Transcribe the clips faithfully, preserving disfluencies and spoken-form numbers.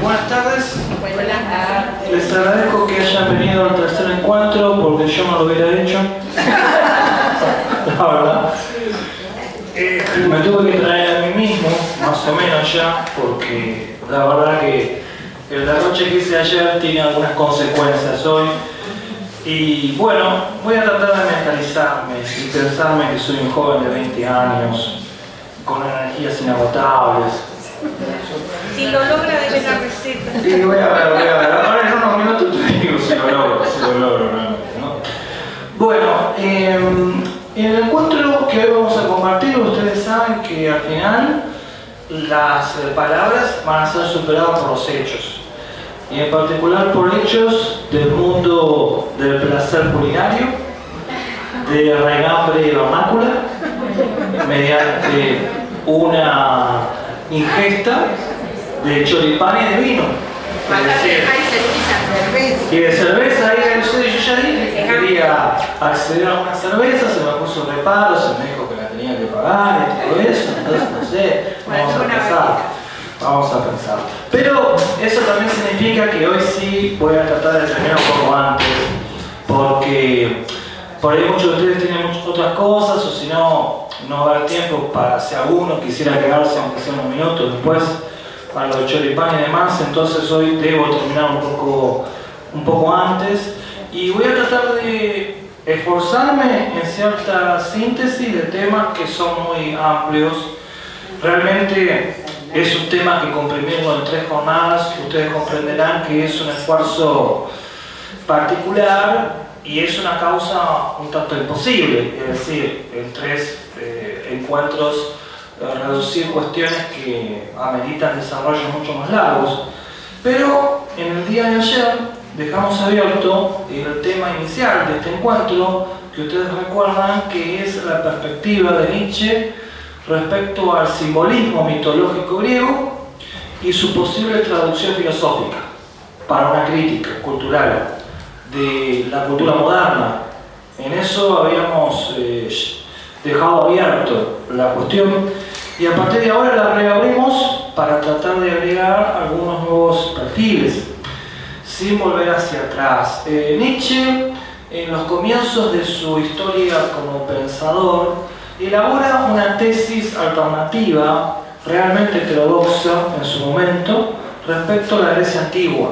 buenas tardes. Buenas tardes. Les agradezco que hayan venido al tercer encuentro porque yo no lo hubiera hecho. La verdad. Eh, me tuve que traer a mí mismo, más o menos ya, porque la verdad que el derroche que hice ayer tiene algunas consecuencias hoy. Y bueno, voy a tratar de mentalizarme y pensarme que soy un joven de veinte años, con energías inagotables. Si lo logra, debe la receta. Sí, voy a ver, voy a ver. Ahora en unos minutos te digo si lo logro, si lo logro realmente, ¿no? Bueno, eh, en el encuentro que hoy vamos a compartir, ustedes saben que al final las palabras van a ser superadas por los hechos. Y en particular por hechos del mundo del placer culinario, de regambre vernácula, mediante una ingesta de choripán y de vino. Y de cerveza, ahí yo ya dije que quería acceder a una cerveza, se me puso reparo, se me dijo que la tenía que pagar y todo eso, entonces no sé, vamos a pensar, vamos a pensar. Pero eso también significa que hoy sí voy a tratar de terminar un poco antes, porque por ahí muchos de ustedes tienen muchas otras cosas, o si no, no va a haber tiempo para si alguno quisiera quedarse aunque sea unos minutos después para lo de choripán y demás, entonces hoy debo terminar un poco, un poco antes y voy a tratar de esforzarme en cierta síntesis de temas que son muy amplios. Realmente es un tema que comprimirlo en tres jornadas, ustedes comprenderán que es un esfuerzo particular y es una causa un tanto imposible, es decir, en tres eh, encuentros reducir cuestiones que ameritan desarrollos mucho más largos. Pero en el día de ayer dejamos abierto el tema inicial de este encuentro, que ustedes recuerdan que es la perspectiva de Nietzsche respecto al simbolismo mitológico griego y su posible traducción filosófica para una crítica cultural de la cultura moderna. En eso habíamos eh, dejado abierto la cuestión y a partir de ahora la reabrimos para tratar de agregar algunos nuevos perfiles sin volver hacia atrás. Eh, Nietzsche, en los comienzos de su historia como pensador, elabora una tesis alternativa realmente heterodoxa en su momento respecto a la Grecia antigua.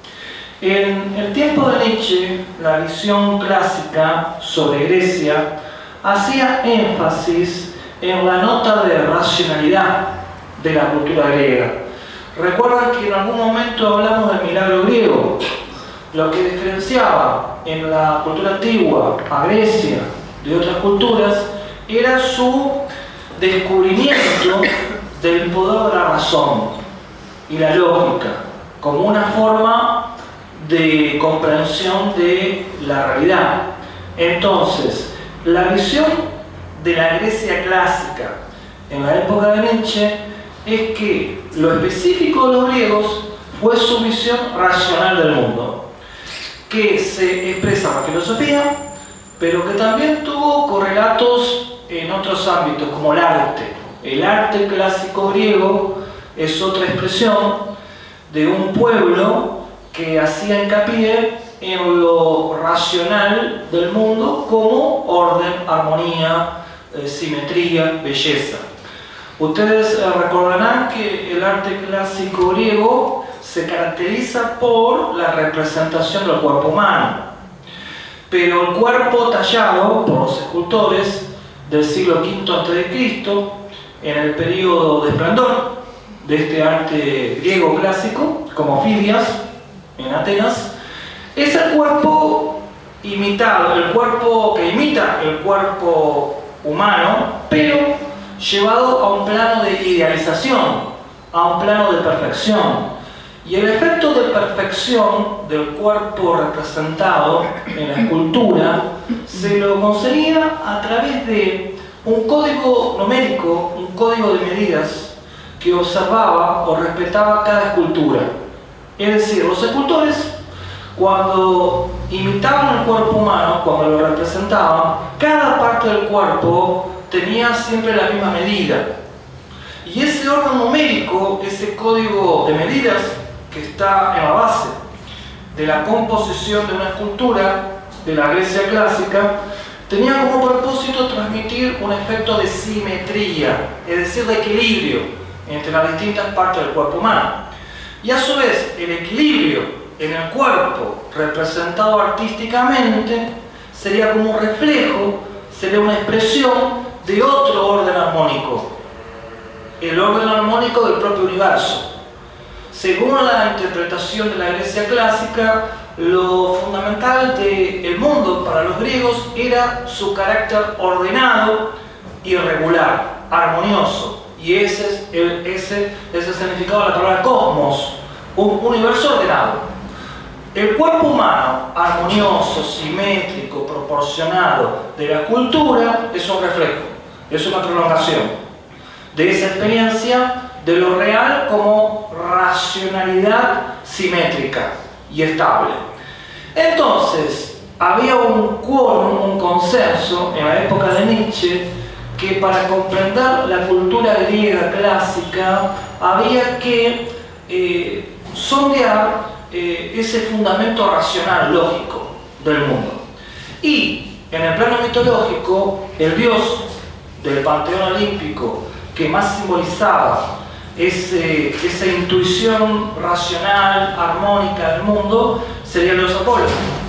En el tiempo de Nietzsche, la visión clásica sobre Grecia hacía énfasis en la nota de racionalidad de la cultura griega. Recuerdan que en algún momento hablamos del milagro griego. Lo que diferenciaba en la cultura antigua a Grecia de otras culturas era su descubrimiento del poder de la razón y la lógica como una forma de comprensión de la realidad. Entonces, la visión de la Grecia clásica en la época de Nietzsche es que lo específico de los griegos fue su visión racional del mundo, que se expresa en la filosofía, pero que también tuvo correlatos en otros ámbitos como el arte. El arte clásico griego es otra expresión de un pueblo que hacía hincapié en lo racional del mundo como orden, armonía, eh, simetría, belleza. Ustedes eh, recordarán que el arte clásico griego se caracteriza por la representación del cuerpo humano, pero el cuerpo tallado por los escultores del siglo quinto antes de Cristo, en el periodo de esplendor de este arte griego clásico, como Fidias en Atenas, es el cuerpo imitado, el cuerpo que imita el cuerpo humano, pero llevado a un plano de idealización, a un plano de perfección. Y el efecto de perfección del cuerpo representado en la escultura se lo conseguía a través de un código numérico, un código de medidas que observaba o respetaba cada escultura. Es decir, los escultores, cuando imitaban el cuerpo humano, cuando lo representaban, cada parte del cuerpo tenía siempre la misma medida. Y ese orden numérico, ese código de medidas que está en la base de la composición de una escultura de la Grecia clásica, tenía como propósito transmitir un efecto de simetría, es decir, de equilibrio entre las distintas partes del cuerpo humano. Y a su vez, el equilibrio en el cuerpo representado artísticamente sería como un reflejo, sería una expresión de otro orden armónico, el orden armónico del propio universo. Según la interpretación de la Grecia clásica, lo fundamental del mundo para los griegos era su carácter ordenado y regular, armonioso. Y ese es el, ese es el significado de la palabra cosmos, un universo ordenado. El cuerpo humano, armonioso, simétrico, proporcionado de la cultura, es un reflejo, es una prolongación de esa experiencia de lo real como racionalidad simétrica y estable. Entonces, había un quórum, un consenso en la época de Nietzsche, que para comprender la cultura griega clásica había que eh, sondear eh, ese fundamento racional, lógico del mundo. Y en el plano mitológico, el dios del panteón olímpico que más simbolizaba ese, esa intuición racional, armónica del mundo, sería el dios Apolo.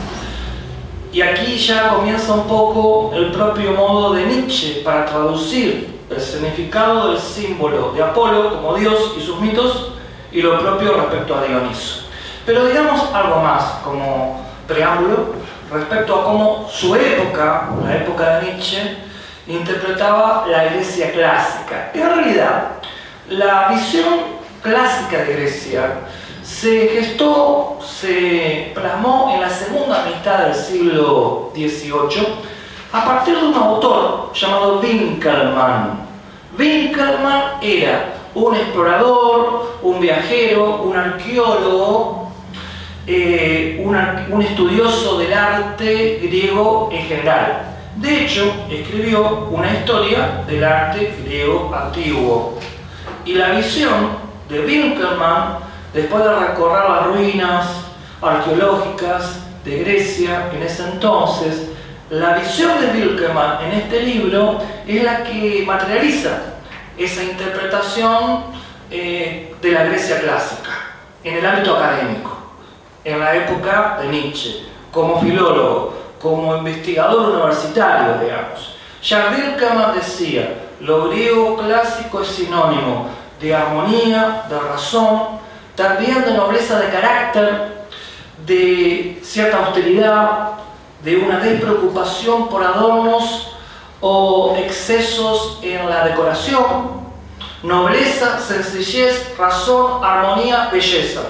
Y aquí ya comienza un poco el propio modo de Nietzsche para traducir el significado del símbolo de Apolo como dios y sus mitos, y lo propio respecto a Dioniso. Pero digamos algo más como preámbulo respecto a cómo su época, la época de Nietzsche, interpretaba la Grecia clásica. En realidad, la visión clásica de Grecia se gestó, se plasmó en la segunda mitad del siglo dieciocho a partir de un autor llamado Winckelmann. Winckelmann era un explorador, un viajero, un arqueólogo, eh, un, un estudioso del arte griego en general. De hecho, escribió una historia del arte griego antiguo. Y la visión de Winckelmann, después de recorrer las ruinas arqueológicas de Grecia en ese entonces, la visión de Winckelmann en este libro es la que materializa esa interpretación eh, de la Grecia clásica en el ámbito académico, en la época de Nietzsche, como filólogo, como investigador universitario, digamos. Ya Winckelmann decía: lo griego clásico es sinónimo de armonía, de razón, también de nobleza de carácter, de cierta austeridad, de una despreocupación por adornos o excesos en la decoración, nobleza, sencillez, razón, armonía, belleza.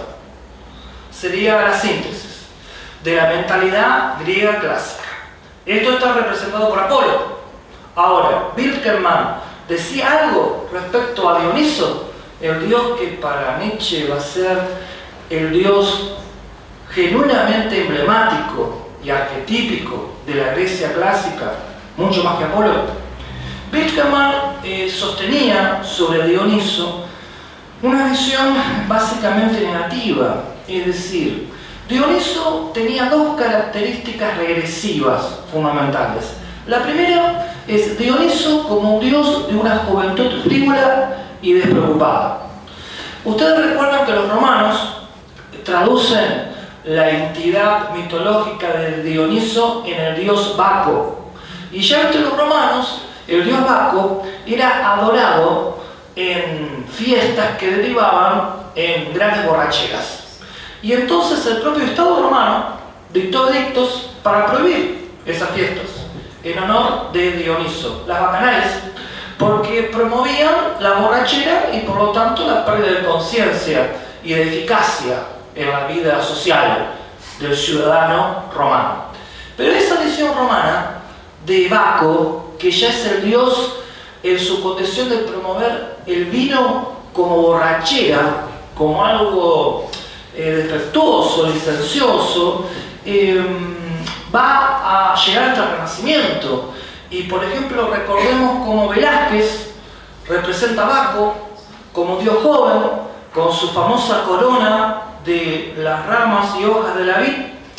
Sería la síntesis de la mentalidad griega clásica. Esto está representado por Apolo. Ahora, Winckelmann decía algo respecto a Dioniso, el dios que para Nietzsche va a ser el dios genuinamente emblemático y arquetípico de la Grecia clásica, mucho más que Apolo. Winckelmann eh, sostenía sobre Dioniso una visión básicamente negativa, es decir, Dioniso tenía dos características regresivas fundamentales. La primera es Dioniso como un dios de una juventud frívola y despreocupada. Ustedes recuerdan que los romanos traducen la entidad mitológica de Dioniso en el dios Baco. Y ya entre los romanos, el dios Baco era adorado en fiestas que derivaban en grandes borracheras. Y entonces el propio Estado romano dictó edictos para prohibir esas fiestas en honor de Dioniso, las bacanales, porque promovían la borrachera y por lo tanto la pérdida de conciencia y de eficacia en la vida social del ciudadano romano. Pero esa visión romana de Baco, que ya es el dios en su condición de promover el vino como borrachera, como algo eh, defectuoso, licencioso, eh, va a llegar hasta el Renacimiento. Y por ejemplo, recordemos cómo Velázquez representa a Baco como un dios joven, con su famosa corona de las ramas y hojas de la vid,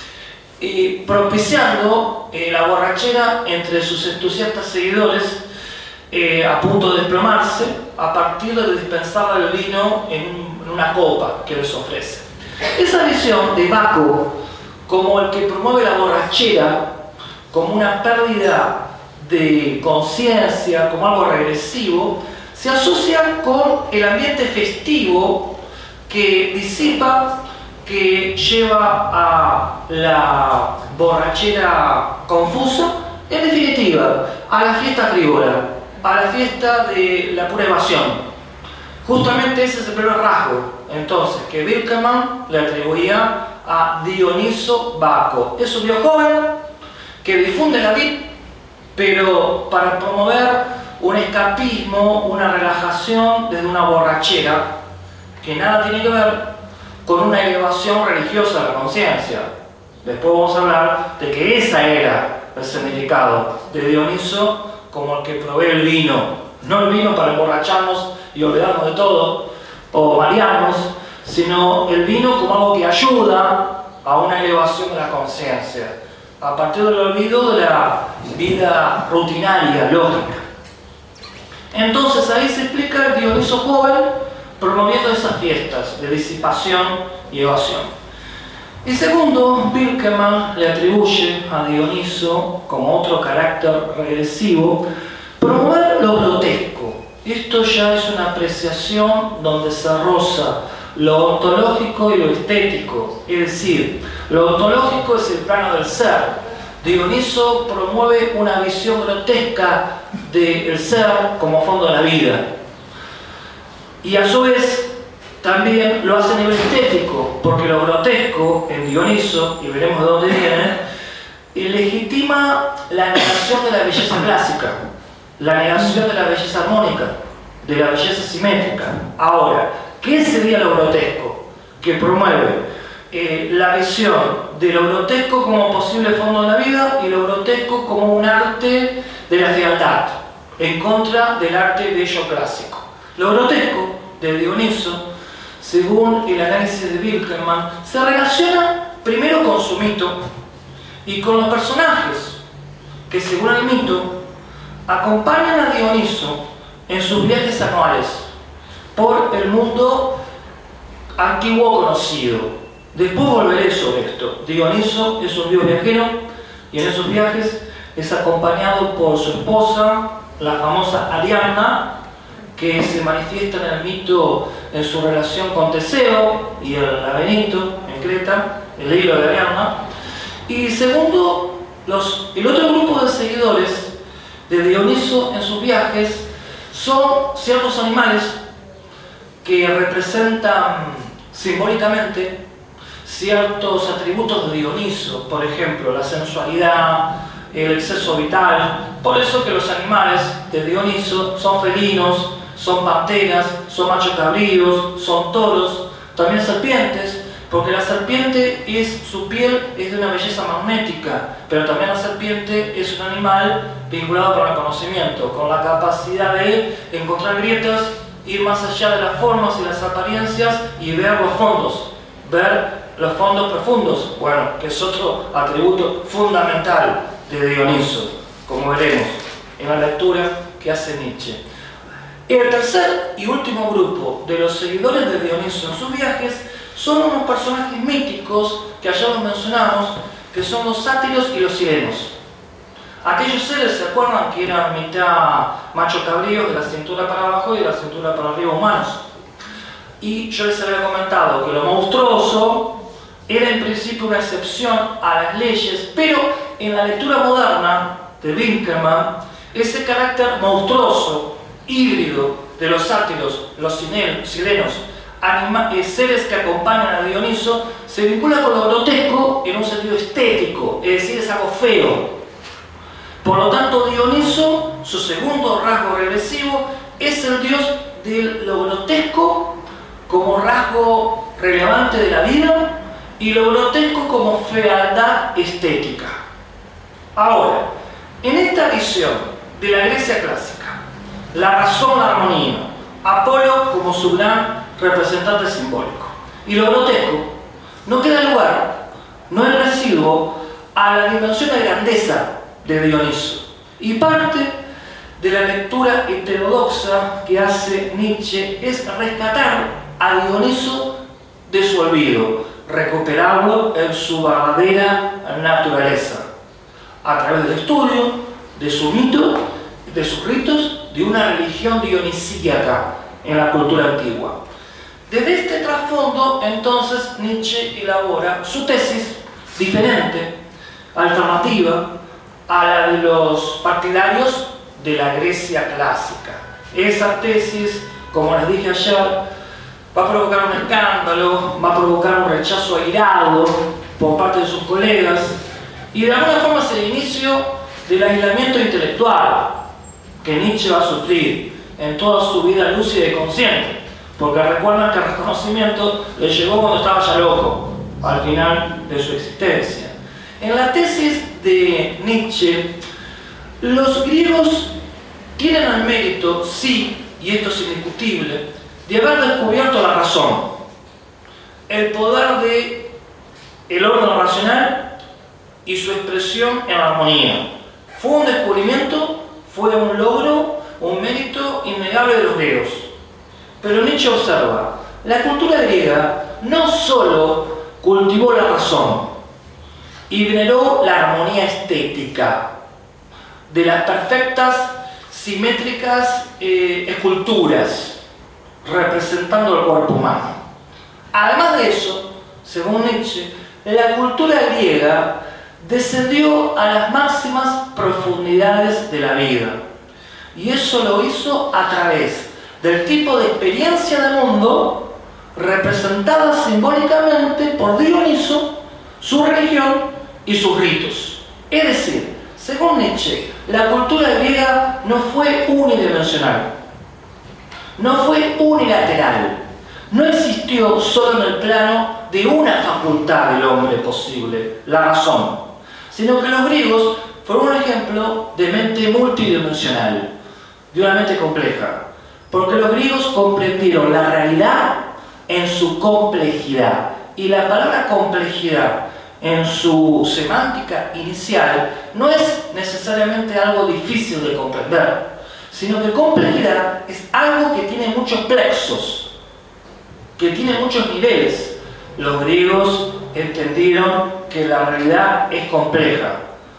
y propiciando eh, la borrachera entre sus entusiastas seguidores, eh, a punto de desplomarse a partir de dispensarle el vino en, en una copa que les ofrece. Esa visión de Baco como el que promueve la borrachera, como una pérdida de conciencia, como algo regresivo, se asocia con el ambiente festivo que disipa, que lleva a la borrachera confusa, en definitiva, a la fiesta frívola, a la fiesta de la pura evasión. Justamente ese es el primer rasgo, entonces, que Winckelmann le atribuía a Dioniso Baco. Es un viejo joven que difunde la vid, pero para promover un escapismo, una relajación desde una borrachera que nada tiene que ver con una elevación religiosa de la conciencia. Después vamos a hablar de que esa era el significado de Dioniso como el que provee el vino, no el vino para emborracharnos y olvidarnos de todo o marearnos, sino el vino como algo que ayuda a una elevación de la conciencia a partir del olvido de la vida rutinaria, lógica. Entonces ahí se explica el Dioniso joven promoviendo esas fiestas de disipación y evasión. Y segundo, Winckelmann le atribuye a Dioniso, como otro carácter regresivo, promover lo grotesco. Esto ya es una apreciación donde se roza lo ontológico y lo estético, es decir, lo ontológico es el plano del ser. Dioniso promueve una visión grotesca del ser como fondo de la vida. Y a su vez también lo hace a nivel estético, porque lo grotesco en Dioniso, y veremos de dónde viene, legitima la negación de la belleza clásica, la negación de la belleza armónica, de la belleza simétrica. Ahora, ¿qué sería lo grotesco? Que promueve eh, la visión de lo grotesco como posible fondo de la vida y lo grotesco como un arte de la fealdad, en contra del arte bello clásico. Lo grotesco de Dioniso, según el análisis de Winckelmann, se relaciona primero con su mito y con los personajes que, según el mito, acompañan a Dioniso en sus viajes anuales por el mundo antiguo conocido. Después volveré sobre esto. Dioniso es un dios viajero y en esos viajes es acompañado por su esposa, la famosa Ariadna, que se manifiesta en el mito en su relación con Teseo y el laberinto en Creta, el hilo de Ariadna. Y segundo, los, el otro grupo de seguidores de Dioniso en sus viajes son ciertos animales que representan simbólicamente ciertos atributos de Dioniso, por ejemplo, la sensualidad, el exceso vital. Por eso que los animales de Dioniso son felinos, son panteras, son machos cabríos, son toros, también serpientes, porque la serpiente, es, su piel es de una belleza magnética, pero también la serpiente es un animal vinculado con el conocimiento, con la capacidad de encontrar grietas, ir más allá de las formas y las apariencias y ver los fondos, ver los fondos profundos, bueno, que es otro atributo fundamental de Dioniso, como veremos en la lectura que hace Nietzsche. El tercer y último grupo de los seguidores de Dioniso en sus viajes son unos personajes míticos que allá los mencionamos, que son los sátiros y los sirenos. Aquellos seres, ¿se acuerdan? Que eran mitad macho cabríos de la cintura para abajo y de la cintura para arriba humanos. Y yo les había comentado que lo monstruoso era en principio una excepción a las leyes, pero en la lectura moderna de Winckelmann, ese carácter monstruoso, híbrido de los sátiros, los sirenos, anima, eh, seres que acompañan a Dioniso, se vincula con lo grotesco en un sentido estético, es decir, es algo feo. Por lo tanto, Dioniso, su segundo rasgo regresivo, es el dios de lo grotesco como rasgo relevante de la vida y lo grotesco como fealdad estética. Ahora, en esta visión de la Grecia clásica, la razón, la armonía, Apolo como su gran representante simbólico, y lo grotesco, no queda lugar, no hay residuo a la dimensión de grandeza de Dioniso. Y parte de la lectura heterodoxa que hace Nietzsche es rescatar a Dioniso de su olvido, recuperarlo en su verdadera naturaleza, a través del estudio de su mito, de sus ritos, de una religión dionisíaca en la cultura antigua. Desde este trasfondo, entonces, Nietzsche elabora su tesis diferente, alternativa, a la de los partidarios de la Grecia clásica. Esa tesis, como les dije ayer, va a provocar un escándalo, va a provocar un rechazo airado por parte de sus colegas y de alguna forma es el inicio del aislamiento intelectual que Nietzsche va a sufrir en toda su vida lúcida y consciente, porque recuerdan que el reconocimiento le llegó cuando estaba ya loco, al final de su existencia. En la tesis de Nietzsche, los griegos tienen el mérito, sí, y esto es indiscutible, de haber descubierto la razón, el poder de el orden racional y su expresión en armonía. Fue un descubrimiento, fue un logro, un mérito innegable de los griegos. Pero Nietzsche observa, la cultura griega no solo cultivó la razón y veneró la armonía estética de las perfectas, simétricas eh, esculturas representando el cuerpo humano. Además de eso, según Nietzsche, la cultura griega descendió a las máximas profundidades de la vida. Y eso lo hizo a través del tipo de experiencia del mundo representada simbólicamente por Dioniso, su religión y sus ritos. Es decir, según Nietzsche, la cultura griega no fue unidimensional, no fue unilateral, no existió solo en el plano de una facultad del hombre posible, la razón, sino que los griegos fueron un ejemplo de mente multidimensional, de una mente compleja, porque los griegos comprendieron la realidad en su complejidad, y la palabra complejidad en su semántica inicial no es necesariamente algo difícil de comprender, sino que complejidad es algo que tiene muchos plexos, que tiene muchos niveles. Los griegos entendieron que la realidad es compleja,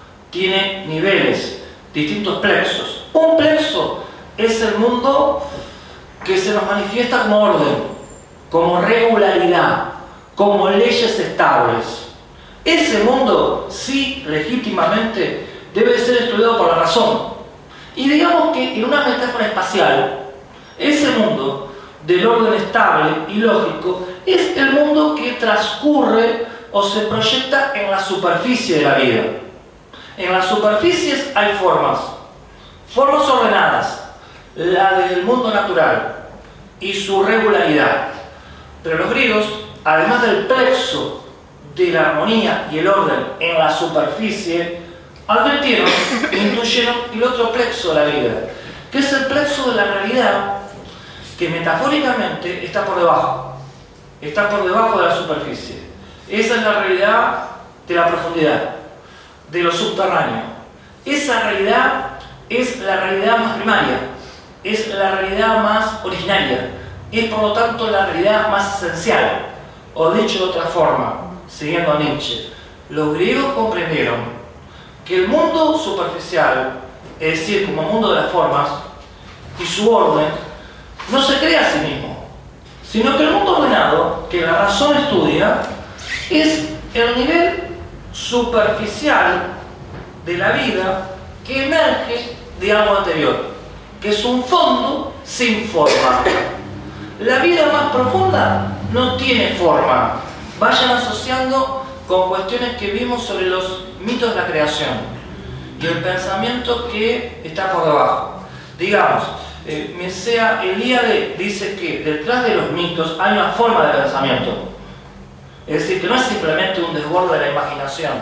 tiene niveles, distintos plexos. Un plexo es el mundo que se nos manifiesta como orden, como regularidad, como leyes estables. Ese mundo, sí, legítimamente, debe ser estudiado por la razón. Y digamos que en una metáfora espacial, ese mundo del orden estable y lógico es el mundo que transcurre o se proyecta en la superficie de la vida. En las superficies hay formas, formas ordenadas, la del mundo natural y su regularidad. Pero los griegos, además del plexo de la armonía y el orden en la superficie, advirtieron, intuyeron el otro plexo de la vida, que es el plexo de la realidad, que metafóricamente está por debajo, está por debajo de la superficie. Esa es la realidad de la profundidad, de lo subterráneo. Esa realidad es la realidad más primaria, es la realidad más originaria, es por lo tanto la realidad más esencial. O dicho de otra forma, siguiendo a Nietzsche, los griegos comprendieron que el mundo superficial, es decir, como mundo de las formas, y su orden, no se crea a sí mismo, sino que el mundo ordenado, que la razón estudia, es el nivel superficial de la vida que emerge de algo anterior, que es un fondo sin forma. La vida más profunda no tiene forma. Vayan asociando con cuestiones que vimos sobre los mitos de la creación y el pensamiento que está por debajo. Digamos, eh, Mircea Eliade dice que detrás de los mitos hay una forma de pensamiento. Es decir, que no es simplemente un desborde de la imaginación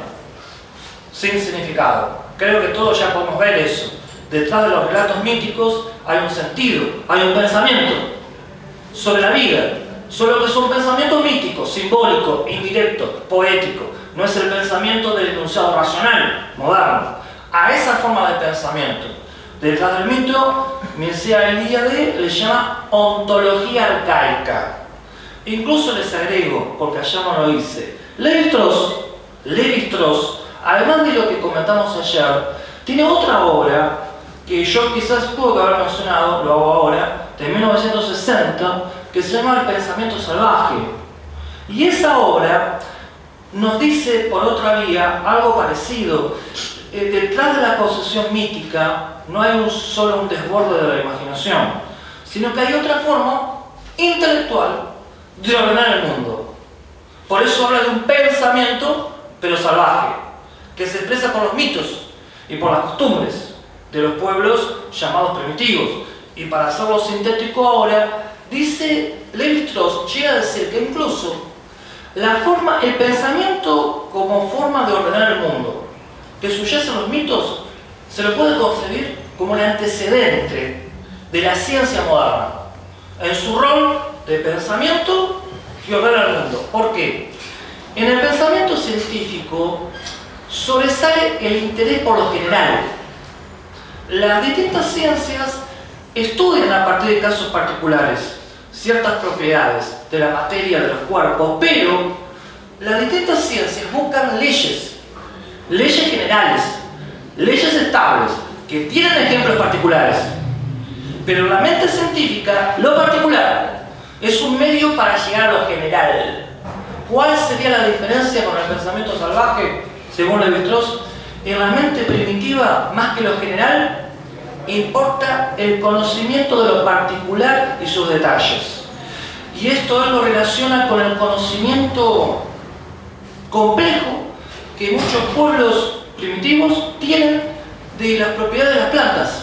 sin significado. Creo que todos ya podemos ver eso. Detrás de los relatos míticos hay un sentido, hay un pensamiento sobre la vida, solo que es un pensamiento mítico, simbólico, indirecto, poético. No es el pensamiento del enunciado racional, moderno. A esa forma de pensamiento detrás del mito, Mircea Eliade le llama ontología arcaica. Incluso les agrego, porque allá no lo hice, Lévi-Strauss, Lévi-Strauss, además de lo que comentamos ayer, tiene otra obra que yo quizás tuve que haber mencionado, lo hago ahora, de mil novecientos sesenta, que se llama El pensamiento salvaje. Y esa obra nos dice, por otra vía, algo parecido. Eh, detrás de la concepción mítica no hay un solo un desborde de la imaginación, sino que hay otra forma intelectual de ordenar el mundo. Por eso habla de un pensamiento, pero salvaje, que se expresa por los mitos y por las costumbres de los pueblos llamados primitivos. Y para hacerlo sintético ahora, dice Lévi-Strauss, llega a decir que incluso la forma, el pensamiento como forma de ordenar el mundo que subyace en los mitos, se lo puede concebir como el antecedente de la ciencia moderna, en su rol de pensamiento que ordena el mundo. ¿Por qué? En el pensamiento científico sobresale el interés por lo general. Las distintas ciencias estudian a partir de casos particulares ciertas propiedades de la materia, de los cuerpos, pero las distintas ciencias buscan leyes, leyes generales, leyes estables, que tienen ejemplos particulares. Pero la mente científica, lo particular, es un medio para llegar a lo general. ¿Cuál sería la diferencia con el pensamiento salvaje, según Lévi-Strauss? En la mente primitiva, más que lo general, importa el conocimiento de lo particular y sus detalles. Y esto él lo relaciona con el conocimiento complejo que muchos pueblos primitivos tienen de las propiedades de las plantas,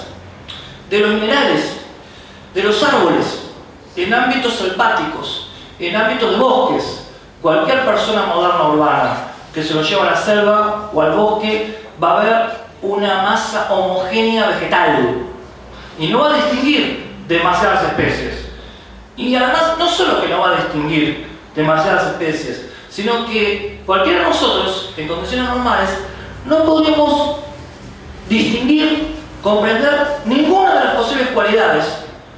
de los minerales, de los árboles, en ámbitos selváticos, en ámbitos de bosques. Cualquier persona moderna urbana que se lo lleva a la selva o al bosque va a ver una masa homogénea vegetal y no va a distinguir demasiadas especies. Y además, no solo que no va a distinguir demasiadas especies, sino que cualquiera de nosotros, en condiciones normales, no podríamos distinguir, comprender ninguna de las posibles cualidades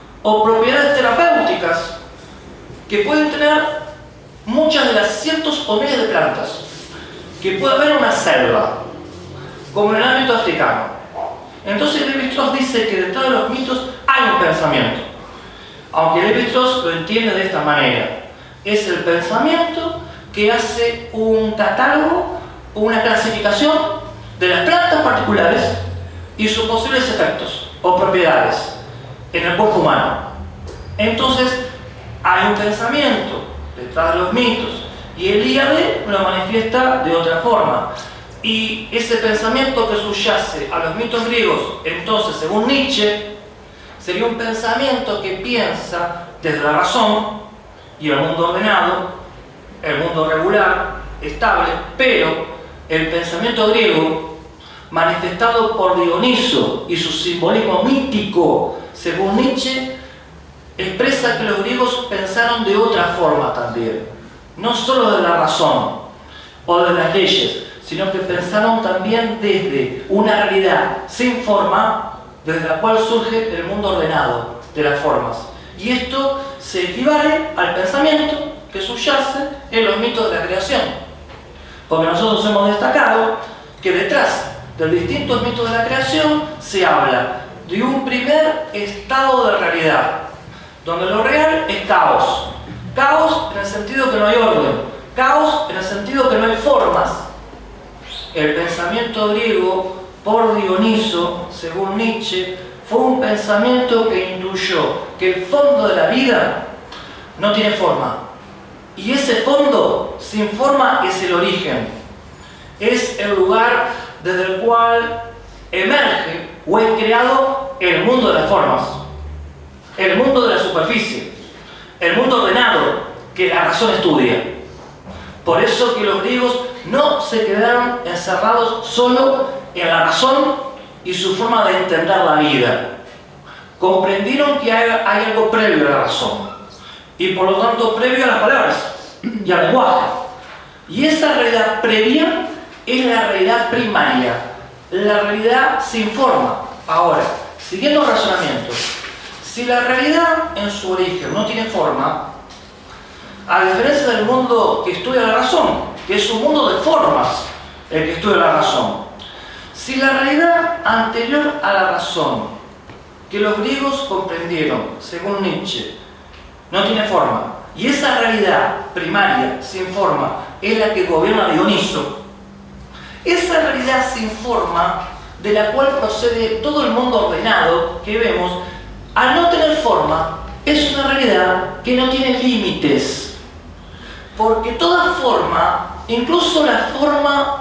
o propiedades terapéuticas que pueden tener muchas de las cientos o miles de plantas que puede haber en una selva, como en el ámbito africano. Entonces Lévi-Strauss dice que detrás de los mitos hay un pensamiento, aunque Lévi-Strauss lo entiende de esta manera. Es el pensamiento que hace un catálogo, una clasificación de las plantas particulares y sus posibles efectos o propiedades en el cuerpo humano. Entonces hay un pensamiento detrás de los mitos y Eliade lo manifiesta de otra forma. Y ese pensamiento que subyace a los mitos griegos, entonces, según Nietzsche, sería un pensamiento que piensa desde la razón y el mundo ordenado, el mundo regular, estable, pero el pensamiento griego, manifestado por Dioniso y su simbolismo mítico, según Nietzsche, expresa que los griegos pensaron de otra forma también, no solo de la razón o de las leyes, sino que pensaron también desde una realidad sin forma, desde la cual surge el mundo ordenado de las formas. Y esto se equivale al pensamiento que subyace en los mitos de la creación. Porque nosotros hemos destacado que detrás de los distintos mitos de la creación se habla de un primer estado de realidad, donde lo real es caos. Caos en el sentido que no hay orden, caos en el sentido que no hay formas. El pensamiento griego, por Dioniso, según Nietzsche, fue un pensamiento que intuyó que el fondo de la vida no tiene forma. Y ese fondo sin forma es el origen. Es el lugar desde el cual emerge o es creado el mundo de las formas, el mundo de la superficie, el mundo ordenado que la razón estudia. Por eso que los griegos no se quedaron encerrados solo en la razón y su forma de entender la vida. Comprendieron que hay, hay algo previo a la razón. y por lo tanto previo a las palabras y al lenguaje. Y esa realidad previa es la realidad primaria, la realidad sin forma. Ahora, siguiendo el razonamiento, si la realidad en su origen no tiene forma, a diferencia del mundo que estudia la razón, que es un mundo de formas el que estudia la razón, si la realidad anterior a la razón, que los griegos comprendieron, según Nietzsche, no tiene forma, y esa realidad primaria, sin forma, es la que gobierna Dioniso, esa realidad sin forma, de la cual procede todo el mundo ordenado que vemos, al no tener forma, es una realidad que no tiene límites. Porque toda forma, incluso la forma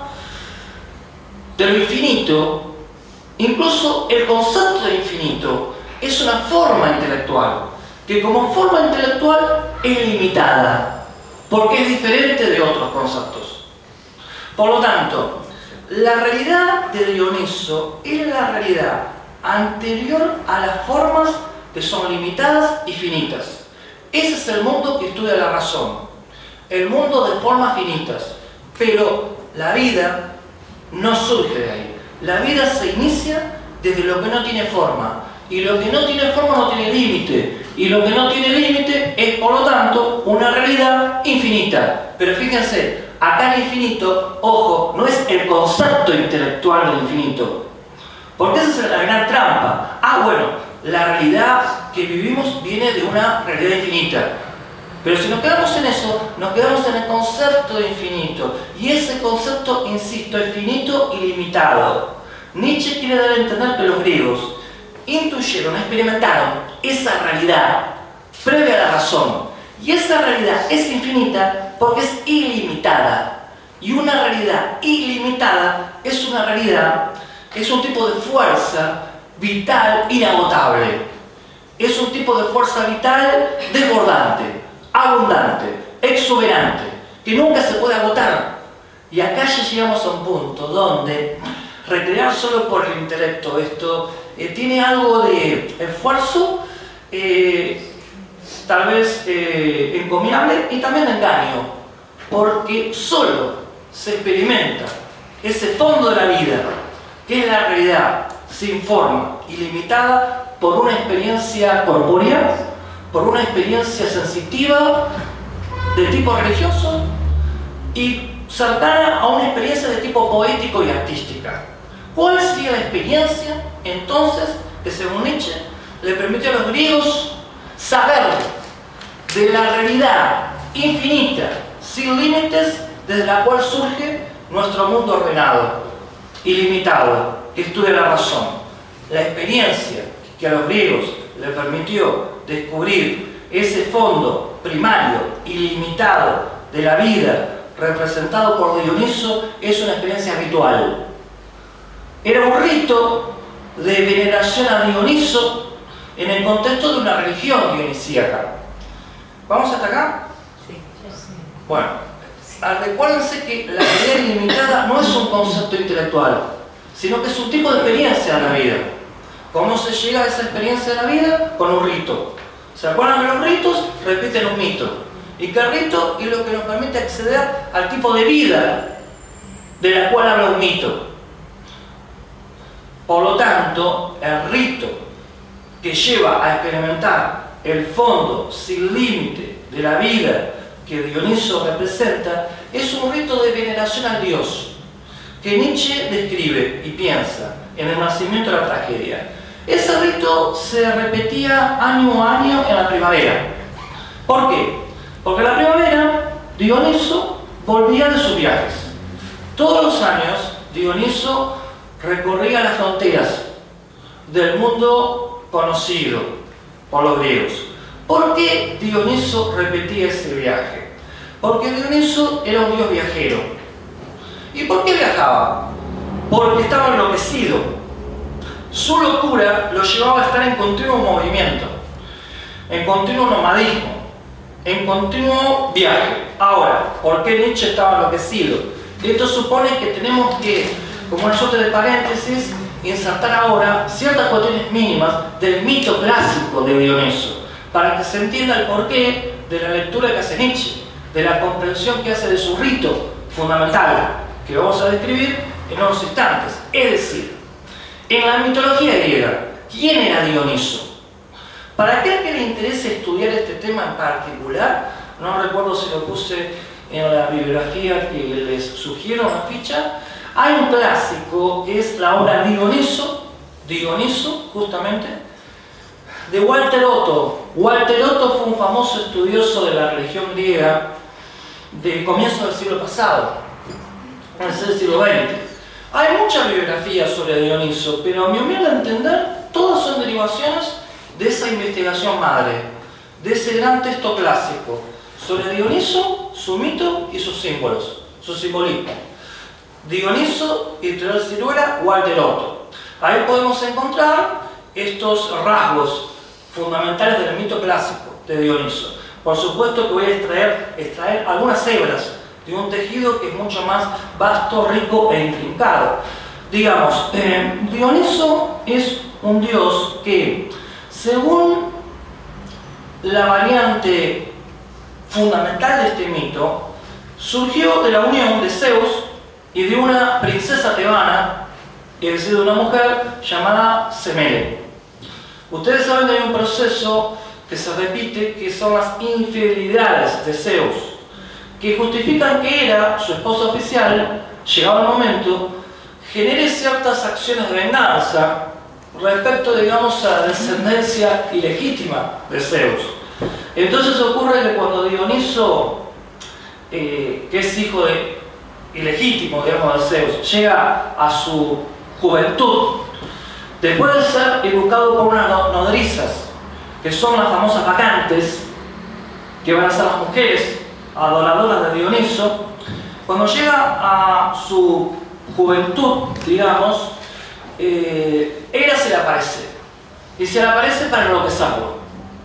de lo infinito, incluso el concepto de infinito, es una forma intelectual, que como forma intelectual es limitada, porque es diferente de otros conceptos. Por lo tanto, la realidad de Dioniso es la realidad anterior a las formas que son limitadas y finitas. Ese es el mundo que estudia la razón, el mundo de formas finitas. Pero la vida no surge de ahí. La vida se inicia desde lo que no tiene forma. Y lo que no tiene forma no tiene límite. Y lo que no tiene límite es, por lo tanto, una realidad infinita. Pero fíjense, acá el infinito, ojo, no es el concepto intelectual del infinito. Porque esa es la gran trampa. Ah, bueno, la realidad que vivimos viene de una realidad infinita. Pero si nos quedamos en eso, nos quedamos en el concepto de infinito. Y ese concepto, insisto, es finito y limitado. Nietzsche quiere dar a entender que los griegos intuyeron, experimentaron esa realidad previa a la razón. Y esa realidad es infinita porque es ilimitada. Y una realidad ilimitada es una realidad, es un tipo de fuerza vital inagotable. Es un tipo de fuerza vital desbordante, abundante, exuberante, que nunca se puede agotar. Y acá ya llegamos a un punto donde recrear solo por el intelecto esto eh, tiene algo de esfuerzo, eh, tal vez eh, encomiable y también de engaño, porque solo se experimenta ese fondo de la vida, que es la realidad sin forma y limitada por una experiencia corpórea, por una experiencia sensitiva de tipo religioso y cercana a una experiencia de tipo poético y artística. ¿Cuál sería la experiencia entonces que, según Nietzsche, le permitió a los griegos saber de la realidad infinita, sin límites, desde la cual surge nuestro mundo ordenado, ilimitado, que estudia la razón? La experiencia que a los griegos le permitió descubrir ese fondo primario, ilimitado de la vida, representado por Dioniso, es una experiencia ritual. Era un rito de veneración a Dioniso en el contexto de una religión dionisíaca. ¿Vamos hasta acá? Sí, sí. Bueno, recuérdense que la realidad ilimitada no es un concepto intelectual, sino que es un tipo de experiencia de la vida. ¿Cómo se llega a esa experiencia de la vida? Con un rito. ¿Se acuerdan que los ritos repiten un mito? Y que el rito es lo que nos permite acceder al tipo de vida de la cual habla un mito. Por lo tanto, el rito que lleva a experimentar el fondo sin límite de la vida que Dioniso representa es un rito de veneración al Dios, que Nietzsche describe y piensa en el nacimiento de la tragedia. Ese rito se repetía año a año en la primavera. ¿Por qué? Porque en la primavera Dioniso volvía de sus viajes. Todos los años Dioniso recorría las fronteras del mundo conocido por los griegos. ¿Por qué Dioniso repetía ese viaje? Porque Dioniso era un dios viajero. ¿Y por qué viajaba? Porque estaba enloquecido. Su locura lo llevaba a estar en continuo movimiento, en continuo nomadismo, en continuo viaje. Ahora, ¿por qué Nietzsche estaba enloquecido? Esto supone que tenemos que, como una suerte de paréntesis, insertar ahora ciertas cuestiones mínimas del mito clásico de Dioniso, para que se entienda el porqué de la lectura que hace Nietzsche, de la comprensión que hace de su rito fundamental, que vamos a describir en unos instantes. Es decir, en la mitología griega, ¿quién era Dioniso? Para aquel que le interese estudiar este tema en particular, no recuerdo si lo puse en la bibliografía que les sugiero, una ficha, hay un clásico que es la obra Dioniso, Dioniso, justamente, de Walter Otto. Walter Otto fue un famoso estudioso de la religión griega de comienzos del siglo pasado, en el siglo veinte. Hay muchas bibliografías sobre Dioniso, pero a mi humilde entender, todas son derivaciones de esa investigación madre, de ese gran texto clásico sobre Dioniso, su mito y sus símbolos, su simbolismo. Dioniso, editorial Siruela, Walter Otto. Ahí podemos encontrar estos rasgos fundamentales del mito clásico de Dioniso. Por supuesto que voy a extraer, extraer algunas hebras de un tejido que es mucho más vasto, rico e intrincado. Digamos, eh, Dioniso es un dios que, según la variante fundamental de este mito, surgió de la unión de Zeus y de una princesa tebana, es decir, de una mujer llamada Semele. Ustedes saben que hay un proceso que se repite, que son las infidelidades de Zeus, que justifican que Hera, su esposa oficial, llegado el momento, genere ciertas acciones de venganza respecto, digamos, a la descendencia ilegítima de Zeus. Entonces ocurre que cuando Dioniso, eh, que es hijo de, ilegítimo, digamos, de Zeus, llega a su juventud, después de ser educado por unas nodrizas, que son las famosas bacantes, que van a ser las mujeres adoradoras de Dioniso, cuando llega a su juventud, digamos, eh, Hera se le aparece, y se le aparece para enloquecerlo.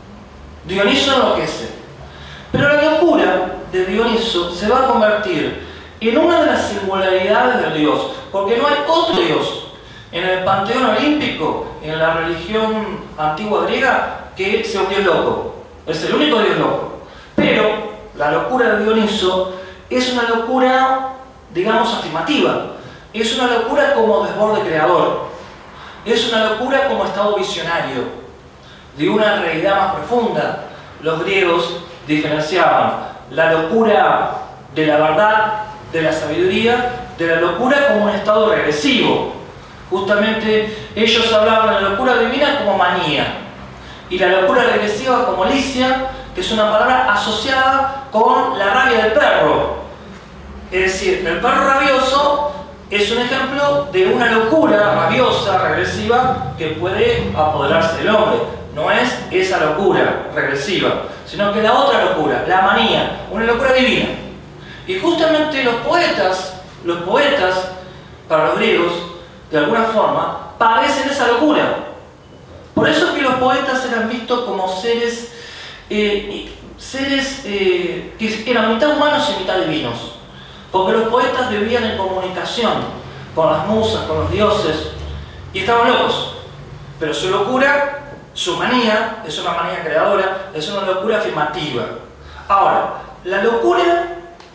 Dioniso enloquece, pero la locura de Dioniso se va a convertir en una de las singularidades del dios, porque no hay otro dios en el panteón olímpico, en la religión antigua griega, que sea un dios loco. Es el único dios loco. Pero la locura de Dioniso es una locura, digamos, afirmativa. Es una locura como desborde creador. Es una locura como estado visionario, de una realidad más profunda. Los griegos diferenciaban la locura de la verdad, de la sabiduría, de la locura como un estado regresivo. Justamente ellos hablaban de la locura divina como manía, y la locura regresiva como licia, que es una palabra asociada con la rabia del perro. Es decir, el perro rabioso es un ejemplo de una locura rabiosa, regresiva, que puede apoderarse del hombre. No es esa locura regresiva, sino que la otra locura, la manía, una locura divina. Y justamente los poetas, los poetas, para los griegos, de alguna forma, padecen esa locura. Por eso es que los poetas eran vistos como seres, eh, seres eh, que eran mitad humanos y mitad divinos. Porque los poetas vivían en comunicación con las musas, con los dioses, y estaban locos. Pero su locura, su manía, es una manía creadora, es una locura afirmativa. Ahora, la locura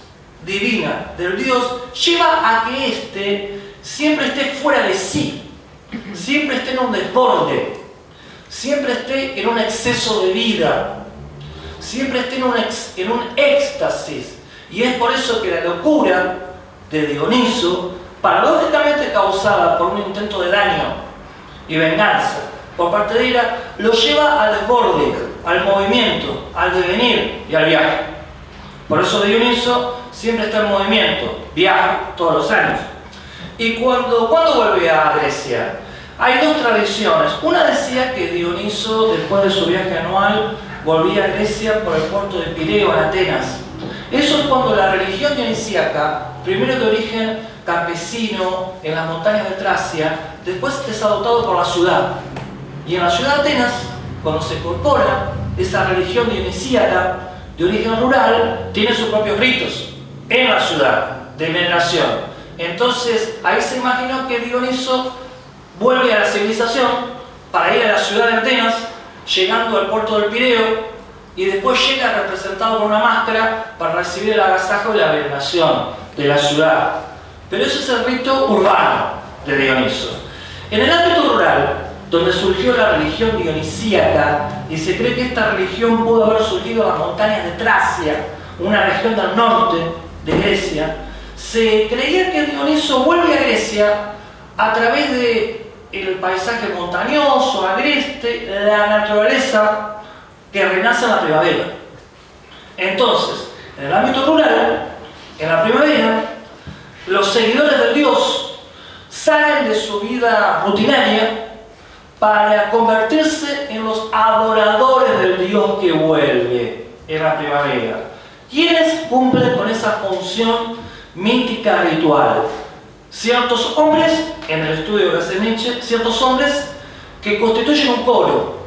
divina del dios lleva a que éste siempre esté fuera de sí, siempre esté en un desborde, siempre esté en un exceso de vida, siempre esté en un, ex, en un éxtasis. Y es por eso que la locura de Dioniso, paradójicamente causada por un intento de daño y venganza por parte de Hera, lo lleva al desborde, al movimiento, al devenir y al viaje. Por eso Dioniso siempre está en movimiento, viaja todos los años. ¿Y cuando, cuando vuelve a Grecia? Hay dos tradiciones. Una decía que Dioniso, después de su viaje anual, volvía a Grecia por el puerto de Pireo, en Atenas. Eso es cuando la religión dionisíaca, primero de origen campesino en las montañas de Tracia, después es adoptado por la ciudad. Y en la ciudad de Atenas, cuando se incorpora esa religión dionisíaca de origen rural, tiene sus propios ritos en la ciudad de veneración. Entonces ahí se imaginó que Dioniso vuelve a la civilización para ir a la ciudad de Atenas, llegando al puerto del Pireo, y después llega representado con una máscara para recibir el agasajo y la veneración de la ciudad. Pero ese es el rito urbano de Dioniso. En el ámbito rural, donde surgió la religión dionisíaca, y se cree que esta religión pudo haber surgido en las montañas de Tracia, una región del norte de Grecia, se creía que Dioniso vuelve a Grecia a través del paisaje montañoso, agreste, la naturaleza que renace en la primavera. Entonces, en el ámbito rural, en la primavera, los seguidores del dios salen de su vida rutinaria para convertirse en los adoradores del dios que vuelve en la primavera. ¿Quiénes cumplen con esa función mítica ritual? Ciertos hombres, en el estudio que hace Nietzsche, ciertos hombres que constituyen un coro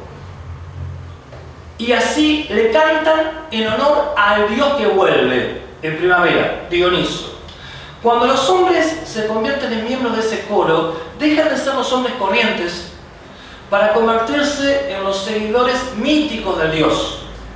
y así le cantan en honor al dios que vuelve en primavera, Dioniso. Cuando los hombres se convierten en miembros de ese coro, dejan de ser los hombres corrientes para convertirse en los seguidores míticos del dios.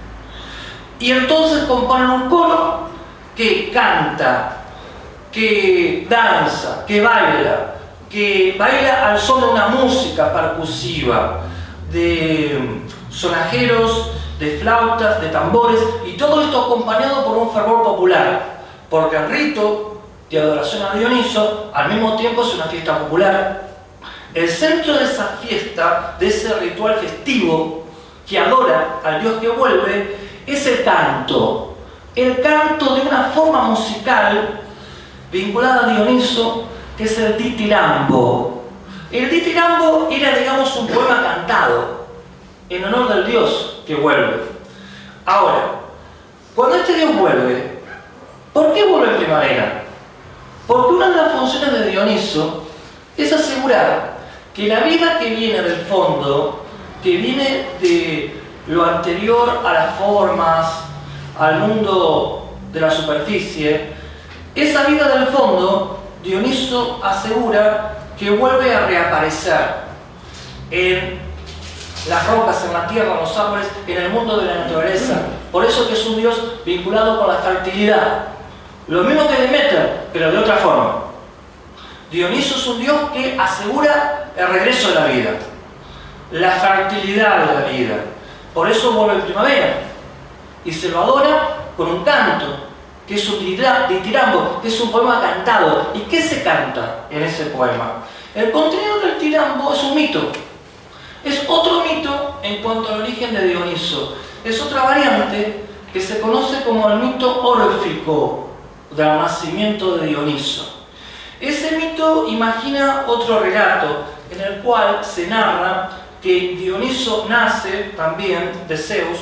Y entonces componen un coro que canta, que danza, que baila, que baila al son de una música percusiva, de sonajeros, de flautas, de tambores, y todo esto acompañado por un fervor popular, porque el rito de adoración a Dioniso al mismo tiempo es una fiesta popular. El centro de esa fiesta, de ese ritual festivo que adora al dios que vuelve, es el canto. El canto de una forma musical vinculada a Dioniso, que es el ditirambo. El ditirambo era, digamos, un poema cantado en honor del dios que vuelve. Ahora, cuando este dios vuelve, ¿por qué vuelve en primavera? Porque una de las funciones de Dioniso es asegurar que la vida que viene del fondo, que viene de lo anterior a las formas, al mundo de la superficie, esa vida del fondo, Dioniso asegura que vuelve a reaparecer en las rocas, en la tierra, en los árboles, en el mundo de la naturaleza. Por eso que es un dios vinculado con la fertilidad. Lo mismo que Demeter, pero de otra forma. Dioniso es un dios que asegura el regreso de la vida, la fertilidad de la vida. Por eso vuelve en primavera y se lo adora con un canto, que es un ditirambo, que es un poema cantado. ¿Y qué se canta en ese poema? El contenido del ditirambo es un mito. Es otro mito en cuanto al origen de Dioniso. Es otra variante que se conoce como el mito órfico del nacimiento de Dioniso. Ese mito imagina otro relato en el cual se narra que Dioniso nace también de Zeus,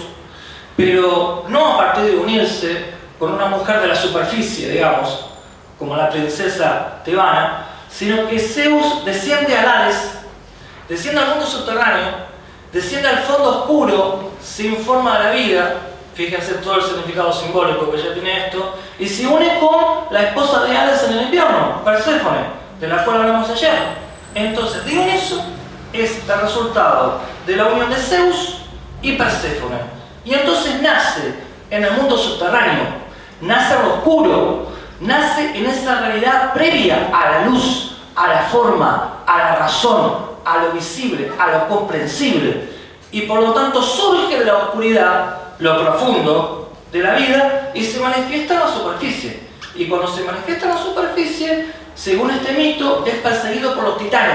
pero no a partir de unirse con una mujer de la superficie, digamos, como la princesa tebana, sino que Zeus desciende al Hades, desciende al mundo subterráneo, desciende al fondo oscuro, sin forma de la vida. Fíjense todo el significado simbólico que ya tiene esto, y se une con la esposa de Hades en el invierno, Perséfone, de la cual hablamos ayer. Entonces, Dioniso es el resultado de la unión de Zeus y Perséfone. Y entonces nace en el mundo subterráneo, nace en lo oscuro, nace en esa realidad previa a la luz, a la forma, a la razón, a lo visible, a lo comprensible. Y por lo tanto surge de la oscuridad lo profundo de la vida y se manifiesta en la superficie. Y cuando se manifiesta en la superficie, según este mito, es perseguido por los titanes.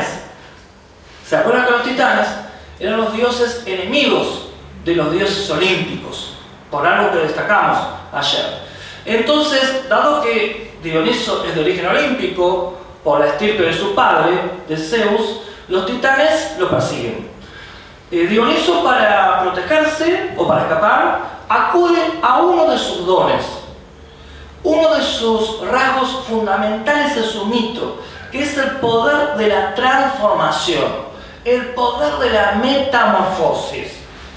¿Se acuerdan que los titanes eran los dioses enemigos de los dioses olímpicos? Por algo que destacamos ayer. Entonces, dado que Dioniso es de origen olímpico, por la estirpe de su padre, de Zeus, los titanes lo persiguen. Eh, Dioniso, para protegerse o para escapar, acude a uno de sus dones, uno de sus rasgos fundamentales de su mito, que es el poder de la transformación, el poder de la metamorfosis.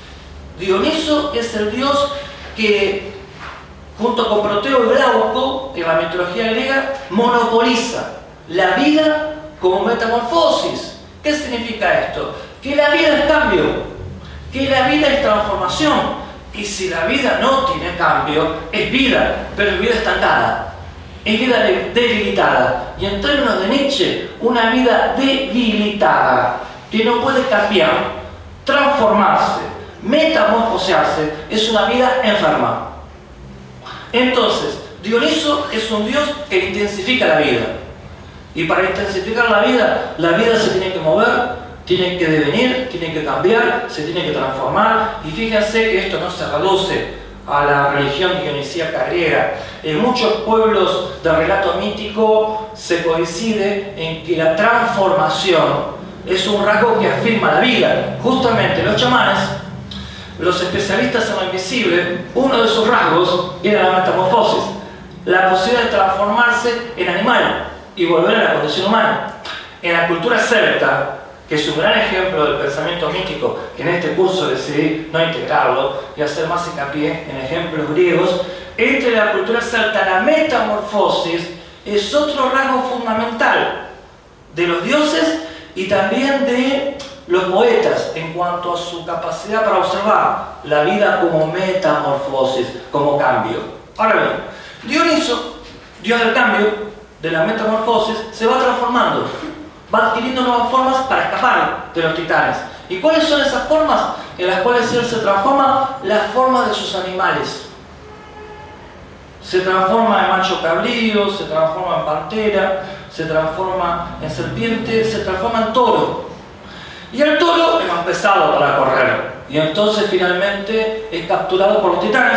Dioniso es el dios que, junto con Proteo y Glauco, en la mitología griega, monopoliza la vida como metamorfosis. ¿Qué significa esto? Que la vida es cambio, que la vida es transformación, Y si la vida no tiene cambio, es vida, pero es vida estancada, es vida debilitada. Y en términos de Nietzsche, una vida debilitada, que no puede cambiar, transformarse, metamorfosearse, es una vida enferma. Entonces, Dioniso es un dios que intensifica la vida. Y para intensificar la vida, la vida se tiene que mover, tiene que devenir, tiene que cambiar, se tiene que transformar. Y fíjense que esto no se reduce a la religión dionisíaca griega. En muchos pueblos de relato mítico se coincide en que la transformación es un rasgo que afirma la vida. Justamente los chamanes, los especialistas en lo invisible, uno de sus rasgos era la metamorfosis, la posibilidad de transformarse en animal y volver a la condición humana. En la cultura celta, que es un gran ejemplo del pensamiento mítico, que en este curso decidí no integrarlo y hacer más hincapié en ejemplos griegos, entre la cultura celta la metamorfosis es otro rasgo fundamental de los dioses y también de los poetas en cuanto a su capacidad para observar la vida como metamorfosis, como cambio. Ahora bien, Dioniso, dios del cambio, de la metamorfosis, se va transformando, va adquiriendo nuevas formas para escapar de los titanes. ¿Y cuáles son esas formas en las cuales él se transforma? Las formas de sus animales. Se transforma en macho cabrío, se transforma en pantera, se transforma en serpiente, se transforma en toro. Y el toro es más pesado para correr. Y entonces finalmente es capturado por los titanes.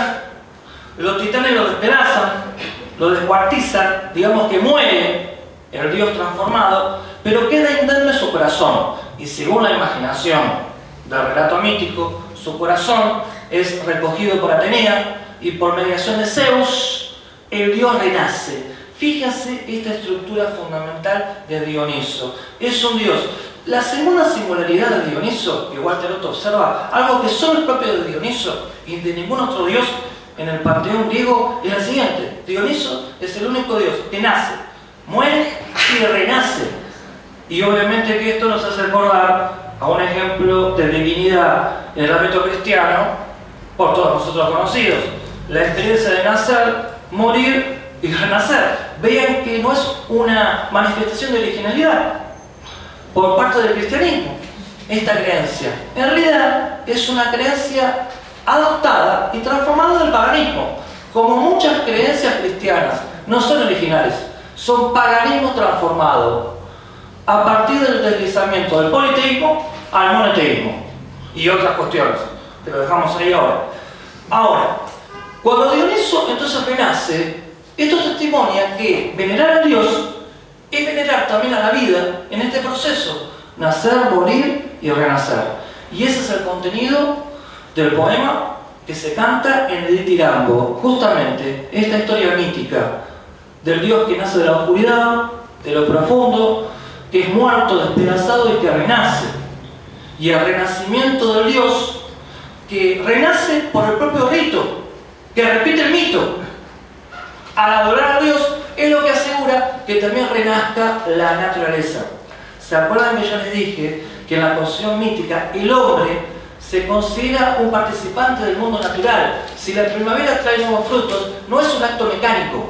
Los titanes lo despedazan, lo descuartizan, digamos que muere el dios transformado, pero queda indemne su corazón. Y según la imaginación del relato mítico, su corazón es recogido por Atenea y por mediación de Zeus, el dios renace. Fíjense esta estructura fundamental de Dioniso. Es un dios. La segunda singularidad de Dioniso, que Walter Otto observa, algo que solo es propio de Dioniso y de ningún otro dios en el panteón griego, es la siguiente. Dioniso es el único dios que nace, muere y renace. Y obviamente que esto nos hace recordar a un ejemplo de divinidad en el ámbito cristiano, por todos nosotros conocidos. La experiencia de nacer, morir y renacer. Vean que no es una manifestación de originalidad por parte del cristianismo, esta creencia. En realidad es una creencia adoptada y transformada del paganismo. Como muchas creencias cristianas, no son originales, son paganismo transformado a partir del deslizamiento del politeísmo al monoteísmo y otras cuestiones, que lo dejamos ahí ahora. Ahora, cuando Dioniso entonces renace, esto testimonia que venerar a Dios es venerar también a la vida en este proceso, nacer, morir y renacer. Y ese es el contenido del poema que se canta en el Ditirambo, justamente esta historia mítica del Dios que nace de la oscuridad, de lo profundo, que es muerto, despedazado y que renace. Y el renacimiento del Dios que renace por el propio rito, que repite el mito. Al adorar a Dios es lo que asegura que también renazca la naturaleza. ¿Se acuerdan que yo les dije que en la concepción mítica el hombre se considera un participante del mundo natural? Si la primavera trae nuevos frutos, no es un acto mecánico,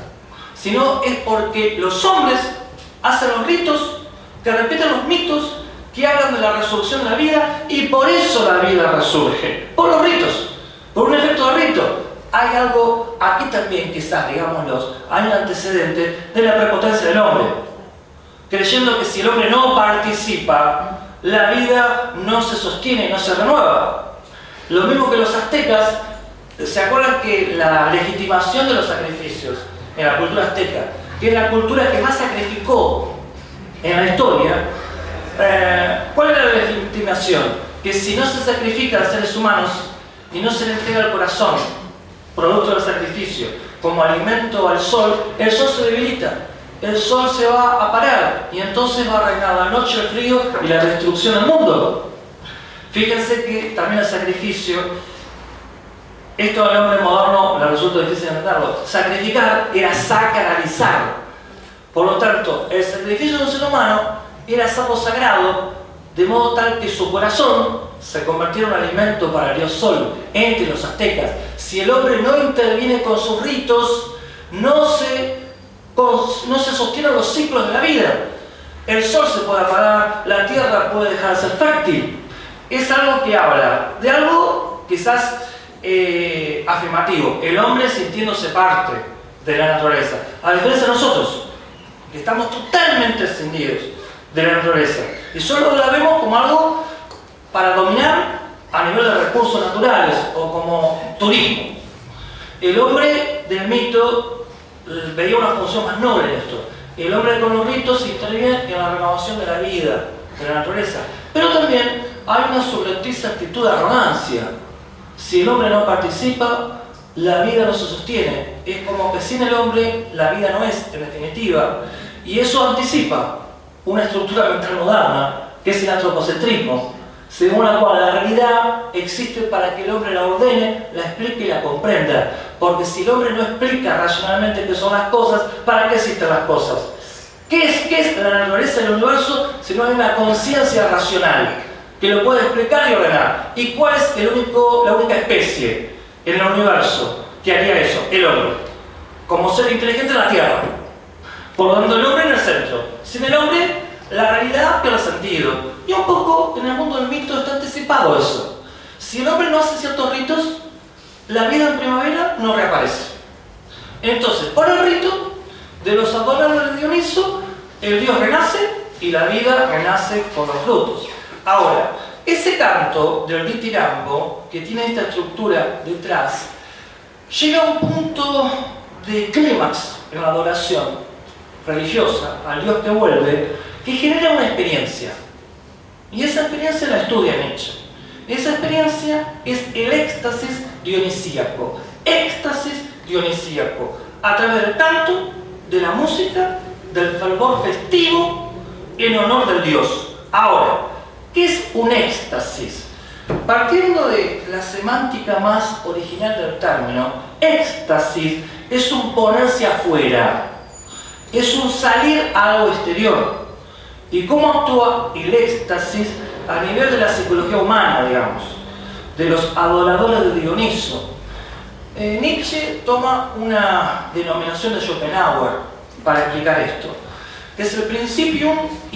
sino es porque los hombres hacen los ritos, que repiten los mitos, que hablan de la resurrección de la vida, y por eso la vida resurge, por los ritos, por un efecto de rito. Hay algo aquí también, quizás, digámoslo, hay un antecedente de la prepotencia del hombre, creyendo que si el hombre no participa, la vida no se sostiene, no se renueva. Lo mismo que los aztecas. ¿Se acuerdan que la legitimación de los sacrificios en la cultura azteca, que es la cultura que más sacrificó en la historia, eh, ¿cuál era la legitimación? Que si no se sacrifican seres humanos y no se le entrega el corazón, producto del sacrificio, como alimento al sol, el sol se debilita, el sol se va a parar y entonces va a reinar la noche, el frío y la destrucción del mundo. Fíjense que también el sacrificio, esto al hombre moderno le resulta difícil entenderlo, sacrificar era sacralizar. Por lo tanto, el sacrificio de un ser humano era algo sagrado, de modo tal que su corazón se convirtieron en alimento para el dios Sol entre los aztecas. Si el hombre no interviene con sus ritos, no se, con, no se sostienen los ciclos de la vida. El sol se puede apagar, la tierra puede dejar de ser fértil. Es algo que habla de algo quizás eh, afirmativo, el hombre sintiéndose parte de la naturaleza, a diferencia de nosotros, que estamos totalmente escindidos de la naturaleza y solo la vemos como algo para dominar a nivel de recursos naturales o como turismo. El hombre del mito veía una función más noble en esto. El hombre con los ritos interviene en la renovación de la vida, de la naturaleza. Pero también hay una subrepticia actitud de arrogancia. Si el hombre no participa, la vida no se sostiene. Es como que sin el hombre la vida no es, en definitiva. Y eso anticipa una estructura mental moderna, que es el antropocentrismo, según la cual la realidad existe para que el hombre la ordene, la explique y la comprenda. Porque si el hombre no explica racionalmente qué son las cosas, ¿para qué existen las cosas? ¿Qué es, qué es la naturaleza del universo si no hay una conciencia racional que lo puede explicar y ordenar? ¿Y cuál es el único, la única especie en el universo que haría eso? El hombre, como ser inteligente en la Tierra. Por lo tanto, el hombre en el centro. Sin el hombre, la realidad pierde sentido. Y un poco en el mundo del mito está anticipado eso. Si el hombre no hace ciertos ritos, la vida en primavera no reaparece. Entonces, por el rito de los adoradores de Dioniso, el dios renace y la vida renace con los frutos. Ahora, ese canto del ditirambo, que tiene esta estructura detrás, llega a un punto de clímax en la adoración religiosa al dios que vuelve, que genera una experiencia. Y esa experiencia la estudia Nietzsche. Esa experiencia es el éxtasis dionisíaco. Éxtasis dionisíaco. A través del canto, de la música, del fervor festivo en honor del dios. Ahora, ¿qué es un éxtasis? Partiendo de la semántica más original del término, éxtasis es un ponerse afuera. Es un salir a algo exterior. ¿Y cómo actúa el éxtasis a nivel de la psicología humana, digamos? De los adoradores de Dioniso. Eh, Nietzsche toma una denominación de Schopenhauer para explicar esto, que es el principium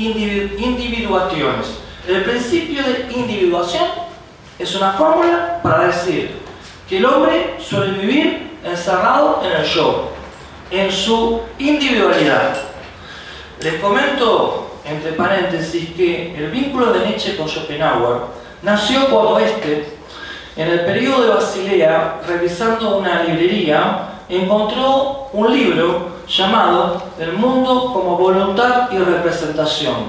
individuationis. El principio de individuación es una fórmula para decir que el hombre suele vivir encerrado en el yo, en su individualidad. Les comento entre paréntesis que el vínculo de Nietzsche con Schopenhauer nació cuando este, en el periodo de Basilea, revisando una librería, encontró un libro llamado El mundo como voluntad y representación,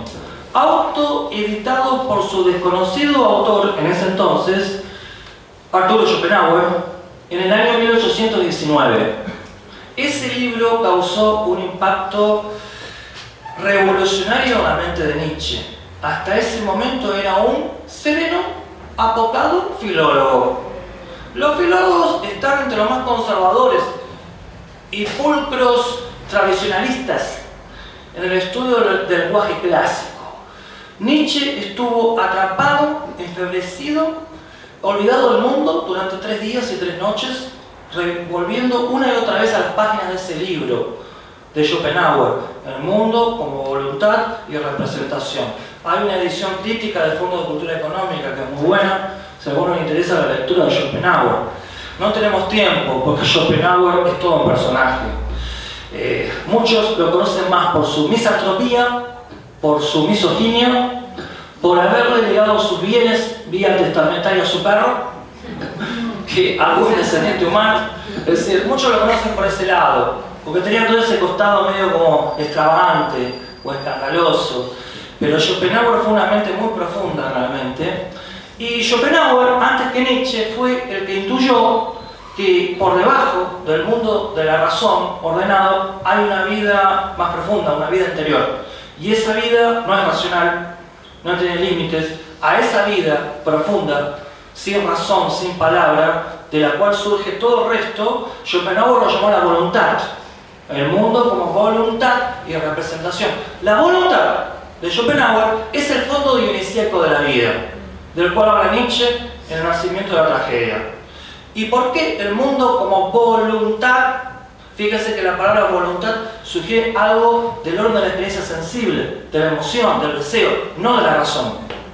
autoeditado por su desconocido autor en ese entonces, Arturo Schopenhauer, en el año mil ochocientos diecinueve. Ese libro causó un impacto revolucionario en la mente de Nietzsche. Hasta ese momento era un sereno, apocado filólogo. Los filólogos están entre los más conservadores y pulcros tradicionalistas en el estudio del lenguaje clásico. Nietzsche estuvo atrapado, enfebrecido, olvidado del mundo durante tres días y tres noches, volviendo una y otra vez a las páginas de ese libro de Schopenhauer, El mundo como voluntad y representación. Hay una edición crítica del Fondo de Cultura Económica que es muy buena, si a alguno le interesa la lectura de Schopenhauer. No tenemos tiempo porque Schopenhauer es todo un personaje. Eh, muchos lo conocen más por su misantropía, por su misoginia, por haberle legado sus bienes vía testamentaria a su perro, que algún descendiente humano. Es decir, muchos lo conocen por ese lado, porque tenía todo ese costado medio como extravagante o escandaloso. Pero Schopenhauer fue una mente muy profunda realmente. Y Schopenhauer, antes que Nietzsche, fue el que intuyó que por debajo del mundo de la razón ordenado hay una vida más profunda, una vida interior. Y esa vida no es racional, no tiene límites. A esa vida profunda, sin razón, sin palabra, de la cual surge todo el resto, Schopenhauer lo llamó la voluntad. El mundo como voluntad y representación. La voluntad de Schopenhauer es el fondo dionisíaco de la vida. del cual habla Nietzsche en el nacimiento de la tragedia. ¿Y por qué el mundo como voluntad? Fíjese que la palabra voluntad sugiere algo del orden de la experiencia sensible, de la emoción, del deseo, no de la razón.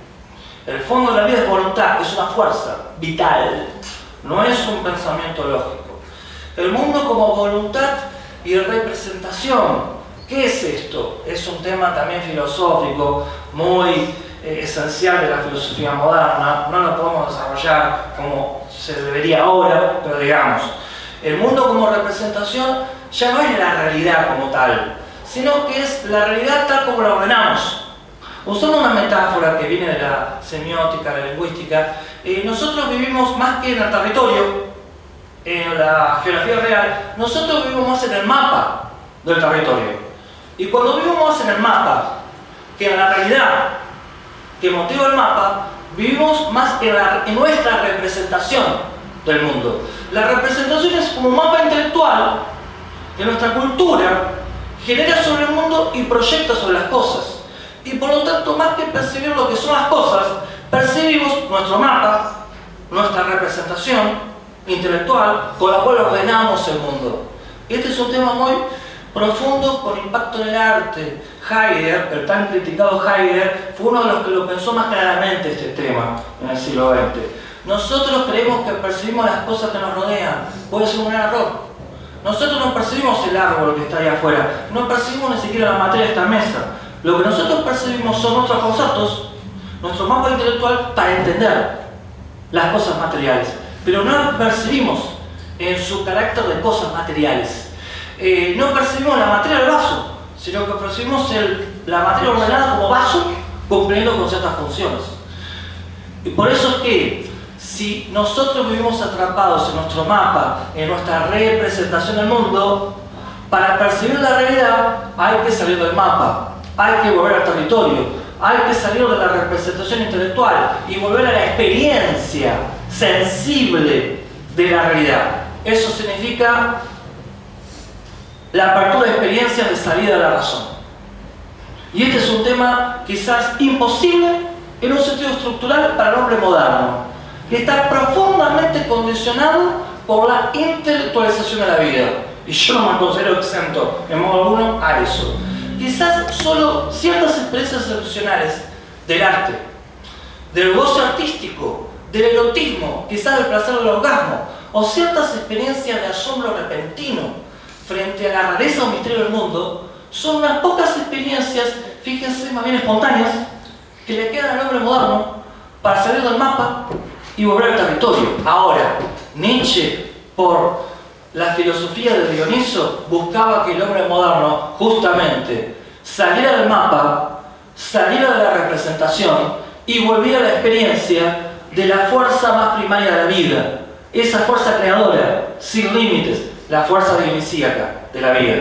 El fondo de la vida es voluntad, es una fuerza vital, no es un pensamiento lógico. El mundo como voluntad y representación. ¿Qué es esto? Es un tema también filosófico, muy eh, esencial de la filosofía moderna. No lo podemos desarrollar como se debería ahora, pero digamos, el mundo como representación ya no es la realidad como tal, sino que es la realidad tal como la ordenamos. Usando una metáfora que viene de la semiótica, de la lingüística, eh, nosotros vivimos más que en el territorio, en la geografía real, nosotros vivimos más en el mapa del territorio. Y cuando vivimos más en el mapa que en la realidad que motiva el mapa, vivimos más en, la, en nuestra representación del mundo. La representación es como un mapa intelectual que nuestra cultura genera sobre el mundo y proyecta sobre las cosas. Y por lo tanto, más que percibir lo que son las cosas, percibimos nuestro mapa, nuestra representación intelectual con la cual ordenamos el mundo. Este es un tema muy profundo con impacto en el arte. Heidegger, el tan criticado Heidegger, fue uno de los que lo pensó más claramente este tema en el siglo veinte. Nosotros creemos que percibimos las cosas que nos rodean. Puede ser un error. Nosotros no percibimos el árbol que está ahí afuera, no percibimos ni siquiera la materia de esta mesa. Lo que nosotros percibimos son nuestros conceptos, nuestro mapa intelectual para entender las cosas materiales, pero no las percibimos en su carácter de cosas materiales. Eh, no percibimos la materia del vaso, sino que percibimos el, la materia ordenada como vaso cumpliendo con ciertas funciones. Y por eso es que si nosotros vivimos atrapados en nuestro mapa, en nuestra representación del mundo, para percibir la realidad hay que salir del mapa, hay que volver al territorio, hay que salir de la representación intelectual y volver a la experiencia sensible de la realidad. Eso significa la apertura de experiencias de salida de la razón. Y este es un tema quizás imposible en un sentido estructural para el hombre moderno, que está profundamente condicionado por la intelectualización de la vida. Y yo no me considero exento en modo alguno a eso. Quizás solo ciertas experiencias excepcionales del arte, del goce artístico, del erotismo, quizás del placer del orgasmo, o ciertas experiencias de asombro repentino frente a la rareza o misterio del mundo, son unas pocas experiencias, fíjense, más bien espontáneas, que le quedan al hombre moderno para salir del mapa y volver al territorio. Ahora, Nietzsche, por la filosofía de Dioniso, buscaba que el hombre moderno justamente saliera del mapa, saliera de la representación y volviera a la experiencia de la fuerza más primaria de la vida, esa fuerza creadora, sin límites, la fuerza dionisíaca de la vida.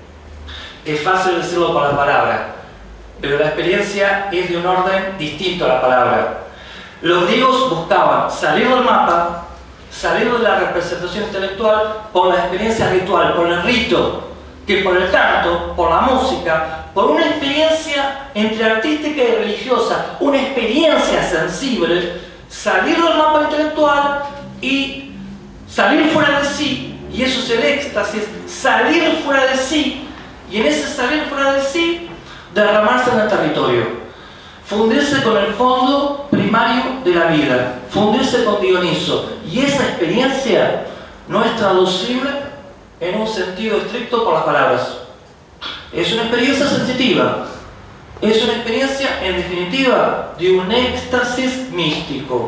Es fácil decirlo con la palabra, pero la experiencia es de un orden distinto a la palabra. Los griegos buscaban salir del mapa, salir de la representación intelectual por la experiencia ritual, por el rito, que por el canto, por la música, por una experiencia entre artística y religiosa, una experiencia sensible, salir del mapa intelectual y salir fuera de sí, y eso es el éxtasis, salir fuera de sí, y en ese salir fuera de sí, derramarse en el territorio, fundirse con el fondo primario de la vida, fundirse con Dioniso, y esa experiencia no es traducible en un sentido estricto por las palabras. Es una experiencia sensitiva, es una experiencia, en definitiva, de un éxtasis místico.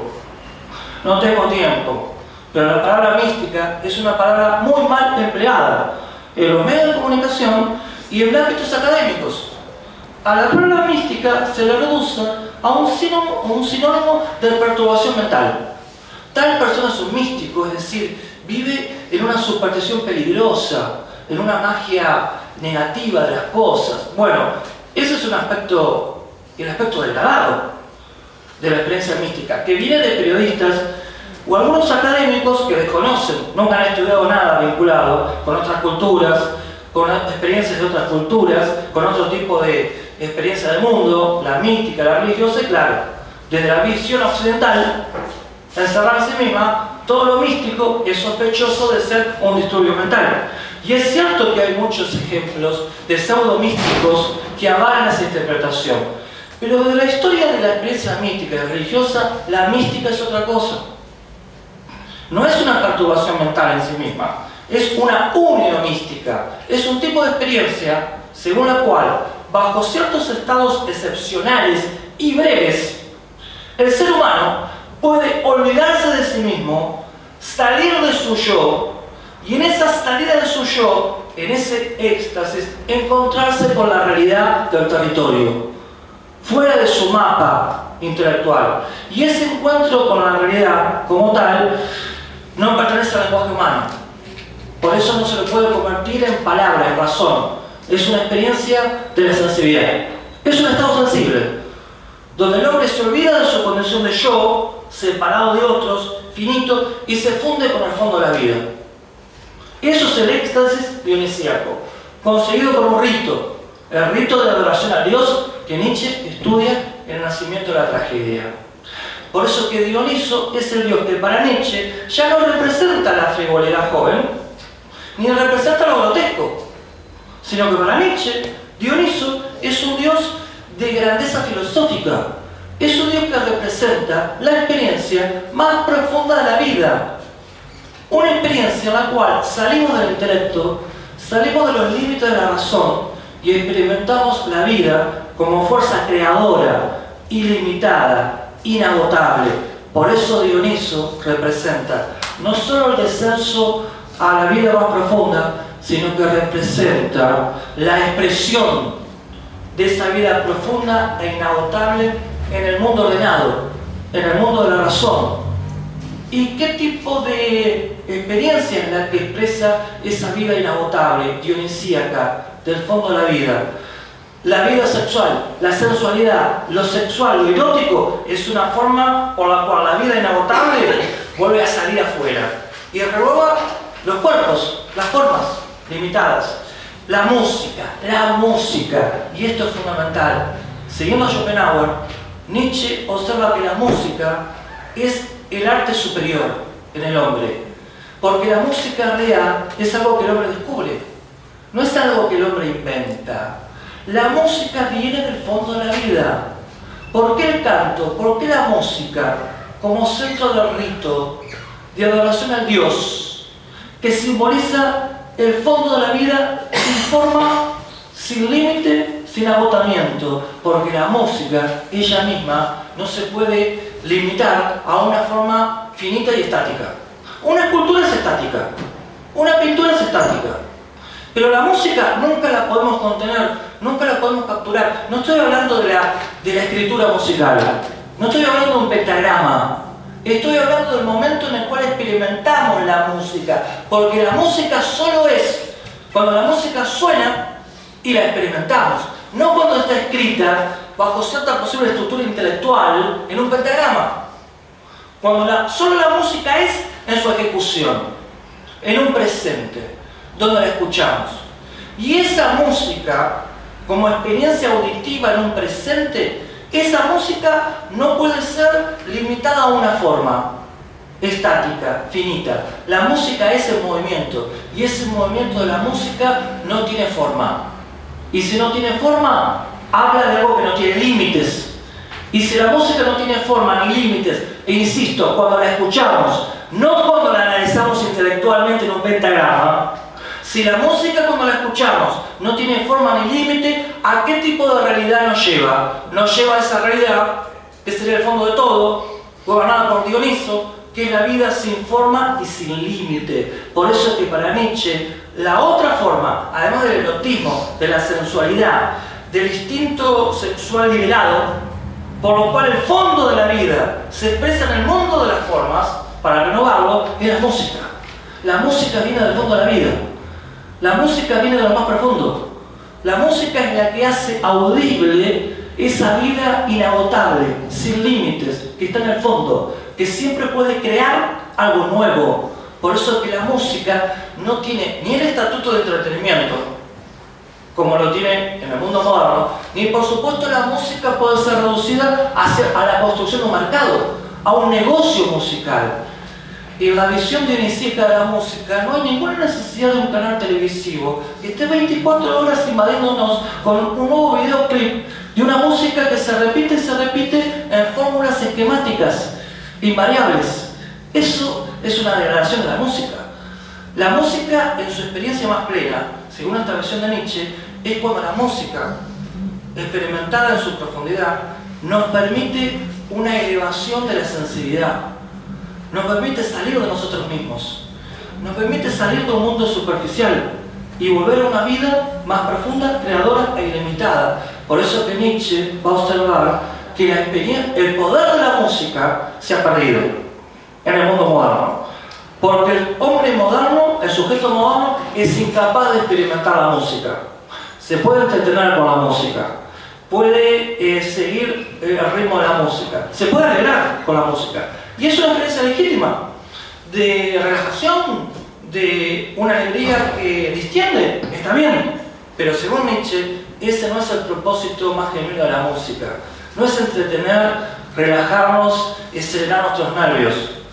No tengo tiempo, pero la palabra mística es una palabra muy mal empleada en los medios de comunicación y en ámbitos académicos. A la palabra mística se le reduce a un sinónimo, un sinónimo de perturbación mental. Tal persona es un místico, es decir, vive en una superstición peligrosa, en una magia negativa de las cosas. Bueno, ese es un aspecto, el aspecto degradado de la experiencia mística, que viene de periodistas o algunos académicos que desconocen, nunca han estudiado nada vinculado con otras culturas, con experiencias de otras culturas, con otro tipo de experiencia del mundo, la mística, la religiosa, y claro, Desde la visión occidental, encerrada en sí misma, todo lo místico es sospechoso de ser un disturbio mental. Y es cierto que hay muchos ejemplos de pseudo-místicos que avalan esa interpretación. Pero de la historia de la experiencia mística y religiosa, la mística es otra cosa. No es una perturbación mental en sí misma, es una unión mística. Es un tipo de experiencia según la cual, bajo ciertos estados excepcionales y breves, el ser humano puede olvidarse de sí mismo, salir de su yo, y en esa salida de su yo, en ese éxtasis, encontrarse con la realidad del territorio, fuera de su mapa intelectual. Y ese encuentro con la realidad, como tal, no pertenece al lenguaje humano. Por eso no se lo puede convertir en palabra, en razón. Es una experiencia de la sensibilidad. Es un estado sensible, donde el hombre se olvida de su condición de yo, separado de otros, finito, y se funde con el fondo de la vida. Eso es el éxtasis dionisíaco, conseguido por un rito, el rito de adoración a Dios que Nietzsche estudia en el nacimiento de la tragedia. Por eso que Dioniso es el dios que para Nietzsche ya no representa la frivolidad joven, ni representa lo grotesco, sino que para Nietzsche Dioniso es un dios de grandeza filosófica, es un dios que representa la experiencia más profunda de la vida. Una experiencia en la cual salimos del intelecto, salimos de los límites de la razón y experimentamos la vida como fuerza creadora, ilimitada, inagotable. Por eso Dioniso representa no solo el descenso a la vida más profunda, sino que representa la expresión de esa vida profunda e inagotable en el mundo ordenado, en el mundo de la razón. ¿Y qué tipo de experiencia es la que expresa esa vida inagotable, dionisíaca, del fondo de la vida? La vida sexual, la sensualidad, lo sexual, lo erótico, es una forma por la cual la vida inagotable vuelve a salir afuera y renueva los cuerpos, las formas limitadas. La música, la música, y esto es fundamental. Siguiendo a Schopenhauer, Nietzsche observa que la música es el arte superior en el hombre, porque la música real es algo que el hombre descubre, no es algo que el hombre inventa. La música viene del fondo de la vida. ¿Por qué el canto? ¿Por qué la música? Como centro del rito de adoración al Dios, que simboliza el fondo de la vida sin forma, sin límite, sin agotamiento, porque la música, ella misma, no se puede limitar a una forma finita y estática. Una escultura es estática, una pintura es estática, pero la música nunca la podemos contener, nunca la podemos capturar. No estoy hablando de la, de la escritura musical, no estoy hablando de un pentagrama, estoy hablando del momento en el cual experimentamos la música, porque la música solo es cuando la música suena y la experimentamos, no cuando está escrita bajo cierta posible estructura intelectual en un pentagrama. Cuando la, solo la música es en su ejecución, en un presente, donde la escuchamos. Y esa música, como experiencia auditiva en un presente, esa música no puede ser limitada a una forma estática, finita. La música es el movimiento, y ese movimiento de la música no tiene forma. Y si no tiene forma, habla de algo que no tiene límites. Y si la música no tiene forma ni límites, e insisto, cuando la escuchamos, no cuando la analizamos intelectualmente en un pentagrama, si la música cuando la escuchamos no tiene forma ni límite, ¿a qué tipo de realidad nos lleva? Nos lleva a esa realidad, que sería el fondo de todo, gobernada por Dioniso, que es la vida sin forma y sin límite. Por eso es que para Nietzsche, la otra forma, además del erotismo, de la sensualidad, del instinto sexual liberado, por lo cual el fondo de la vida se expresa en el mundo de las formas, para renovarlo, es la música. La música viene del fondo de la vida. La música viene de lo más profundo. La música es la que hace audible esa vida inagotable, sin límites, que está en el fondo, que siempre puede crear algo nuevo. Por eso es que la música no tiene ni el estatuto de entretenimiento, como lo tiene en el mundo moderno, ni por supuesto la música puede ser reducida hacia, a la construcción de un mercado, a un negocio musical. Y en la visión dionisíaca de la música no hay ninguna necesidad de un canal televisivo que esté veinticuatro horas invadiéndonos con un nuevo videoclip de una música que se repite y se repite en fórmulas esquemáticas invariables. Eso es una degradación de la música. La música, en su experiencia más plena, según esta versión de Nietzsche, es cuando la música, experimentada en su profundidad, nos permite una elevación de la sensibilidad, nos permite salir de nosotros mismos, nos permite salir de un mundo superficial y volver a una vida más profunda, creadora e ilimitada. Por eso que Nietzsche va a observar que la experiencia, el poder de la música se ha perdido en el mundo moderno. Porque el hombre moderno, el sujeto moderno, es incapaz de experimentar la música. Se puede entretener con la música, puede eh, seguir el ritmo de la música, se puede alegrar con la música. Y es una experiencia legítima, de relajación, de una alegría que distiende, está bien. Pero según Nietzsche, ese no es el propósito más genuino de la música. No es entretener, relajarnos y acelerar nuestros nervios.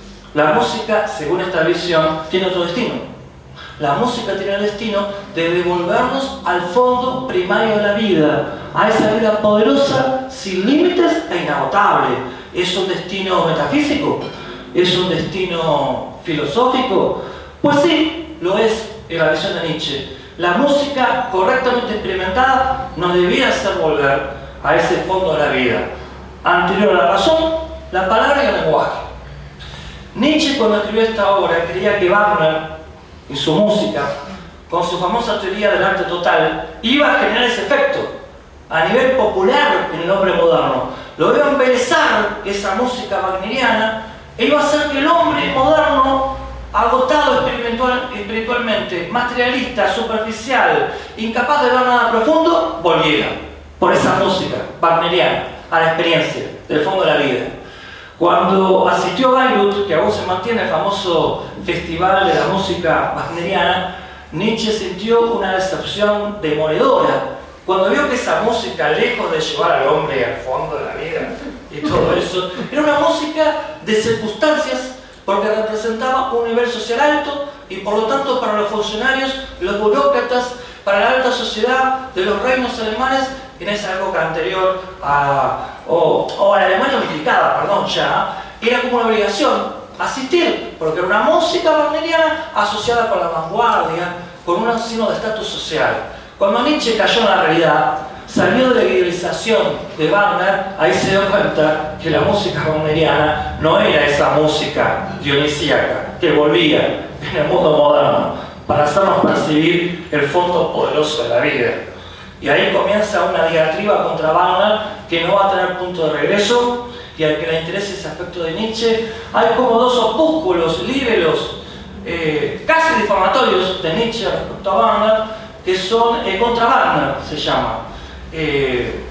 La música, según esta visión, tiene otro destino. La música tiene el destino de devolvernos al fondo primario de la vida, a esa vida poderosa, sin límites e inagotable. ¿Es un destino metafísico? ¿Es un destino filosófico? Pues sí, lo es en la visión de Nietzsche. La música correctamente experimentada nos debía hacer volver a ese fondo de la vida. Anterior a la razón, la palabra y el lenguaje. Nietzsche, cuando escribió esta obra, creía que Wagner, en su música, con su famosa teoría del arte total, iba a generar ese efecto a nivel popular en el hombre moderno. Lo iba a embelezar esa música wagneriana e iba a hacer que el hombre moderno, agotado espiritual, espiritualmente, materialista, superficial, incapaz de ver nada profundo, volviera por esa música wagneriana a la experiencia del fondo de la vida. Cuando asistió a Bayreuth, que aún se mantiene el famoso festival de la música wagneriana, Nietzsche sintió una decepción demoledora cuando vio que esa música, lejos de llevar al hombre al fondo de la vida y todo eso, era una música de circunstancias, porque representaba un nivel social alto y por lo tanto para los funcionarios, los burócratas, para la alta sociedad de los reinos alemanes en esa época anterior a, o, o a la Alemania unificada, perdón, ya, era como una obligación asistir, porque era una música wagneriana asociada con la vanguardia, con un signo de estatus social. Cuando Nietzsche cayó en la realidad, salió de la idealización de Wagner, ahí se dio cuenta que la música wagneriana no era esa música dionisíaca que volvía en el mundo moderno para hacernos percibir el fondo poderoso de la vida. Y ahí comienza una diatriba contra Wagner que no va a tener punto de regreso, y al que le interese ese aspecto de Nietzsche, hay como dos opúsculos, líbelos, eh, casi difamatorios de Nietzsche respecto a Wagner, que son eh, contra Wagner, se llama. Eh,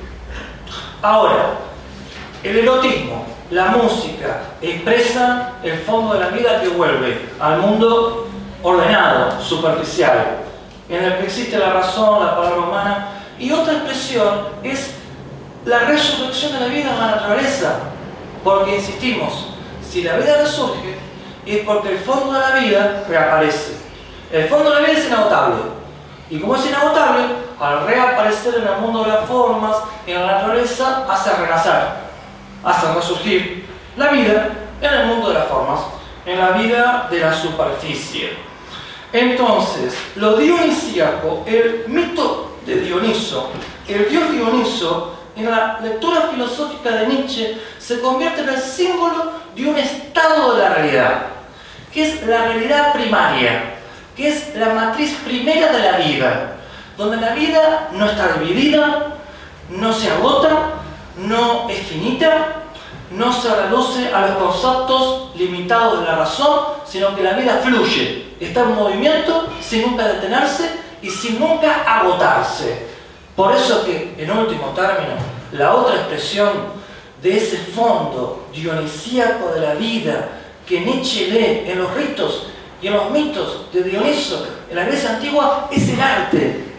ahora, el erotismo, la música, expresan el fondo de la vida que vuelve al mundo ordenado, superficial, en el que existe la razón, la palabra humana, y otra expresión es la resurrección de la vida en la naturaleza, porque insistimos, si la vida resurge es porque el fondo de la vida reaparece. El fondo de la vida es inagotable, y como es inagotable, al reaparecer en el mundo de las formas, en la naturaleza, hace renacer, hace resurgir la vida en el mundo de las formas, en la vida de la superficie. Entonces, lo dionisíaco, el mito de Dioniso, el dios Dioniso, en la lectura filosófica de Nietzsche, se convierte en el símbolo de un estado de la realidad, que es la realidad primaria, que es la matriz primera de la vida, donde la vida no está dividida, no se agota, no es finita, no se reduce a los conceptos limitados de la razón, sino que la vida fluye, está en movimiento sin nunca detenerse y sin nunca agotarse. Por eso que, en último término, la otra expresión de ese fondo dionisíaco de la vida que Nietzsche lee en los ritos y en los mitos de Dioniso en la Grecia antigua es el arte,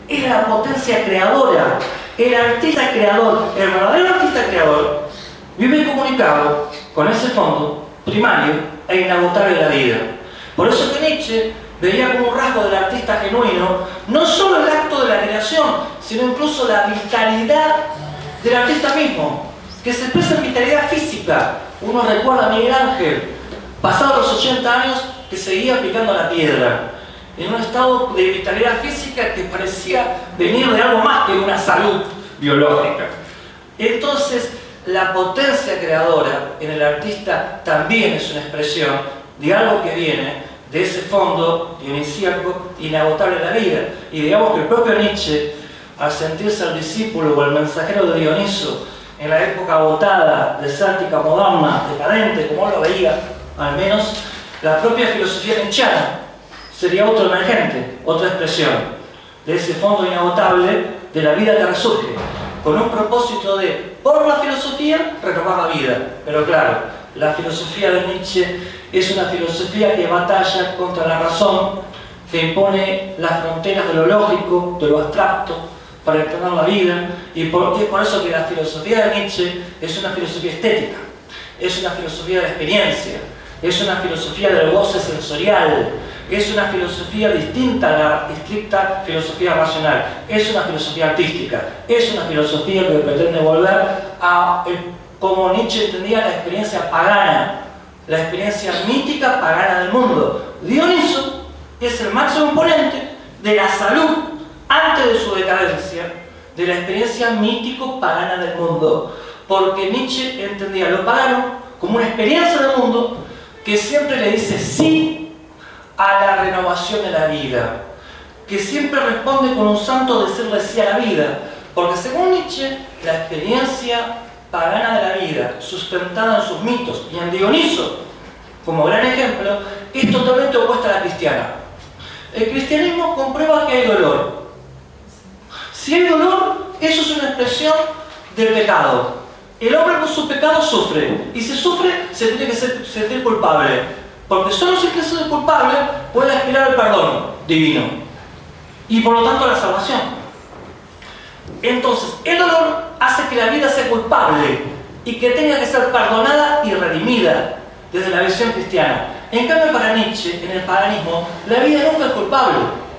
es la potencia creadora. El artista creador, el verdadero artista creador, vive comunicado con ese fondo primario e inagotable de la vida. Por eso que Nietzsche veía como un rasgo del artista genuino no solo el acto de la creación, sino incluso la vitalidad del artista mismo, que se expresa en vitalidad física. Uno recuerda a Miguel Ángel, pasados los ochenta años, que seguía picando la piedra, en un estado de vitalidad física que parecía venir de algo más que una salud biológica. Entonces, la potencia creadora en el artista también es una expresión de algo que viene de ese fondo dionisíaco inagotable de la vida. Y digamos que el propio Nietzsche, al sentirse el discípulo o el mensajero de Dioniso en la época agotada, desértica, moderna, decadente, como él lo veía, al menos, la propia filosofía nietzscheana sería otro emergente, otra expresión de ese fondo inagotable de la vida que resurge, con un propósito de, por la filosofía, renovar la vida. Pero claro, la filosofía de Nietzsche es una filosofía que batalla contra la razón, que impone las fronteras de lo lógico, de lo abstracto, para entender la vida, y por, es por eso que la filosofía de Nietzsche es una filosofía estética, es una filosofía de la experiencia, es una filosofía del goce sensorial, es una filosofía distinta a la estricta filosofía racional, es una filosofía artística, es una filosofía que pretende volver a el, como Nietzsche entendía la experiencia pagana, la experiencia mítica pagana del mundo. Dioniso es el máximo exponente de la salud antes de su decadencia, de la experiencia mítico pagana del mundo, porque Nietzsche entendía lo pagano como una experiencia del mundo que siempre le dice sí a la renovación de la vida, que siempre responde con un santo decirle sí a la vida, porque según Nietzsche, la experiencia pagana de la vida, sustentada en sus mitos, y en Dioniso, como gran ejemplo, es totalmente opuesta a la cristiana. El cristianismo comprueba que hay dolor. Si hay dolor, eso es una expresión del pecado. El hombre con su pecado sufre, y si sufre, se tiene que ser, sentir culpable, porque solo si quiere ser culpable puede aspirar al perdón divino y por lo tanto a la salvación. Entonces, el dolor hace que la vida sea culpable y que tenga que ser perdonada y redimida desde la visión cristiana. En cambio, para Nietzsche, en el paganismo, la vida nunca es culpable.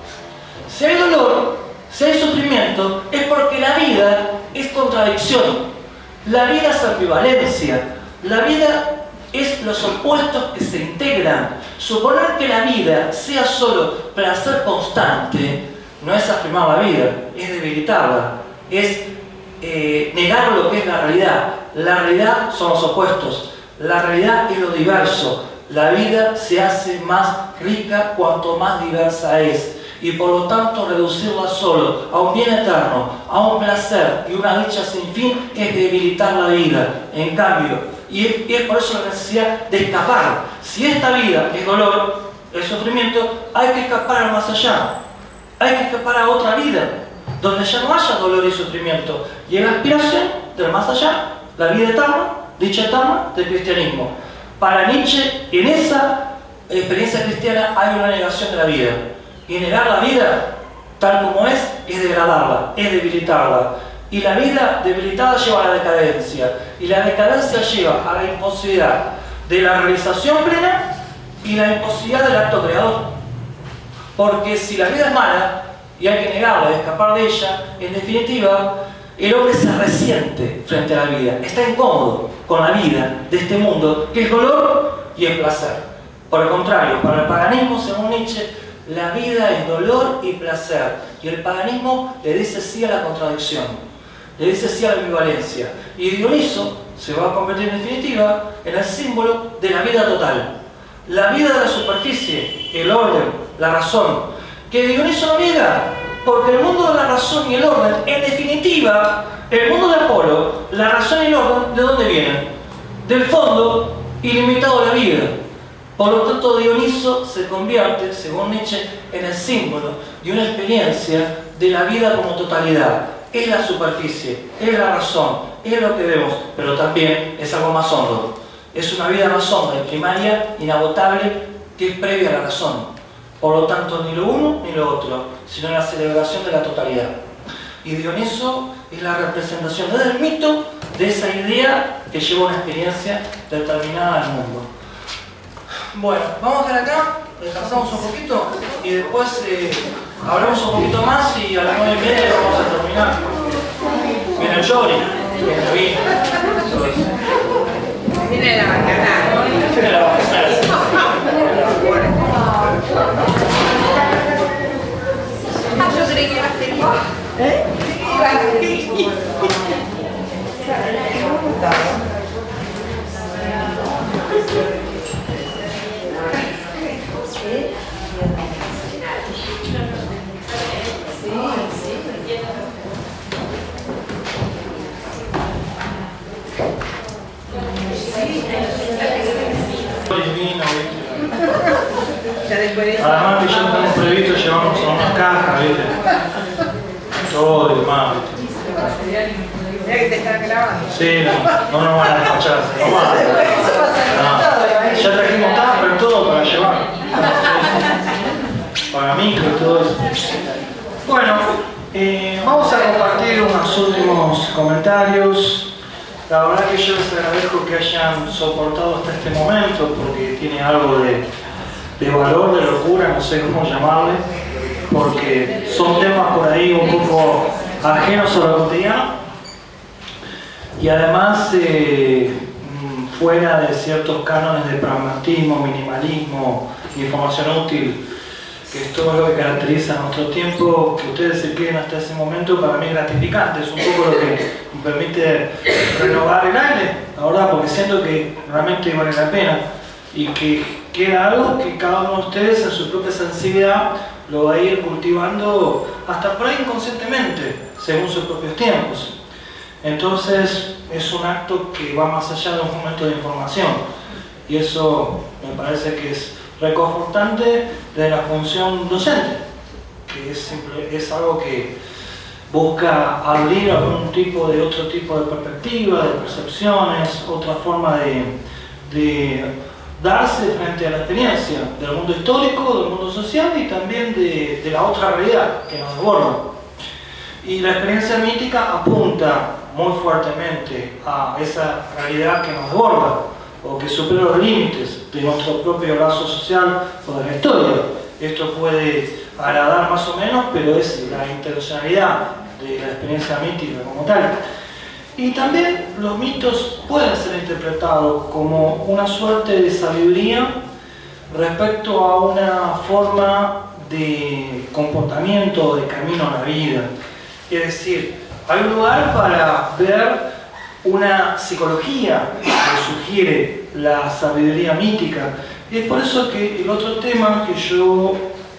Si hay dolor, si hay sufrimiento, es porque la vida es contradicción. La vida es ambivalencia. La vida es los opuestos que se integran. Suponer que la vida sea solo placer constante no es afirmar la vida, es debilitarla, es eh, negar lo que es la realidad. La realidad son los opuestos, la realidad es lo diverso. La vida se hace más rica cuanto más diversa es, y por lo tanto reducirla solo a un bien eterno, a un placer y una dicha sin fin es debilitar la vida. En cambio, y es, y es por eso la necesidad de escapar. Si esta vida es dolor, el sufrimiento, hay que escapar al más allá, hay que escapar a otra vida donde ya no haya dolor y sufrimiento, y en la aspiración del más allá, la vida eterna, dicha eterna del cristianismo. Para Nietzsche, en esa experiencia cristiana hay una negación de la vida, y negar la vida tal como es, es degradarla, es debilitarla. Y la vida debilitada lleva a la decadencia, y la decadencia lleva a la imposibilidad de la realización plena y la imposibilidad del acto creador. Porque si la vida es mala y hay que negarla y escapar de ella, en definitiva, el hombre se resiente frente a la vida, está incómodo con la vida de este mundo, que es dolor y es placer. Por el contrario, para el paganismo, según Nietzsche, la vida es dolor y placer, y el paganismo le dice sí a la contradicción, le dice sí a la ambivalencia, y Dioniso se va a convertir en definitiva en el símbolo de la vida total, la vida de la superficie, el orden, la razón, que Dioniso no niega, porque el mundo de la razón y el orden, en definitiva, el mundo de Apolo, la razón y el orden, ¿de dónde vienen? Del fondo ilimitado de la vida. Por lo tanto, Dioniso se convierte, según Nietzsche, en el símbolo de una experiencia de la vida como totalidad. Es la superficie, es la razón, es lo que vemos, pero también es algo más hondo. Es una vida más honda y primaria, inagotable, que es previa a la razón. Por lo tanto, ni lo uno ni lo otro, sino la celebración de la totalidad. Y Dioniso es la representación desde el mito de esa idea que lleva una experiencia determinada al mundo. Bueno, vamos a dejar acá, descansamos un poquito y después eh, hablamos un poquito más y a las nueve y media vamos a terminar. Viene el Yori, viene el vino, todo eso. Viene la bacana. Viene la bacana. Ah, yo creí que iba a ser igual. ¿Eh? Iba a ser igual. Además que ya tenemos previsto llevarnos a unas cajas, ¿viste? Todo y demás, ¿viste? Mira que te están grabando. Sí, no, no nos van a despachar, no van. No. Ya trajimos tupper, todo para llevar. Para micro y todo eso. Bueno, eh, vamos a compartir unos últimos comentarios. La verdad que yo les agradezco que hayan soportado hasta este momento porque tiene algo de, de valor, de locura, no sé cómo llamarle, porque son temas por ahí un poco ajenos a lo cotidiano y además eh, fuera de ciertos cánones de pragmatismo, minimalismo, información útil, que es todo lo que caracteriza a nuestro tiempo. Que ustedes se queden hasta ese momento para mí es gratificante, es un poco lo que me permite renovar el aire, la verdad, porque siento que realmente vale la pena y que queda algo que cada uno de ustedes en su propia sensibilidad lo va a ir cultivando hasta por ahí inconscientemente, según sus propios tiempos. Entonces es un acto que va más allá de un momento de información y eso me parece que es reconfortante de la función docente, que es, simple, es algo que busca abrir algún tipo de otro tipo de perspectiva, de percepciones, otra forma de, de darse frente a la experiencia del mundo histórico, del mundo social y también de, de la otra realidad que nos desborda. Y la experiencia mítica apunta muy fuertemente a esa realidad que nos desborda o que supera los límites de nuestro propio lazo social o de la historia. Esto puede agradar más o menos, pero es la intencionalidad de la experiencia mítica como tal. Y también los mitos pueden ser interpretados como una suerte de sabiduría respecto a una forma de comportamiento o de camino a la vida. Es decir, hay un lugar para ver una psicología que sugiere la sabiduría mítica. Y es por eso que el otro tema que yo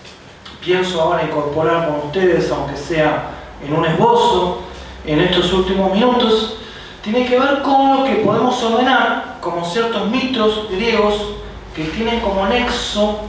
pienso ahora incorporar con ustedes, aunque sea en un esbozo, en estos últimos minutos, tiene que ver con lo que podemos ordenar como ciertos mitos griegos que tienen como nexo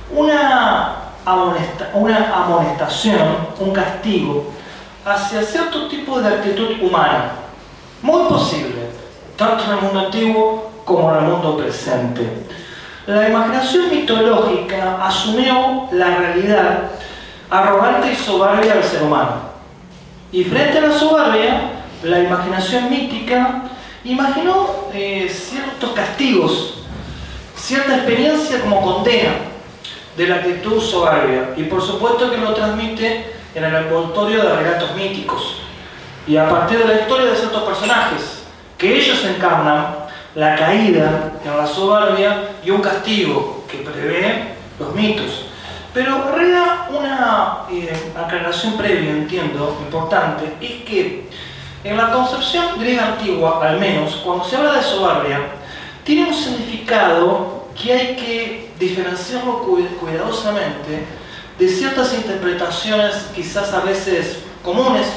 una, amonesta, una amonestación, un castigo hacia cierto tipo de actitud humana. Muy posible, tanto en el mundo antiguo como en el mundo presente. La imaginación mitológica asumió la realidad arrogante y soberbia del ser humano. Y frente a la soberbia, la imaginación mítica imaginó eh, ciertos castigos, cierta experiencia como condena de la actitud soberbia. Y por supuesto que lo transmite en el envoltorio de relatos míticos. Y a partir de la historia de ciertos personajes, que ellos encarnan la caída en la soberbia y un castigo que prevé los mitos. Pero en realidad una eh, aclaración previa, entiendo, importante, es que en la concepción griega antigua, al menos, cuando se habla de soberbia, tiene un significado que hay que diferenciarlo cuidadosamente de ciertas interpretaciones quizás a veces comunes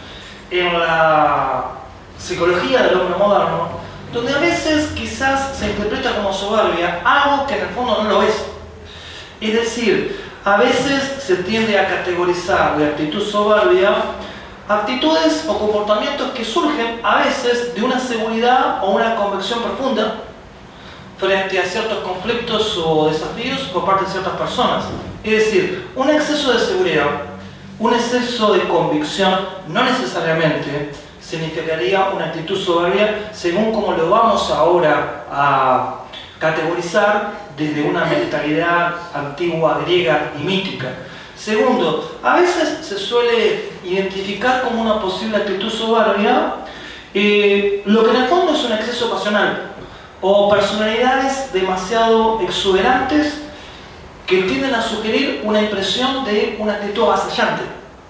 en la psicología del hombre moderno, donde a veces quizás se interpreta como soberbia algo que en el fondo no lo es. Es decir, a veces se tiende a categorizar de actitud soberbia actitudes o comportamientos que surgen a veces de una seguridad o una convicción profunda frente a ciertos conflictos o desafíos por parte de ciertas personas. Es decir, un exceso de seguridad, un exceso de convicción, no necesariamente significaría una actitud soberbia, según como lo vamos ahora a categorizar desde una mentalidad antigua, griega y mítica. Segundo, a veces se suele identificar como una posible actitud soberbia eh, lo que en el fondo es un exceso pasional o personalidades demasiado exuberantes que tienden a sugerir una impresión de una actitud avasallante.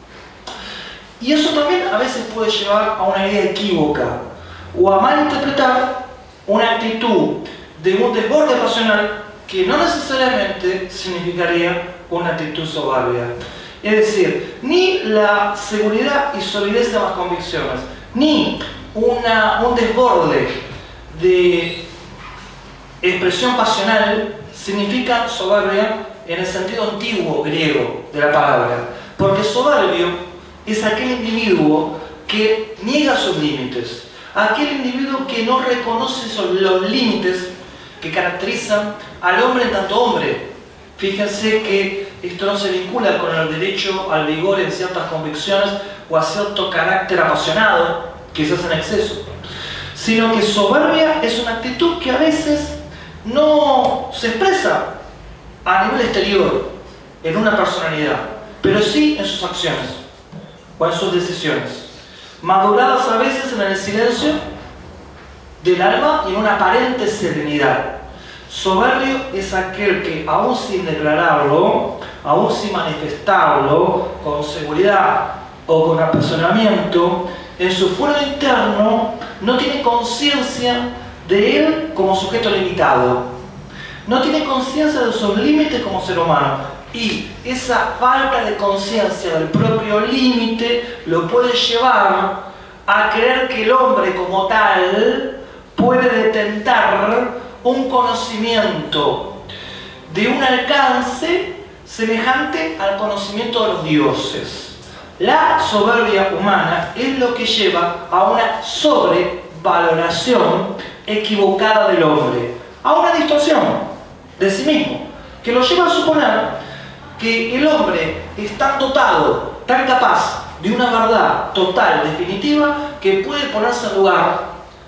Y eso también a veces puede llevar a una idea equívoca o a malinterpretar una actitud de un desborde pasional que no necesariamente significaría una actitud soberbia. Es decir, ni la seguridad y solidez de las convicciones, ni una, un desborde de expresión pasional significa soberbia en el sentido antiguo griego de la palabra. Porque soberbio es aquel individuo que niega sus límites, aquel individuo que no reconoce los límites que caracterizan al hombre en tanto hombre. Fíjense que esto no se vincula con el derecho al vigor en ciertas convicciones o a cierto carácter apasionado, quizás en exceso, sino que soberbia es una actitud que a veces no se expresa a nivel exterior en una personalidad, pero sí en sus acciones o en sus decisiones, maduradas a veces en el silencio del alma y en una aparente serenidad. Soberbio es aquel que, aún sin declararlo, aún sin manifestarlo con seguridad o con apasionamiento, en su fuero interno no tiene conciencia de él como sujeto limitado, no tiene conciencia de sus límites como ser humano, y esa falta de conciencia del propio límite lo puede llevar a creer que el hombre como tal puede detentar un conocimiento de un alcance semejante al conocimiento de los dioses. La soberbia humana es lo que lleva a una sobrevaloración equivocada del hombre, a una distorsión de sí mismo, que lo lleva a suponer que el hombre es tan dotado, tan capaz de una verdad total, definitiva, que puede ponerse en lugar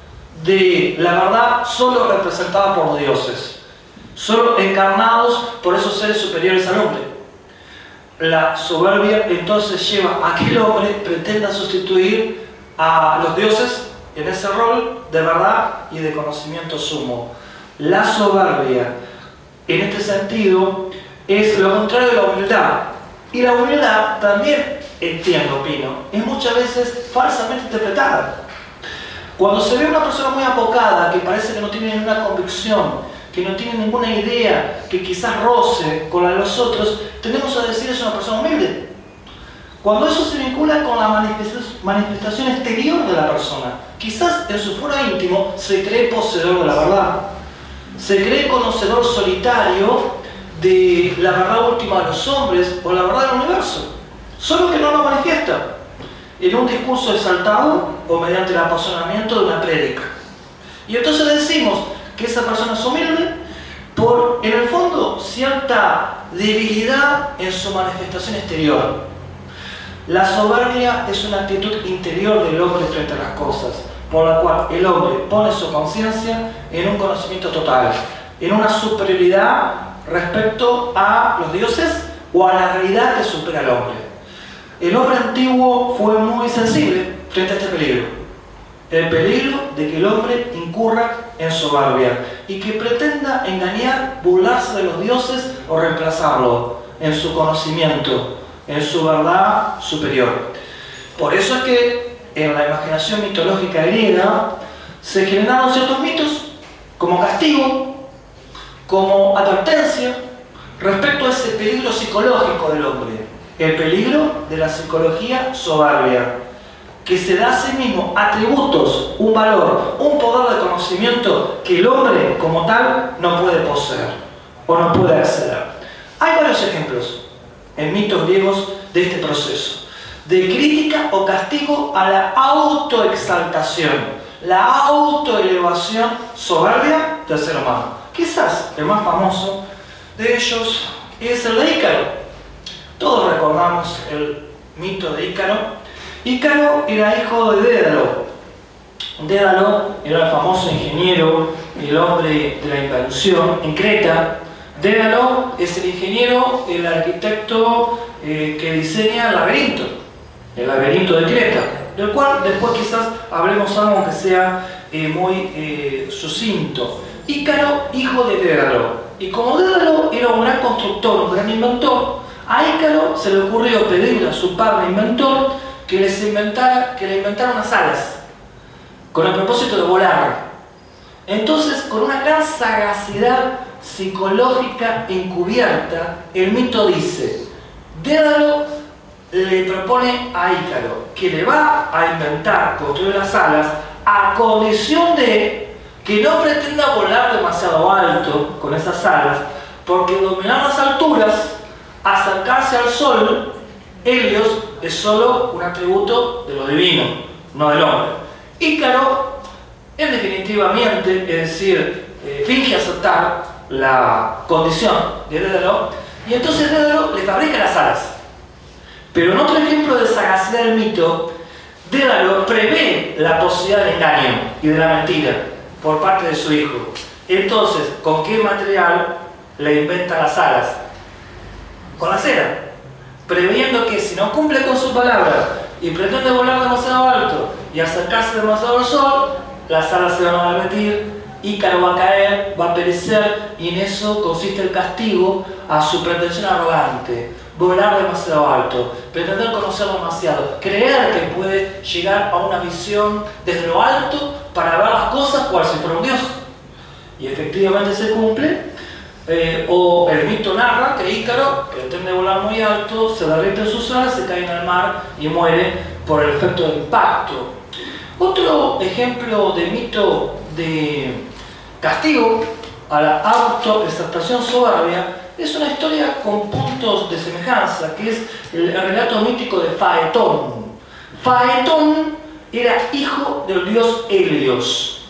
de la verdad solo representada por los dioses, solo encarnados por esos seres superiores al hombre. La soberbia entonces lleva a que el hombre pretenda sustituir a los dioses en ese rol de verdad y de conocimiento sumo. La soberbia, en este sentido, es lo contrario de la humildad. Y la humildad también, entiendo, opino, es muchas veces falsamente interpretada. Cuando se ve una persona muy apocada, que parece que no tiene ninguna convicción, que no tiene ninguna idea, que quizás roce con la de los otros, tendemos a decir es una persona humilde. Cuando eso se vincula con la manifestación exterior de la persona, quizás en su fuero íntimo se cree poseedor de la verdad, se cree conocedor solitario de la verdad última de los hombres o la verdad del universo, solo que no lo manifiesta en un discurso exaltado o mediante el apasionamiento de una prédica. Y entonces decimos que esa persona es humilde por, en el fondo, cierta debilidad en su manifestación exterior. La soberbia es una actitud interior del hombre frente a las cosas, por la cual el hombre pone su conciencia en un conocimiento total, en una superioridad respecto a los dioses o a la realidad que supera al hombre. El hombre antiguo fue muy sensible frente a este peligro, el peligro de que el hombre incurra en soberbia y que pretenda engañar, burlarse de los dioses o reemplazarlo en su conocimiento, en su verdad superior. Por eso es que en la imaginación mitológica griega se generaron ciertos mitos como castigo, como advertencia respecto a ese peligro psicológico del hombre, el peligro de la psicología soberbia, que se da a sí mismo atributos, un valor, un poder de conocimiento que el hombre como tal no puede poseer o no puede acceder. Hay varios ejemplos en mitos griegos de este proceso, de crítica o castigo a la autoexaltación, la autoelevación soberbia del ser humano. ¿Qué Quizás el más famoso de ellos es el de Ícaro. Todos recordamos el mito de Ícaro. Ícaro era hijo de Dédalo. Dédalo era el famoso ingeniero, el hombre de la invención en Creta. Dédalo es el ingeniero, el arquitecto eh, que diseña el laberinto, el laberinto de Creta, del cual después quizás hablemos algo que sea eh, muy eh, sucinto. Ícaro, hijo de Dédalo. Y como Dédalo era un gran constructor, un gran inventor, a Ícaro se le ocurrió pedirle a su padre inventor que, les inventara, que le inventara unas alas, con el propósito de volar. Entonces, con una gran sagacidad psicológica encubierta, el mito dice: Dédalo le propone a Ícaro que le va a inventar construir las alas a condición de que no pretenda volar demasiado alto con esas alas, porque dominar las alturas, acercarse al sol, Helios, es solo un atributo de lo divino, no del hombre. Ícaro, en definitivamente, es decir, eh, finge aceptar la condición de Dédalo, y entonces Dédalo le fabrica las alas. Pero en otro ejemplo de sagacidad del mito, Dédalo prevé la posibilidad del engaño y de la mentira por parte de su hijo. Entonces, ¿con qué material le inventa las alas? Con la cera, previendo que si no cumple con su palabra y pretende volar demasiado alto y acercarse demasiado al sol, las alas se van a derretir, Ícaro va a caer, va a perecer, y en eso consiste el castigo a su pretensión arrogante: volar demasiado alto, pretender conocer demasiado, creer que puede llegar a una visión desde lo alto para ver las cosas cual si fuera un dios. Y efectivamente se cumple. Eh, o el mito narra que Ícaro pretende volar muy alto, se derrite sus alas, se cae en el mar y muere por el efecto del impacto. Otro ejemplo de mito de castigo a la autoexaltación soberbia es una historia con puntos de semejanza, que es el relato mítico de Faetón. Faetón era hijo del dios Helios.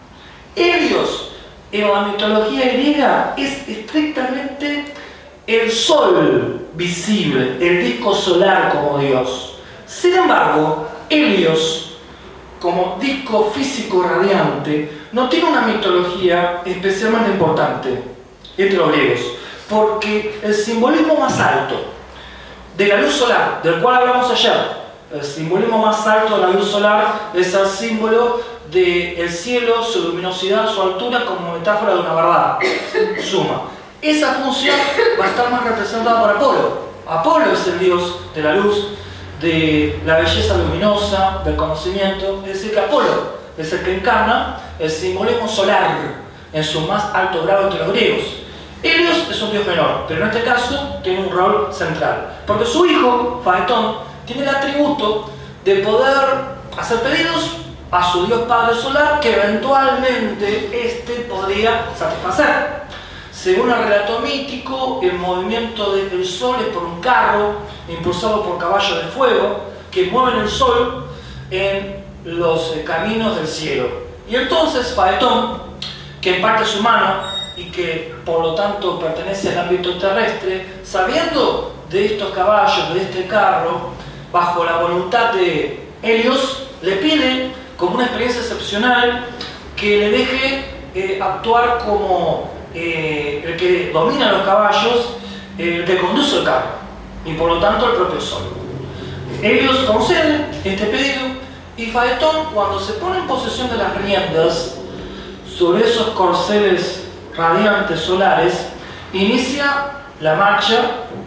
Helios, en la mitología griega, es estrictamente el sol visible, el disco solar como dios. Sin embargo, Helios, como disco físico radiante, no tiene una mitología especialmente importante entre los griegos, porque el simbolismo más alto de la luz solar, del cual hablamos ayer, el simbolismo más alto de la luz solar es el símbolo del cielo, su luminosidad, su altura, como metáfora de una verdad suma. Esa función va a estar más representada por Apolo. Apolo es el dios de la luz, de la belleza luminosa, del conocimiento. Es decir, que Apolo es el que encarna el simbolismo solar en su más alto grado entre los griegos. Helios es un dios menor, pero en este caso tiene un rol central, porque su hijo, Faetón, tiene el atributo de poder hacer pedidos a su dios padre solar que eventualmente éste podría satisfacer. Según el relato mítico, el movimiento del sol es por un carro impulsado por caballos de fuego que mueven el sol en los caminos del cielo. Y entonces Faetón, que en parte es humano y que por lo tanto pertenece al ámbito terrestre, sabiendo de estos caballos, de este carro, bajo la voluntad de Helios, le pide como una experiencia excepcional que le deje eh, actuar como eh, el que domina los caballos, eh, el que conduce el carro, y por lo tanto el propio sol. Helios concede este pedido, y Faetón, cuando se pone en posesión de las riendas sobre esos corceles radiantes solares, inicia la marcha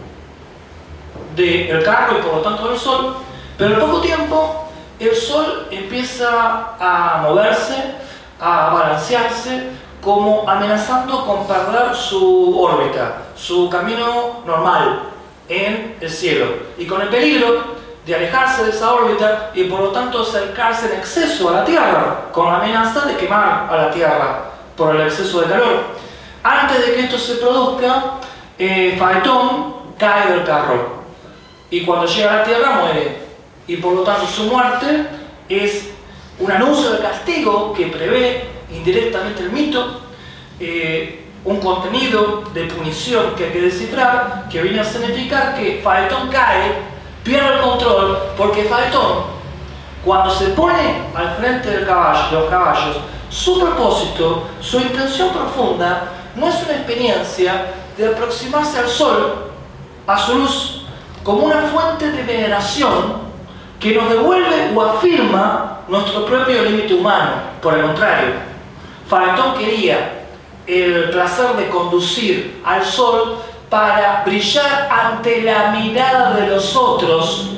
del carro y por lo tanto del sol, pero en poco tiempo el sol empieza a moverse, a balancearse, como amenazando con perder su órbita, su camino normal en el cielo, y con el peligro de alejarse de esa órbita y por lo tanto acercarse en exceso a la Tierra, con la amenaza de quemar a la Tierra por el exceso de calor. Antes de que esto se produzca, eh, Faetón cae del carro, y cuando llega a la Tierra muere, y por lo tanto su muerte es un anuncio de castigo que prevé indirectamente el mito, eh, un contenido de punición que hay que descifrar, que viene a significar que Faetón cae, pierde el control, porque Faetón, cuando se pone al frente del caballo, de los caballos, su propósito, su intención profunda, no es una experiencia de aproximarse al sol, a su luz, como una fuente de veneración que nos devuelve o afirma nuestro propio límite humano. Por el contrario, Faetón quería el placer de conducir al sol para brillar ante la mirada de los otros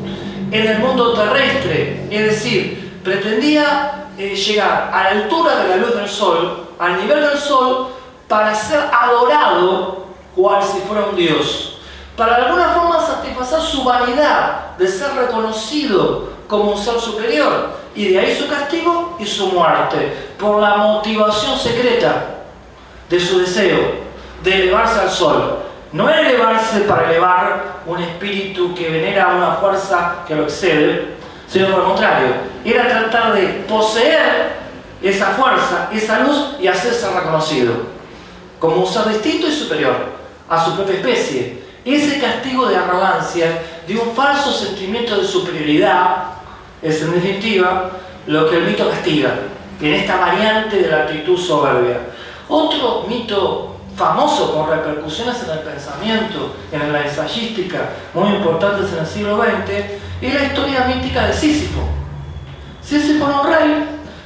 en el mundo terrestre, es decir, pretendía eh, llegar a la altura de la luz del sol, al nivel del sol, para ser adorado cual si fuera un dios, para de alguna forma satisfacer su vanidad de ser reconocido como un ser superior, y de ahí su castigo y su muerte, por la motivación secreta de su deseo de elevarse al sol. No era elevarse para elevar un espíritu que venera una fuerza que lo excede, sino por el contrario, era tratar de poseer esa fuerza, esa luz, y hacerse reconocido como un ser distinto y superior a su propia especie. Ese castigo de arrogancia, de un falso sentimiento de superioridad, es en definitiva lo que el mito castiga, en esta variante de la actitud soberbia. Otro mito famoso con repercusiones en el pensamiento, en la ensayística, muy importantes en el siglo veinte, es la historia mítica de Sísifo. Sísifo era un rey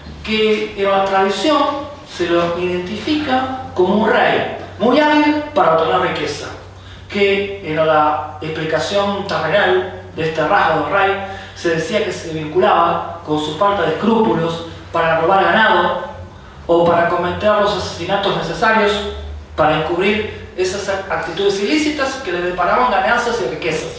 que en la tradición se lo identifica como un rey muy hábil para obtener riqueza, que en la explicación terrenal de este rasgo del rey se decía que se vinculaba con su falta de escrúpulos para robar ganado o para cometer los asesinatos necesarios para encubrir esas actitudes ilícitas que le deparaban ganancias y riquezas.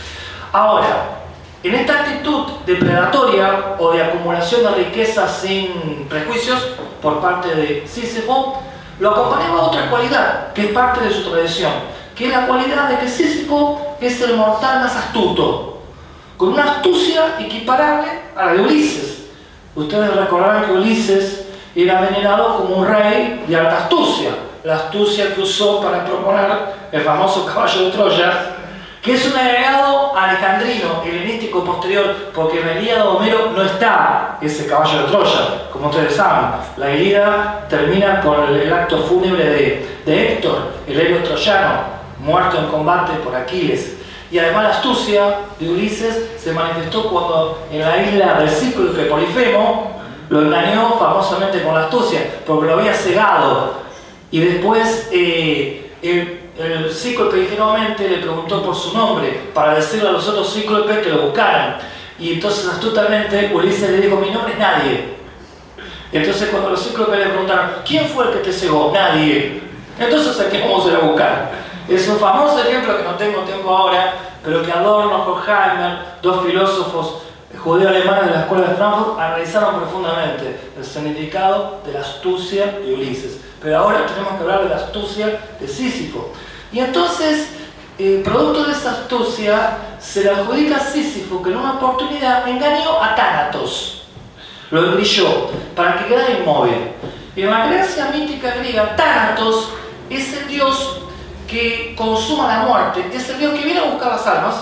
Ahora, en esta actitud depredatoria o de acumulación de riquezas sin prejuicios por parte de Sísifo, lo acompañaba otra cualidad que es parte de su tradición, que es la cualidad de que Sísifo es el mortal más astuto, con una astucia equiparable a la de Ulises. Ustedes recordarán que Ulises era venerado como un rey de alta astucia, la astucia que usó para proponer el famoso caballo de Troya, que es un agregado alejandrino, helenístico posterior, porque en la Ilíada de Homero no está ese caballo de Troya, como ustedes saben. La Ilíada termina con el, el acto fúnebre de, de Héctor, el héroe troyano, muerto en combate por Aquiles. Y además la astucia de Ulises se manifestó cuando en la isla del Cíclope Polifemo lo engañó famosamente con la astucia, porque lo había cegado. Y después eh, el, el Cíclope ingenuamente le preguntó por su nombre para decirle a los otros cíclopes que lo buscaran. Y entonces astutamente Ulises le dijo: mi nombre es nadie. Entonces cuando los cíclopes le preguntaron: ¿quién fue el que te cegó? Nadie. Entonces ¿a quién vamos a ir a buscar? Es un famoso ejemplo que no tengo tiempo ahora, pero que Adorno, Horkheimer, dos filósofos judeo-alemanes de la escuela de Frankfurt, analizaron profundamente el significado de la astucia de Ulises. Pero ahora tenemos que hablar de la astucia de Sísifo. Y entonces, eh, producto de esa astucia, se le adjudica a Sísifo que en una oportunidad engañó a Tánatos. Lo engrilló para que quedara inmóvil. Y en la creencia mítica griega, Tánatos es el dios que consuma la muerte, es el dios que viene a buscar las almas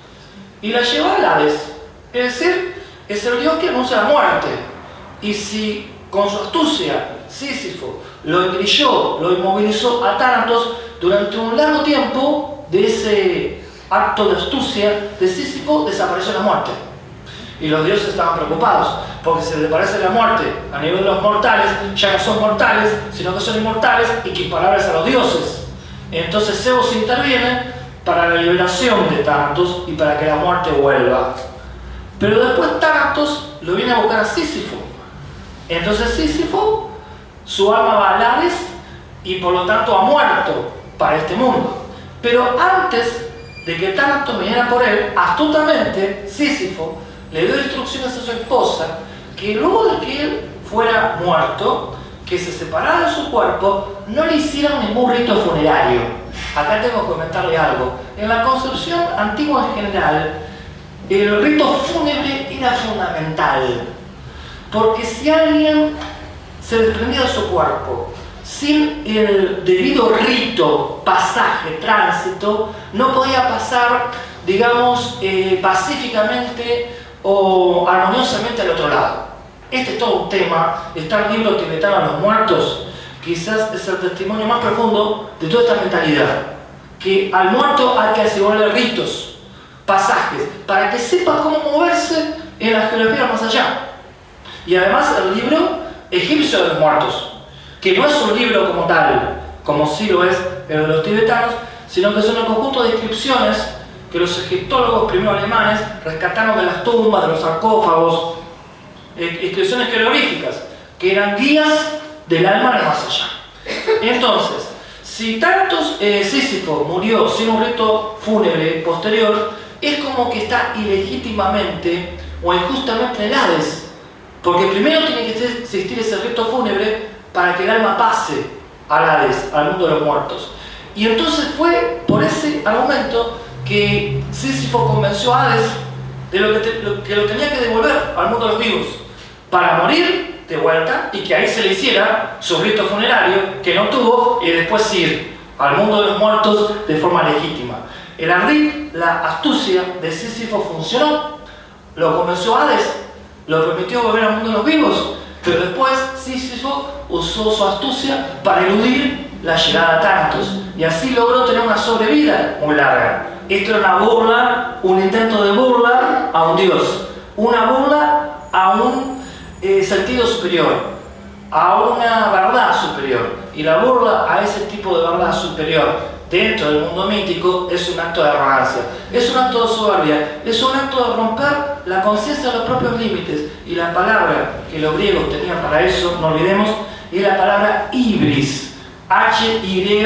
y las lleva al Hades. Es decir, es el dios que anuncia la muerte. Y si con su astucia Sísifo lo engrilló, lo inmovilizó a Tánatos, durante un largo tiempo de ese acto de astucia de Sísifo desapareció la muerte. Y los dioses estaban preocupados, porque si les parece la muerte a nivel de los mortales, ya no son mortales, sino que son inmortales, equiparables a los dioses. Entonces Zeus interviene para la liberación de Tánatos y para que la muerte vuelva. Pero después Tánatos lo viene a buscar a Sísifo. Entonces Sísifo, su alma va al Hades y por lo tanto ha muerto para este mundo. Pero antes de que Tánatos viniera por él, astutamente Sísifo le dio instrucciones a su esposa que luego de que él fuera muerto, que se separara de su cuerpo, no le hicieran ningún rito funerario. Acá tengo que comentarle algo. En la concepción antigua en general, el rito fúnebre era fundamental, porque si alguien se desprendía de su cuerpo sin el debido rito, pasaje, tránsito, no podía pasar, digamos, eh, pacíficamente o armoniosamente al otro lado. Este es todo un tema. Está el libro tibetano a los muertos, quizás es el testimonio más profundo de toda esta mentalidad, que al muerto hay que asegurarle ritos, pasajes, para que sepa cómo moverse en la geografía más allá. Y además el libro egipcio de los muertos, que no es un libro como tal, como sí lo es el de los tibetanos, sino que son un conjunto de inscripciones que los egiptólogos primero alemanes rescataron de las tumbas, de los sarcófagos, eh, inscripciones jeroglíficas, que eran guías del alma de más allá. Entonces, si tantos eh, Sísifo murió sin un rito fúnebre posterior, es como que está ilegítimamente o injustamente en el Hades, porque primero tiene que existir ese rito fúnebre para que el alma pase al Hades, al mundo de los muertos. Y entonces fue por ese argumento que Sísifo convenció a Hades de lo que, te, lo, que lo tenía que devolver al mundo de los vivos, para morir de vuelta y que ahí se le hiciera su rito funerario, que no tuvo, y después ir al mundo de los muertos de forma legítima. El ardid, la astucia de Sísifo funcionó, lo convenció a Hades, lo permitió volver al mundo de los vivos, pero después Sísifo usó su astucia para eludir la llegada a Thanatos, y así logró tener una sobrevida muy larga. Esto era una burla, un intento de burla a un dios, una burla a un eh, sentido superior, a una verdad superior. Y la burla a ese tipo de verdad superior dentro del mundo mítico es un acto de arrogancia, es un acto de soberbia, es un acto de romper la conciencia de los propios límites. Y la palabra que los griegos tenían para eso, no olvidemos, es la palabra ibris, H Y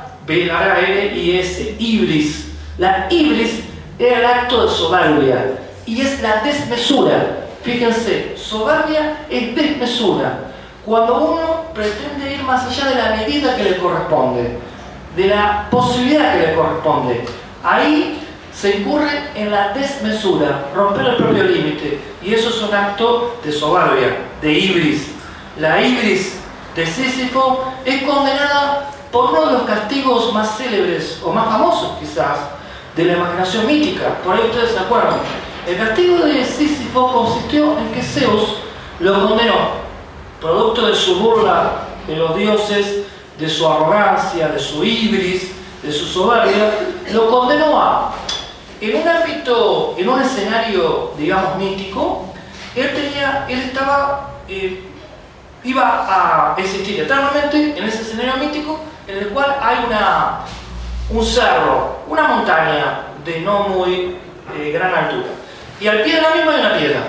B R I S, ibris. La ibris era el acto de soberbia y es la desmesura. Fíjense, soberbia es desmesura. Cuando uno pretende ir más allá de la medida que le corresponde, de la posibilidad que le corresponde, ahí se incurre en la desmesura, romper el propio límite, y eso es un acto de soberbia, de ibris. La ibris de Sísifo es condenada por uno de los castigos más célebres o más famosos quizás de la imaginación mítica. Por ahí ustedes se acuerdan. El castigo de Sísifo consistió en que Zeus lo condenó, producto de su burla de los dioses, de su arrogancia, de su ibris, de su soberbia, lo condenó a, en un ámbito, en un escenario, digamos, mítico, él tenía, él estaba, eh, iba a existir eternamente en ese escenario mítico, en el cual hay una, un cerro, una montaña de no muy eh, gran altura, y al pie de la misma hay una piedra.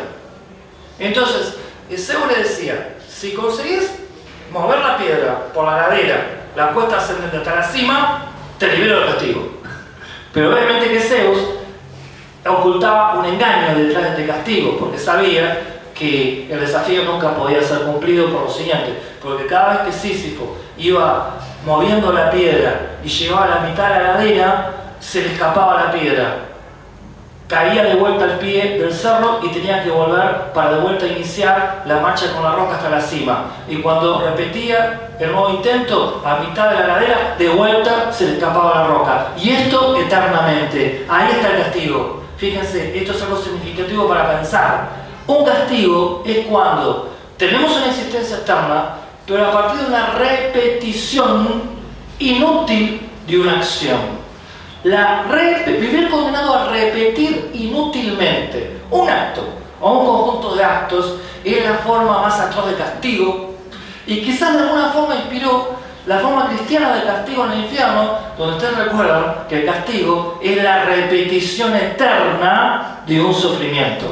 Entonces, Zeus le decía, si conseguís mover la piedra por la ladera, la cuesta ascendente hasta la cima, te libero del castigo. Pero obviamente que Zeus ocultaba un engaño detrás de este castigo, porque sabía que el desafío nunca podía ser cumplido por lo siguiente, porque cada vez que Sísifo iba moviendo la piedra y llegaba a la mitad de la ladera, se le escapaba la piedra, caía de vuelta al pie del cerro y tenía que volver para de vuelta iniciar la marcha con la roca hasta la cima. Y cuando repetía el nuevo intento, a mitad de la ladera, de vuelta se le escapaba la roca. Y esto eternamente. Ahí está el castigo. Fíjense, esto es algo significativo para pensar. Un castigo es cuando tenemos una existencia eterna, pero a partir de una repetición inútil de una acción. La vivir condenado a repetir inútilmente un acto o un conjunto de actos es la forma más atroz de castigo, y quizás de alguna forma inspiró la forma cristiana de castigo en el infierno, donde ustedes recuerdan que el castigo es la repetición eterna de un sufrimiento.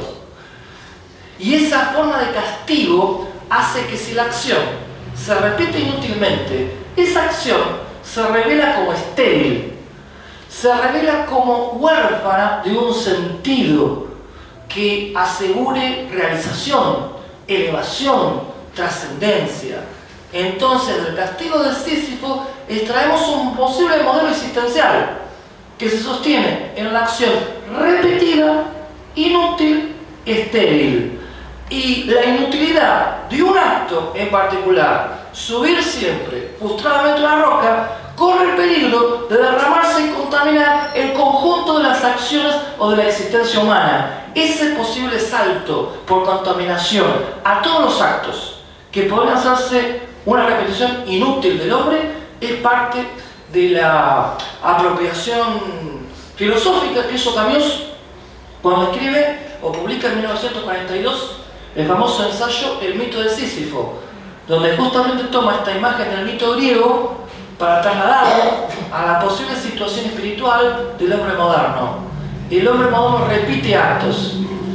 Y esa forma de castigo hace que si la acción se repite inútilmente, esa acción se revela como estéril, se revela como huérfana de un sentido que asegure realización, elevación, trascendencia. Entonces, del castigo de Sísifo extraemos un posible modelo existencial que se sostiene en la acción repetida, inútil, estéril. Y la inutilidad de un acto en particular, subir siempre frustradamente una roca, corre el peligro de derramarse y contaminar el conjunto de las acciones o de la existencia humana. Ese posible salto por contaminación a todos los actos que podrían hacerse una repetición inútil del hombre es parte de la apropiación filosófica que hizo Camus cuando escribe o publica en mil novecientos cuarenta y dos el famoso ensayo El mito de Sísifo, donde justamente toma esta imagen del mito griego para trasladarlo a la posible situación espiritual del hombre moderno. El hombre moderno repite actos,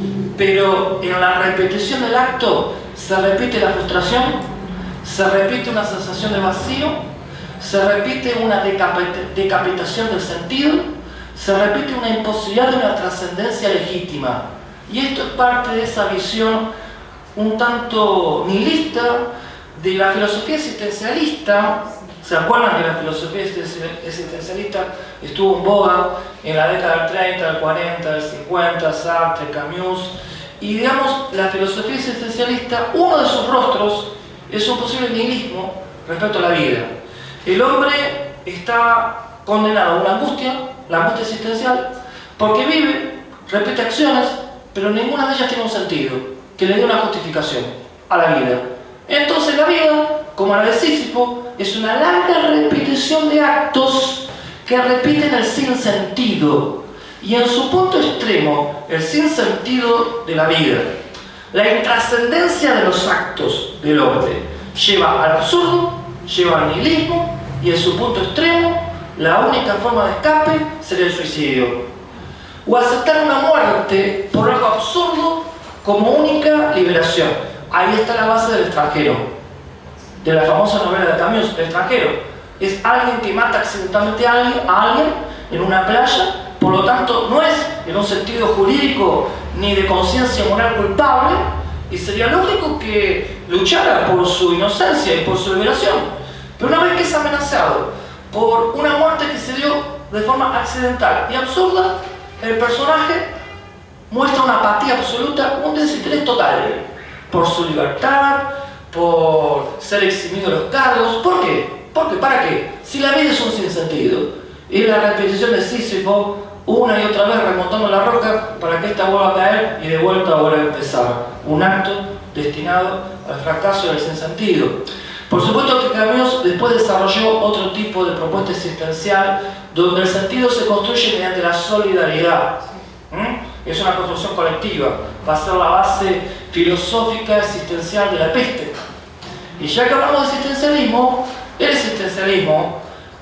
pero en la repetición del acto se repite la frustración, se repite una sensación de vacío, se repite una decapitación del sentido, se repite una imposibilidad de una trascendencia legítima. Y esto es parte de esa visión un tanto nihilista de la filosofía existencialista. ¿Se acuerdan que la filosofía existencialista estuvo en boga en la década del treinta, del cuarenta, del cincuenta, Sartre, Camus? Y digamos, la filosofía existencialista, uno de sus rostros es un posible nihilismo respecto a la vida. El hombre está condenado a una angustia, la angustia existencial, porque vive, repite acciones, pero ninguna de ellas tiene un sentido que le dé una justificación a la vida. Entonces la vida, como la de Sísifo, es una larga repetición de actos que repiten el sinsentido, y en su punto extremo, el sinsentido de la vida. La intrascendencia de los actos del hombre lleva al absurdo, lleva al nihilismo, y en su punto extremo, la única forma de escape sería el suicidio. O aceptar una muerte por algo absurdo como única liberación. Ahí está la base del extranjero, de la famosa novela de Camus, El extranjero. Es alguien que mata accidentalmente a alguien, a alguien en una playa, por lo tanto no es en un sentido jurídico ni de conciencia moral culpable, y sería lógico que luchara por su inocencia y por su liberación. Pero una vez que es amenazado por una muerte que se dio de forma accidental y absurda, el personaje muestra una apatía absoluta, un desinterés total por su libertad, por ser eximido de los cargos. ¿Por qué? Porque ¿para qué? Si la vida es un sinsentido, es la repetición de Sísifo una y otra vez remontando la roca para que ésta vuelva a caer y de vuelta vuelva a empezar. Un acto destinado al fracaso y al sinsentido. Por supuesto que Camus después desarrolló otro tipo de propuesta existencial donde el sentido se construye mediante la solidaridad. ¿Mm? Es una construcción colectiva, va a ser la base filosófica existencial de la peste. Y ya que hablamos de existencialismo, el existencialismo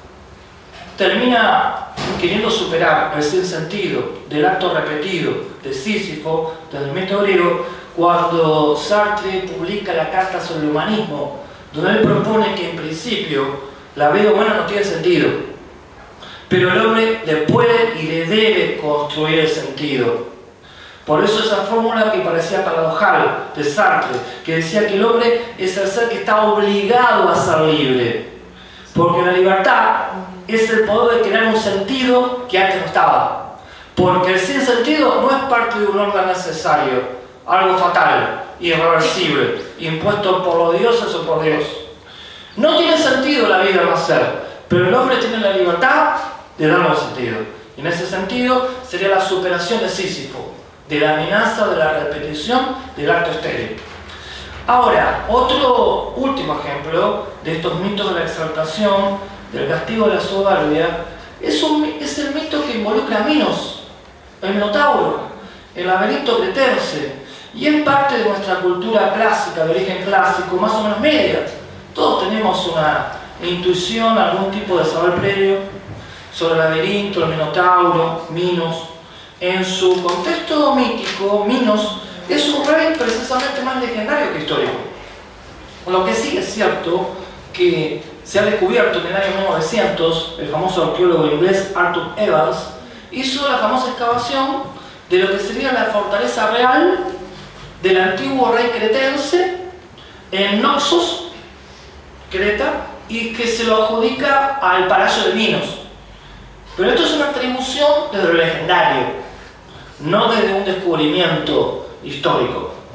termina queriendo superar el sinsentido del acto repetido de Sísifo, del mito griego, cuando Sartre publica la Carta sobre el Humanismo, donde él propone que en principio la vida humana no tiene sentido, pero el hombre le puede y le debe construir el sentido. Por eso esa fórmula que parecía paradojal de Sartre, que decía que el hombre es el ser que está obligado a ser libre, porque la libertad es el poder de crear un sentido que antes no estaba, porque el sinsentido no es parte de un orden necesario, algo fatal, irreversible, impuesto por los dioses o por Dios. No tiene sentido la vida al nacer, pero el hombre tiene la libertad de darle un sentido. Y en ese sentido sería la superación de Sísifo, de la amenaza de la repetición del acto estéril. Ahora, otro último ejemplo de estos mitos de la exaltación, del castigo de la soberbia, es, un, es el mito que involucra a Minos, el Minotauro, el laberinto cretense, y es parte de nuestra cultura clásica, de origen clásico, más o menos media. Todos tenemos una intuición, algún tipo de saber previo sobre el laberinto, el Minotauro, Minos. En su contexto mítico, Minos es un rey precisamente más legendario que histórico. Lo que sí es cierto que se ha descubierto en el año mil novecientos, el famoso arqueólogo inglés Arthur Evans hizo la famosa excavación de lo que sería la fortaleza real del antiguo rey cretense en Noxos, Creta, y que se lo adjudica al palacio de Minos. Pero esto es una atribución desde lo legendario, no desde un descubrimiento histórico.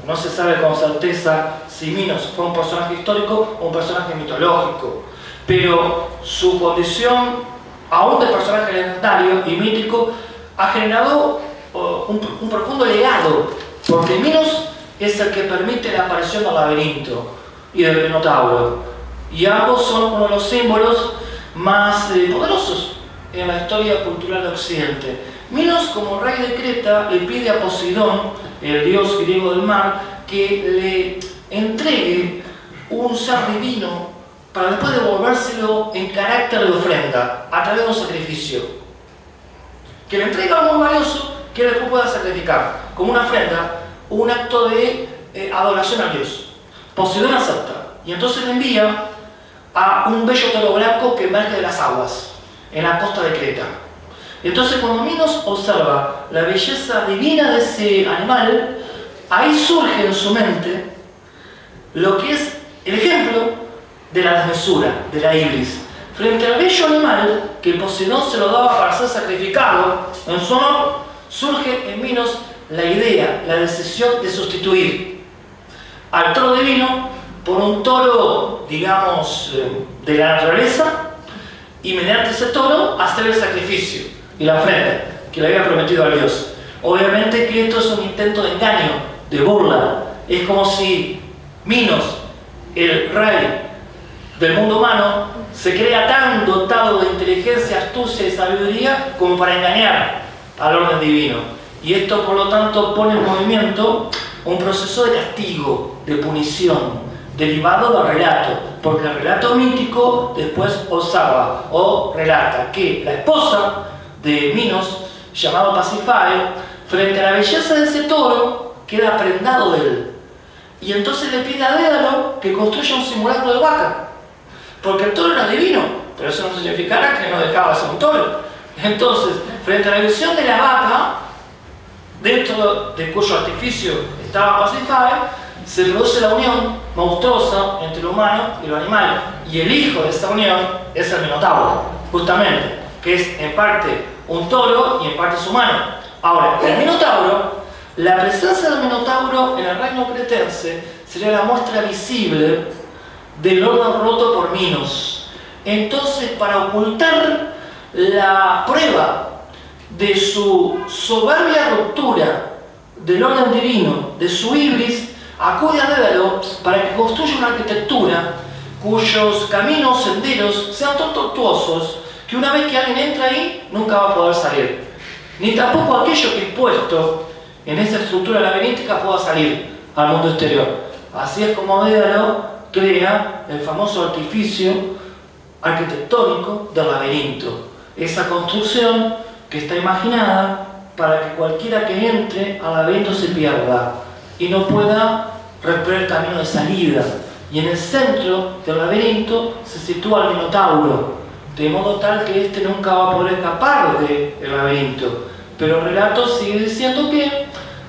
no se sabe con certeza si Minos fue un personaje histórico o un personaje mitológico, pero su condición, aún de personaje legendario y mítico, ha generado uh, un, un profundo legado, porque Minos es el que permite la aparición del laberinto y del Minotauro, y ambos son uno de los símbolos más eh, poderosos en la historia cultural de Occidente. Minos, como rey de Creta, le pide a Poseidón, el dios griego del mar, que le entregue un ser divino para después devolvérselo en carácter de ofrenda, a través de un sacrificio. Que le entregue algo muy valioso que él después pueda sacrificar, como una ofrenda, un acto de eh, adoración a Dios. Poseidón acepta, y entonces le envía a un bello toro blanco que emerge de las aguas, en la costa de Creta. Entonces, cuando Minos observa la belleza divina de ese animal, ahí surge en su mente lo que es el ejemplo de la desmesura, de la iblis. Frente al bello animal que Poseidón se lo daba para ser sacrificado en su honor, surge en Minos la idea, la decisión de sustituir al toro divino por un toro, digamos, de la naturaleza, y mediante ese toro hacer el sacrificio y la ofrenda que le había prometido a Dios. Obviamente que esto es un intento de engaño, de burla. Es como si Minos, el rey del mundo humano, se crea tan dotado de inteligencia, astucia y sabiduría como para engañar al orden divino. Y esto, por lo tanto, pone en movimiento un proceso de castigo, de punición, derivado del relato, porque el relato mítico después observa o relata que la esposa de Minos, llamado Pasífae, frente a la belleza de ese toro, queda prendado de él. Y entonces le pide a Dédalo que construya un simulacro de vaca, porque el toro era divino, pero eso no significara que no dejaba de ser un toro. Entonces, frente a la visión de la vaca, dentro de cuyo artificio estaba Pasífae, se produce la unión monstruosa entre lo humano y lo animal, y el hijo de esa unión es el Minotauro, justamente, que es en parte un toro y en parte es humano. Ahora, el Minotauro, la presencia del Minotauro en el reino cretense sería la muestra visible del orden roto por Minos. Entonces, para ocultar la prueba de su soberbia ruptura del orden divino, de su ibris, acude a Dédalo para que construya una arquitectura cuyos caminos, senderos, sean tan tortuosos que una vez que alguien entra ahí, nunca va a poder salir. Ni tampoco aquello que es puesto en esa estructura laberíntica pueda salir al mundo exterior. Así es como Dédalo crea el famoso artificio arquitectónico del laberinto. Esa construcción que está imaginada para que cualquiera que entre al laberinto se pierda y no pueda recorrer el camino de salida. Y en el centro del laberinto se sitúa el Minotauro, de modo tal que éste nunca va a poder escapar del laberinto. Pero el relato sigue diciendo que,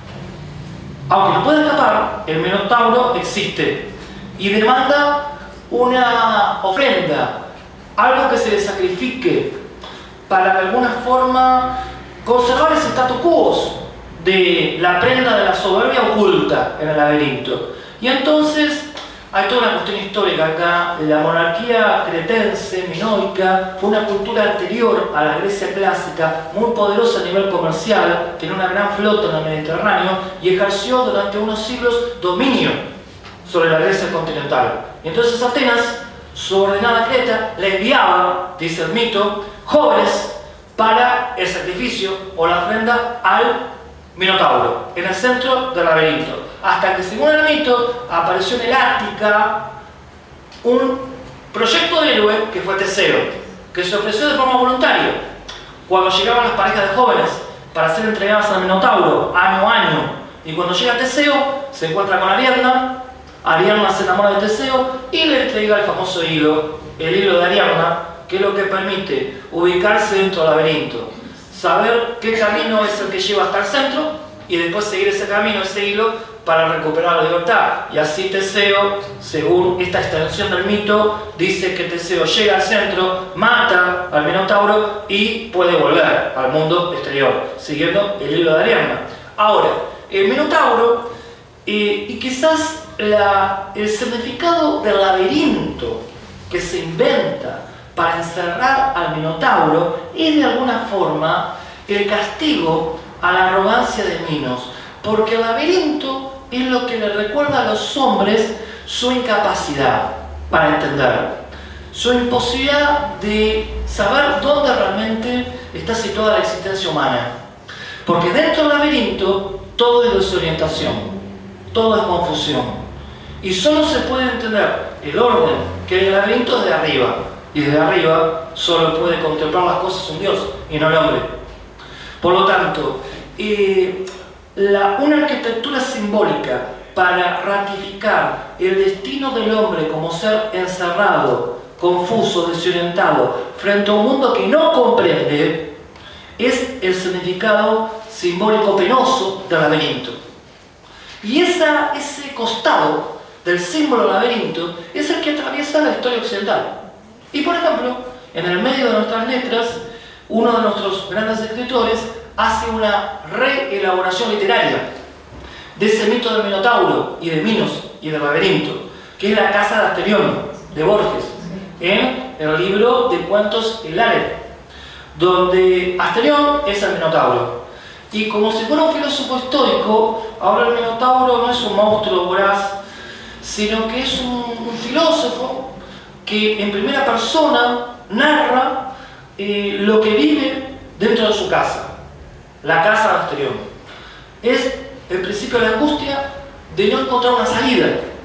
aunque no puede escapar, el Minotauro existe y demanda una ofrenda, algo que se le sacrifique para de alguna forma conservar ese status quo de la prenda de la soberbia oculta en el laberinto. Y entonces hay toda una cuestión histórica acá. La monarquía cretense, minoica, fue una cultura anterior a la Grecia clásica, muy poderosa a nivel comercial, tenía una gran flota en el Mediterráneo y ejerció durante unos siglos dominio sobre la Grecia continental. Y entonces Atenas, subordinada a Creta, le enviaba, dice el mito, jóvenes para el sacrificio o la ofrenda al Minotauro, en el centro del laberinto. Hasta que, según el mito, apareció en el Ática un proyecto de héroe que fue Teseo, que se ofreció de forma voluntaria. Cuando llegaban las parejas de jóvenes para ser entregadas al Minotauro, año a año, y cuando llega Teseo, se encuentra con Ariadna, Ariadna se enamora de Teseo y le entrega el famoso hilo, el hilo de Ariadna, que es lo que permite ubicarse dentro del laberinto, saber qué camino es el que lleva hasta el centro y después seguir ese camino, ese hilo, para recuperar la libertad. Y así Teseo, según esta extensión del mito, dice que Teseo llega al centro, mata al Minotauro y puede volver al mundo exterior, siguiendo el hilo de Ariadna. Ahora, el Minotauro Eh, y quizás la, el significado del laberinto que se inventa para encerrar al Minotauro es de alguna forma el castigo a la arrogancia de Minos, porque el laberinto es lo que le recuerda a los hombres su incapacidad para entender, su imposibilidad de saber dónde realmente está situada la existencia humana. Porque dentro del laberinto todo es desorientación, todo es confusión. Y solo se puede entender el orden que el laberinto es de arriba. Y desde arriba solo puede contemplar las cosas un Dios y no el hombre. Por lo tanto, eh, la, una arquitectura simbólica para ratificar el destino del hombre como ser encerrado, confuso, desorientado, frente a un mundo que no comprende, es el significado simbólico penoso del laberinto. Y esa, ese costado del símbolo laberinto es el que atraviesa la historia occidental. Y por ejemplo, en el medio de nuestras letras, uno de nuestros grandes escritores hace una reelaboración literaria de ese mito del Minotauro y de Minos y del laberinto, que es la casa de Asterión, de Borges, en el libro de cuentos El Aleph, donde Asterión es el Minotauro. Y como si fuera un filósofo estoico, ahora el Minotauro no es un monstruo voraz, sino que es un, un filósofo que en primera persona narra eh, lo que vive dentro de su casa, la casa de Asterión. Es el principio de la angustia de no encontrar una salida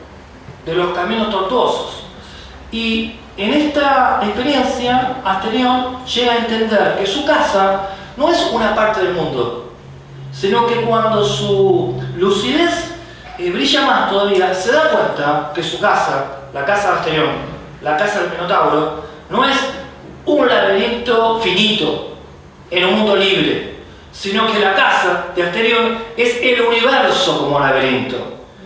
de los caminos tortuosos. Y en esta experiencia, Asterión llega a entender que su casa no es una parte del mundo, sino que cuando su lucidez eh, brilla más todavía, se da cuenta que su casa, la casa de Asterión, la casa del Minotauro, no es un laberinto finito en un mundo libre, sino que la casa de Asterión es el universo como laberinto.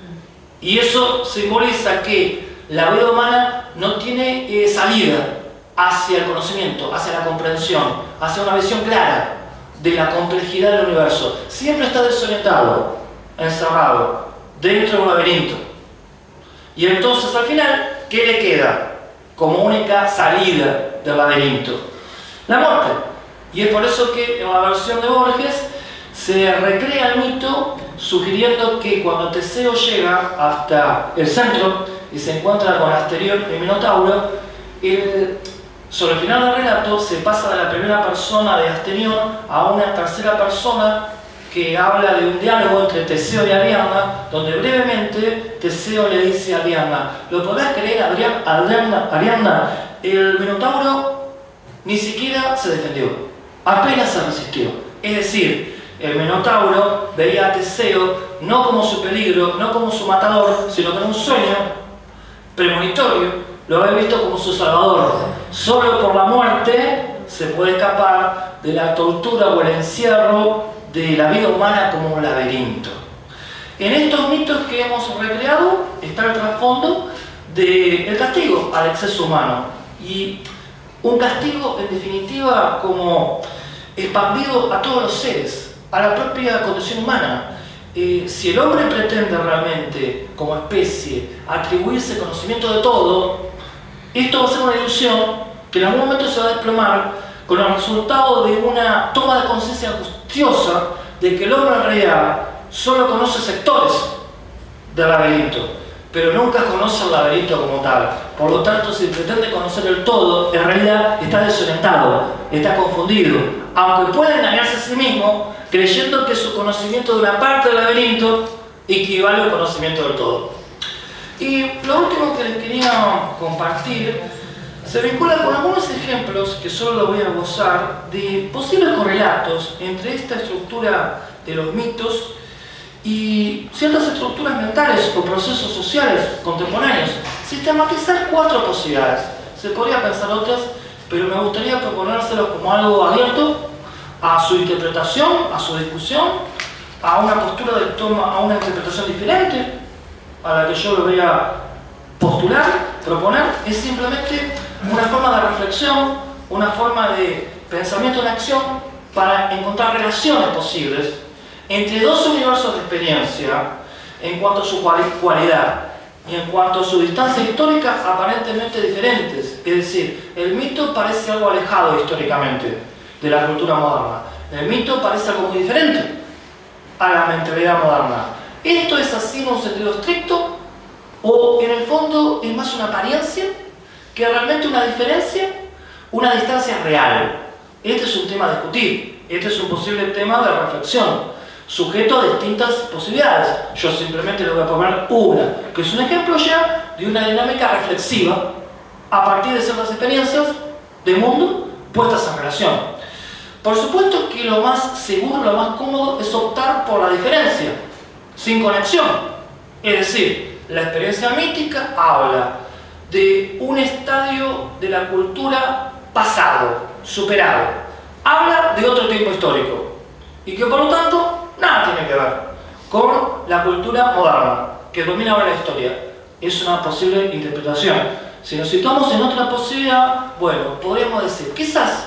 Y eso simboliza que la vida humana no tiene eh, salida hacia el conocimiento, hacia la comprensión, hacia una visión clara de la complejidad del universo. Siempre está desorientado, encerrado, dentro de un laberinto. Y entonces al final, ¿qué le queda como única salida del laberinto? La muerte. Y es por eso que en la versión de Borges se recrea el mito sugiriendo que cuando Teseo llega hasta el centro y se encuentra con Asterión y Minotauro, el, sobre el final del relato se pasa de la primera persona de Asterión a una tercera persona que habla de un diálogo entre Teseo y Ariadna, donde brevemente Teseo le dice a Ariadna: ¿lo podrás creer, Ariadna? Ariadna, el Minotauro ni siquiera se defendió, apenas se resistió. Es decir, el Minotauro veía a Teseo no como su peligro, no como su matador, sino como un sueño premonitorio, lo había visto como su salvador. Solo por la muerte se puede escapar de la tortura o el encierro de la vida humana como un laberinto. En estos mitos que hemos recreado está el trasfondo del castigo al exceso humano, y un castigo en definitiva como expandido a todos los seres, a la propia condición humana. Eh, si el hombre pretende realmente como especie atribuirse conocimiento de todo, esto va a ser una ilusión que en algún momento se va a desplomar con el resultado de una toma de conciencia angustiosa de que el hombre en realidad solo conoce sectores del laberinto, pero nunca conoce el laberinto como tal. Por lo tanto, si pretende conocer el todo, en realidad está desorientado, está confundido, aunque puede engañarse a sí mismo creyendo que su conocimiento de una parte del laberinto equivale al conocimiento del todo. Y lo último que les quería compartir se vincula con algunos ejemplos que solo lo voy a gozar de posibles correlatos entre esta estructura de los mitos y ciertas estructuras mentales o procesos sociales contemporáneos. Sistematizar cuatro posibilidades. Se podría pensar otras, pero me gustaría proponérselos como algo abierto a su interpretación, a su discusión, a una postura de toma, a una interpretación diferente a la que yo lo voy a postular, proponer. Es simplemente una forma de reflexión, una forma de pensamiento en acción para encontrar relaciones posibles entre dos universos de experiencia en cuanto a su cualidad y en cuanto a su distancia histórica aparentemente diferentes. Es decir, el mito parece algo alejado históricamente de la cultura moderna. El mito parece algo muy diferente a la mentalidad moderna. ¿Esto es así en un sentido estricto o en el fondo es más una apariencia que realmente una diferencia, una distancia real? Este es un tema a discutir, este es un posible tema de reflexión, sujeto a distintas posibilidades. Yo simplemente le voy a poner una, que es un ejemplo ya de una dinámica reflexiva a partir de ciertas experiencias de mundo puestas en relación. Por supuesto que lo más seguro, lo más cómodo es optar por la diferencia, sin conexión. Es decir, la experiencia mítica habla de un estadio de la cultura pasado, superado. Habla de otro tiempo histórico y que por lo tanto nada tiene que ver con la cultura moderna que domina ahora la historia. Es una posible interpretación. Si nos situamos en otra posibilidad, bueno, podríamos decir, quizás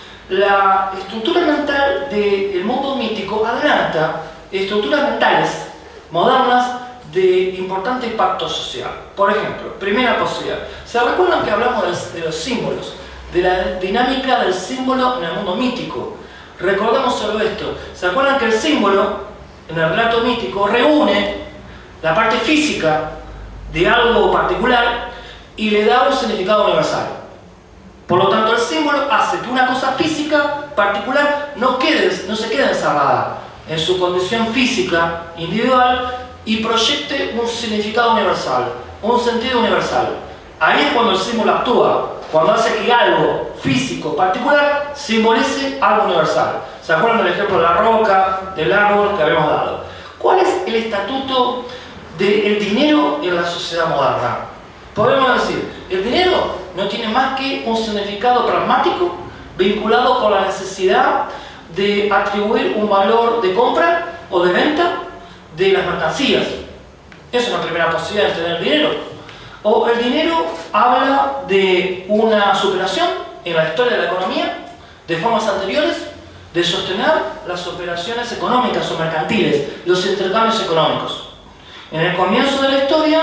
la estructura mental del mundo mítico adelanta estructuras mentales modernas de importante impacto social. Por ejemplo, primera posibilidad. ¿Se recuerdan que hablamos de, de los símbolos? De la dinámica del símbolo en el mundo mítico. Recordemos solo esto. ¿Se acuerdan que el símbolo en el relato mítico reúne la parte física de algo particular y le da un significado universal? Por lo tanto, el símbolo hace que una cosa física particular no, quede, no se quede encerrada en su condición física individual y proyecte un significado universal, un sentido universal. Ahí es cuando el símbolo actúa, cuando hace que algo físico particular simbolice algo universal. ¿Se acuerdan del ejemplo de la roca, del árbol que habíamos dado? ¿Cuál es el estatuto del dinero en la sociedad moderna? Podemos decir, el dinero no tiene más que un significado pragmático vinculado con la necesidad de atribuir un valor de compra o de venta de las mercancías. Es una primera posibilidad de tener dinero. O el dinero habla de una superación en la historia de la economía de formas anteriores de sostener las operaciones económicas o mercantiles, los intercambios económicos. En el comienzo de la historia,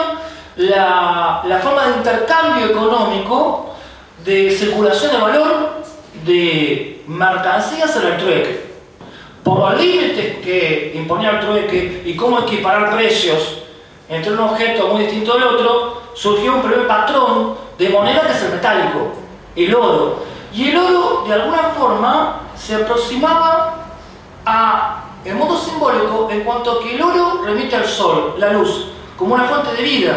la, la forma de intercambio económico, de circulación de valor, de mercancías era el trueque. Por los límites que imponía el trueque y cómo equiparar precios entre un objeto muy distinto del otro, surgió un primer patrón de moneda que es el metálico, el oro. Y el oro, de alguna forma, se aproximaba al mundo simbólico en cuanto a que el oro remite al sol, la luz, como una fuente de vida.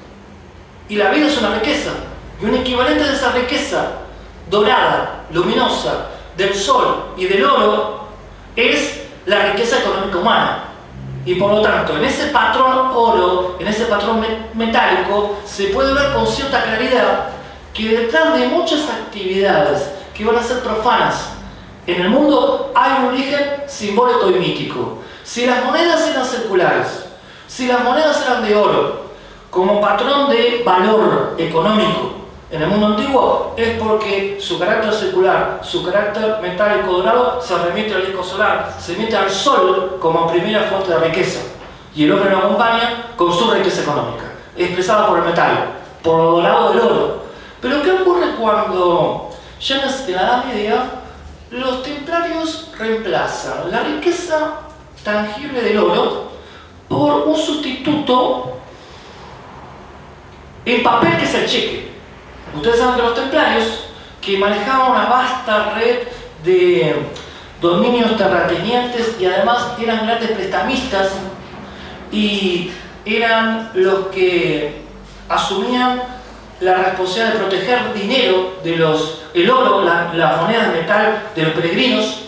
Y la vida es una riqueza. Y un equivalente de esa riqueza dorada, luminosa, del sol y del oro, es la riqueza económica humana. Y por lo tanto, en ese patrón oro, en ese patrón metálico, se puede ver con cierta claridad que detrás de muchas actividades que van a ser profanas en el mundo hay un origen simbólico y mítico. Si las monedas eran circulares, si las monedas eran de oro, como patrón de valor económico en el mundo antiguo, es porque su carácter circular, su carácter metálico dorado se remite al disco solar, se remite al sol como primera fuente de riqueza. Y el hombre lo acompaña con su riqueza económica, expresada por el metal, por lo dorado del oro. Pero ¿qué ocurre cuando ya en la Edad Media los templarios reemplazan la riqueza tangible del oro por un sustituto en papel que es el cheque? Ustedes saben que los templarios, que manejaban una vasta red de dominios terratenientes y además eran grandes prestamistas y eran los que asumían la responsabilidad de proteger dinero de los, el oro, la, la moneda de metal de los peregrinos,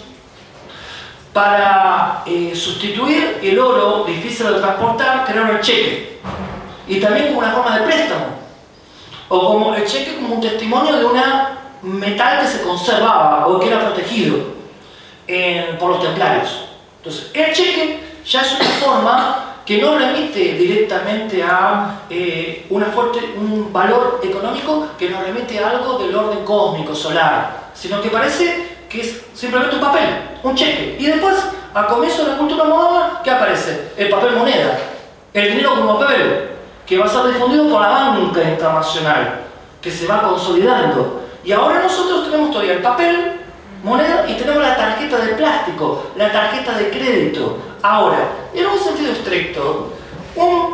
para eh, sustituir el oro difícil de transportar, crearon el cheque, y también como una forma de préstamo, o como el cheque como un testimonio de una metal que se conservaba o que era protegido en, por los templarios. Entonces, el cheque ya es una forma que no remite directamente a eh, una fuerte, un valor económico que nos remite a algo del orden cósmico, solar, sino que parece que es simplemente un papel, un cheque. Y después, a comienzo de la cultura moderna, ¿qué aparece? El papel moneda. el dinero como papel, que va a ser difundido por la banca internacional, que se va consolidando. Y ahora nosotros tenemos todavía el papel, moneda, y tenemos la tarjeta de plástico, la tarjeta de crédito. Ahora, en un sentido estricto, un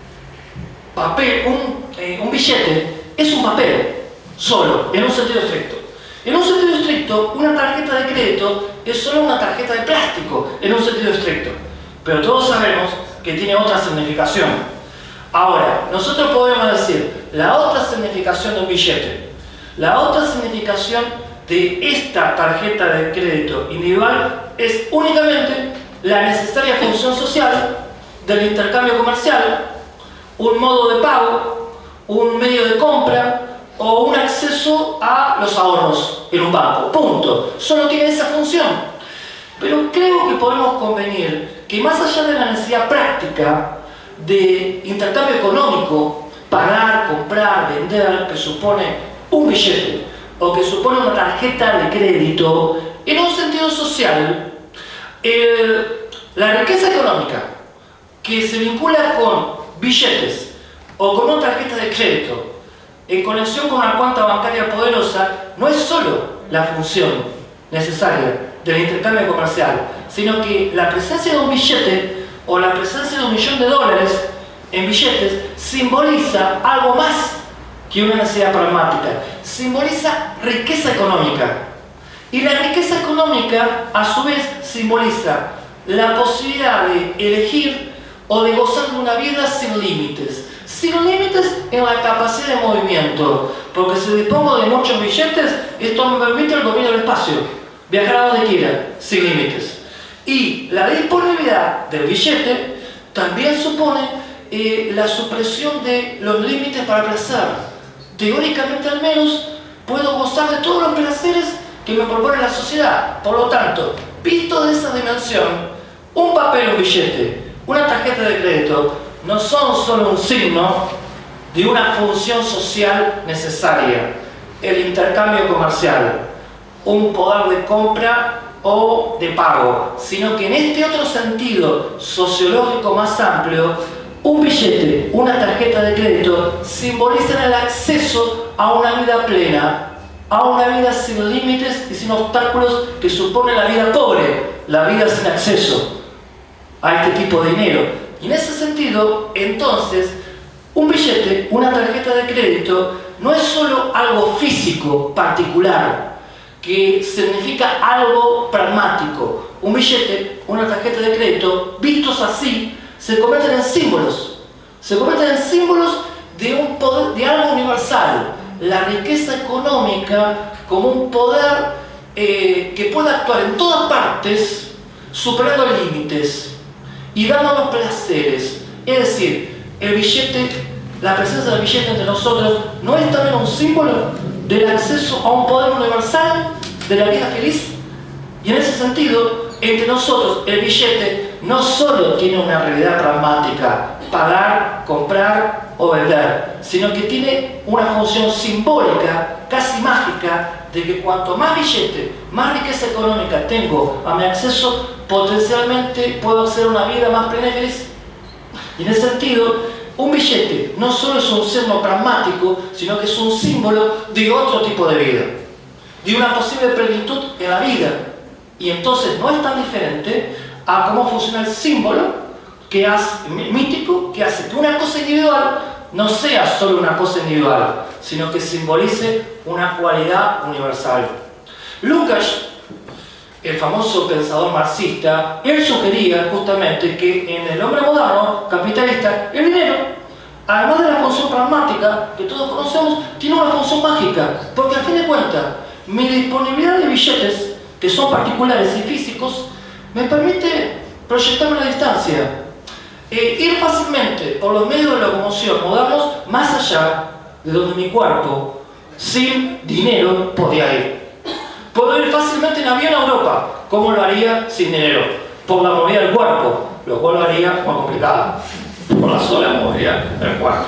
papel, un, eh, un billete es un papel, solo, en un sentido estricto. En un sentido estricto, una tarjeta de crédito es solo una tarjeta de plástico, en un sentido estricto. Pero todos sabemos que tiene otra significación. Ahora, nosotros podemos decir, la otra significación de un billete, la otra significación de esta tarjeta de crédito individual es únicamente la necesaria función social del intercambio comercial, un modo de pago, un medio de compra o un acceso a los ahorros en un banco. Punto. Solo tiene esa función. Pero creo que podemos convenir que más allá de la necesidad práctica de intercambio económico, pagar, comprar, vender, que supone un billete o que supone una tarjeta de crédito, en un sentido social, el, la riqueza económica que se vincula con billetes o con una tarjeta de crédito en conexión con una cuenta bancaria poderosa no es solo la función necesaria del intercambio comercial, sino que la presencia de un billete o la presencia de un millón de dólares en billetes simboliza algo más que una necesidad pragmática, simboliza riqueza económica. Y la riqueza económica, a su vez, simboliza la posibilidad de elegir o de gozar de una vida sin límites. Sin límites en la capacidad de movimiento, porque si dispongo de muchos billetes, esto me permite el dominio del espacio, viajar a donde quiera, sin límites. Y la disponibilidad del billete también supone eh, la supresión de los límites para placer. Teóricamente al menos, puedo gozar de todos los placeres que me propone la sociedad. Por lo tanto, visto de esa dimensión, un papel o un billete, una tarjeta de crédito, no son solo un signo de una función social necesaria, el intercambio comercial, un poder de compra o de pago, sino que en este otro sentido sociológico más amplio, un billete, una tarjeta de crédito simbolizan el acceso a una vida plena, a una vida sin límites y sin obstáculos que supone la vida pobre, la vida sin acceso a este tipo de dinero. Y en ese sentido, entonces, un billete, una tarjeta de crédito, no es solo algo físico, particular, que significa algo pragmático. Un billete, una tarjeta de crédito, vistos así, se convierten en símbolos. Se convierten en símbolos de, un poder, de algo universal. La riqueza económica como un poder eh, que puede actuar en todas partes, superando límites y dándonos placeres. Es decir, el billete, la presencia del billete entre nosotros no es también un símbolo del acceso a un poder universal de la vida feliz. Y en ese sentido, entre nosotros el billete no solo tiene una realidad pragmática, pagar, comprar o vender, sino que tiene una función simbólica, casi mágica, de que cuanto más billete, más riqueza económica tengo a mi acceso, potencialmente puedo hacer una vida más plena y feliz. Y en ese sentido, un billete no solo es un signo pragmático, sino que es un símbolo de otro tipo de vida, de una posible plenitud en la vida. Y entonces no es tan diferente a cómo funciona el símbolo que hace, mítico, que hace que una cosa individual no sea solo una cosa individual, sino que simbolice una cualidad universal. Lukács, el famoso pensador marxista, él sugería justamente que en el hombre moderno, capitalista, el dinero, además de la función pragmática que todos conocemos, tiene una función mágica, porque al fin de cuentas, mi disponibilidad de billetes, que son particulares y físicos, me permite proyectarme a la distancia, eh, ir fácilmente por los medios de locomoción modernos más allá de donde mi cuerpo, sin dinero, podía ir. Puedo ir fácilmente en avión a Europa, como lo haría sin dinero, por la movilidad del cuerpo, lo cual lo haría muy complicado, por la sola movilidad del cuerpo.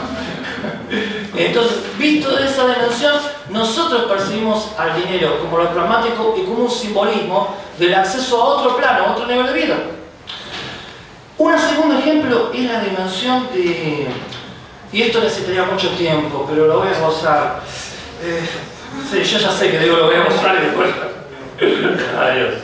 Entonces, visto de esa dimensión, nosotros percibimos al dinero como lo pragmático y como un simbolismo del acceso a otro plano, a otro nivel de vida. Un segundo ejemplo es la dimensión de... Y esto necesitaría mucho tiempo, pero lo voy a gozar. Eh, sí, yo ya sé que digo lo voy a gozar y después... Adiós.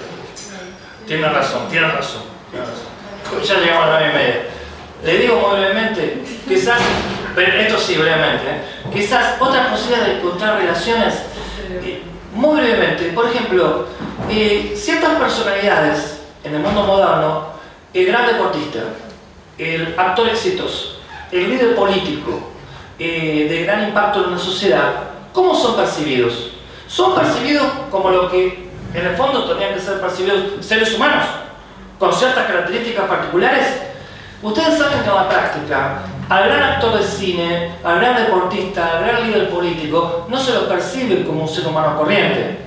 Tiene razón, tiene razón, tiene razón. Ya llegamos a las nueve y media. Le digo muy brevemente, quizás, esto sí brevemente, ¿eh? quizás otras posibilidades de encontrar relaciones, eh, muy brevemente. Por ejemplo, eh, ciertas personalidades en el mundo moderno, el gran deportista, el actor exitoso, el líder político eh, de gran impacto en una sociedad, ¿cómo son percibidos? Son percibidos como lo que en el fondo tendrían que ser percibidos seres humanos, con ciertas características particulares. Ustedes saben que en la práctica, al gran actor de cine, al gran deportista, al gran líder político, no se lo percibe como un ser humano corriente.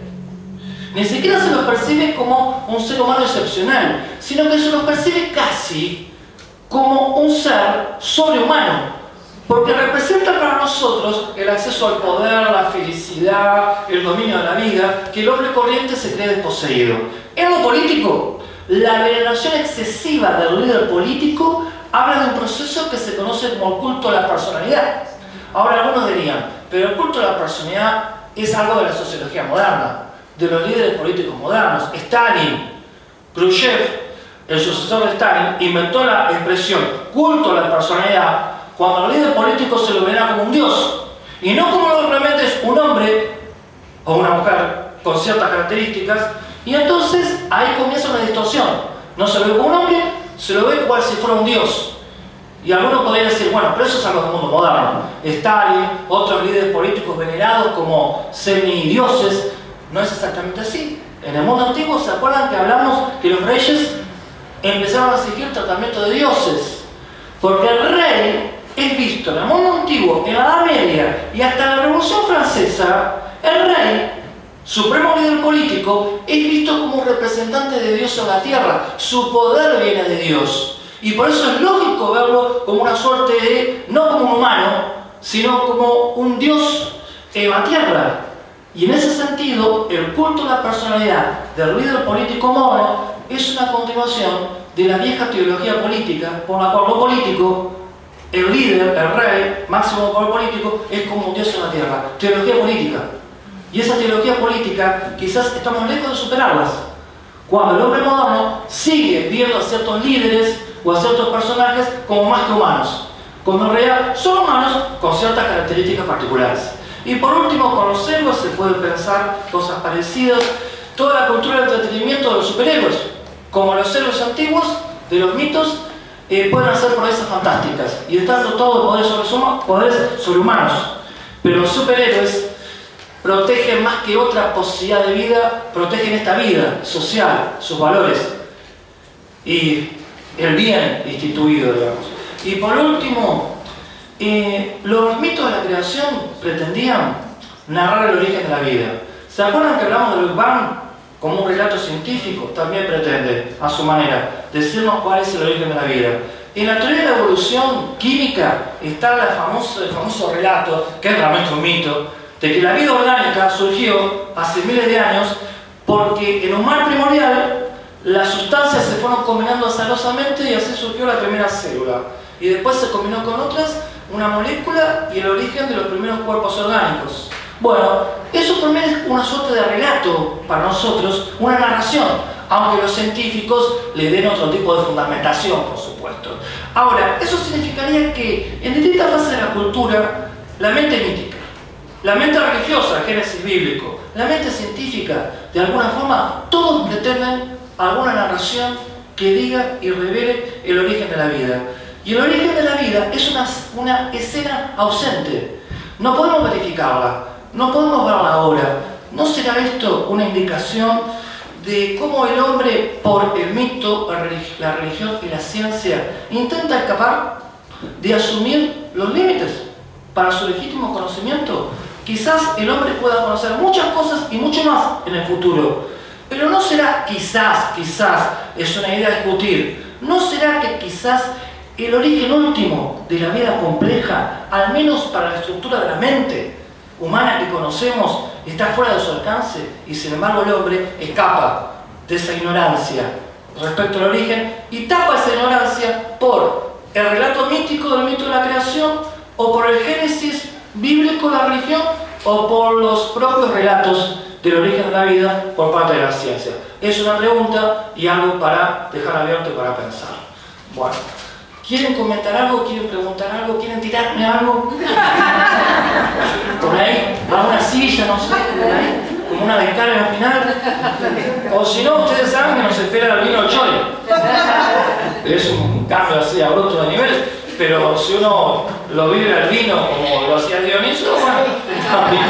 Ni siquiera se lo percibe como un ser humano excepcional, sino que se lo percibe casi como un ser sobrehumano, porque representa para nosotros el acceso al poder, la felicidad, el dominio de la vida, que el hombre corriente se cree desposeído. En lo político, la veneración excesiva del líder político habla de un proceso que se conoce como el culto a la personalidad. Ahora algunos dirían, pero el culto a la personalidad es algo de la sociología moderna, de los líderes políticos modernos. Stalin, Khrushchev, el sucesor de Stalin, inventó la expresión culto a la personalidad cuando el líder político se lo verá como un dios, y no como realmente es un hombre o una mujer con ciertas características, y entonces ahí comienza una distorsión. No se lo ve como un hombre, se lo ve cual si fuera un dios. Y algunos podrían decir, bueno, pero eso es algo del mundo moderno. Stalin, otros líderes políticos venerados como semidioses, no es exactamente así. En el mundo antiguo, ¿se acuerdan que hablamos que los reyes empezaron a exigir tratamiento de dioses? Porque el rey es visto en el mundo antiguo, en la Edad Media y hasta la Revolución Francesa, el rey, supremo líder político, es visto como un representante de Dios en la tierra. Su poder viene de Dios. Y por eso es lógico verlo como una suerte de, no como un humano, sino como un Dios en la tierra. Y en ese sentido, el culto a la personalidad del líder político mono es una continuación de la vieja teología política, por la cual lo político, el líder, el rey, máximo poder político, es como un Dios en la tierra. Teología política. Y esa teología política quizás estamos lejos de superarlas. Cuando el hombre moderno sigue viendo a ciertos líderes o a ciertos personajes como más que humanos, cuando en realidad son humanos con ciertas características particulares. Y por último, con los héroes se pueden pensar cosas parecidas. Toda la cultura del entretenimiento de los superhéroes, como los héroes antiguos de los mitos, eh, pueden hacer proezas fantásticas y están dotados de poderes, sobre, poderes sobrehumanos. Pero los superhéroes protegen más que otra posibilidad de vida, protegen esta vida social, sus valores y el bien instituido, digamos. Y por último, eh, los mitos de la creación pretendían narrar el origen de la vida. ¿Se acuerdan que hablamos del Big Bang como un relato científico? También pretende, a su manera, decirnos cuál es el origen de la vida. En la teoría de la evolución química está la famoso, el famoso relato, que es realmente un mito, de que la vida orgánica surgió hace miles de años porque en un mar primordial las sustancias se fueron combinando azarosamente y así surgió la primera célula. Y después se combinó con otras, una molécula y el origen de los primeros cuerpos orgánicos. Bueno, eso también es una suerte de relato para nosotros, una narración, aunque los científicos le den otro tipo de fundamentación, por supuesto. Ahora, eso significaría que en distintas fases de la cultura, la mente mítica, la mente religiosa, el génesis bíblico, la mente científica, de alguna forma, todos pretenden alguna narración que diga y revele el origen de la vida. Y el origen de la vida es una, una escena ausente. No podemos verificarla, no podemos verla ahora. ¿No será esto una indicación de cómo el hombre, por el mito, la religión y la ciencia, intenta escapar de asumir los límites para su legítimo conocimiento? Quizás el hombre pueda conocer muchas cosas y mucho más en el futuro, pero no será quizás, quizás, es una idea a discutir, no será que quizás el origen último de la vida compleja, al menos para la estructura de la mente humana que conocemos, está fuera de su alcance y sin embargo el hombre escapa de esa ignorancia respecto al origen y tapa esa ignorancia por el relato mítico del mito de la creación o por el génesis bíblico de la religión o por los propios relatos del origen de la vida por parte de la ciencia. Es una pregunta y algo para dejar abierto y para pensar. Bueno, ¿quieren comentar algo? ¿Quieren preguntar algo? ¿Quieren tirarme algo? Por ahí, a una silla, no sé, por ahí, como una descarga final. O si no, ustedes saben que nos espera el vino Choy. Es un cambio así abrupto de nivel, pero si uno lo vive al vino como lo hacía Dioniso, bueno, también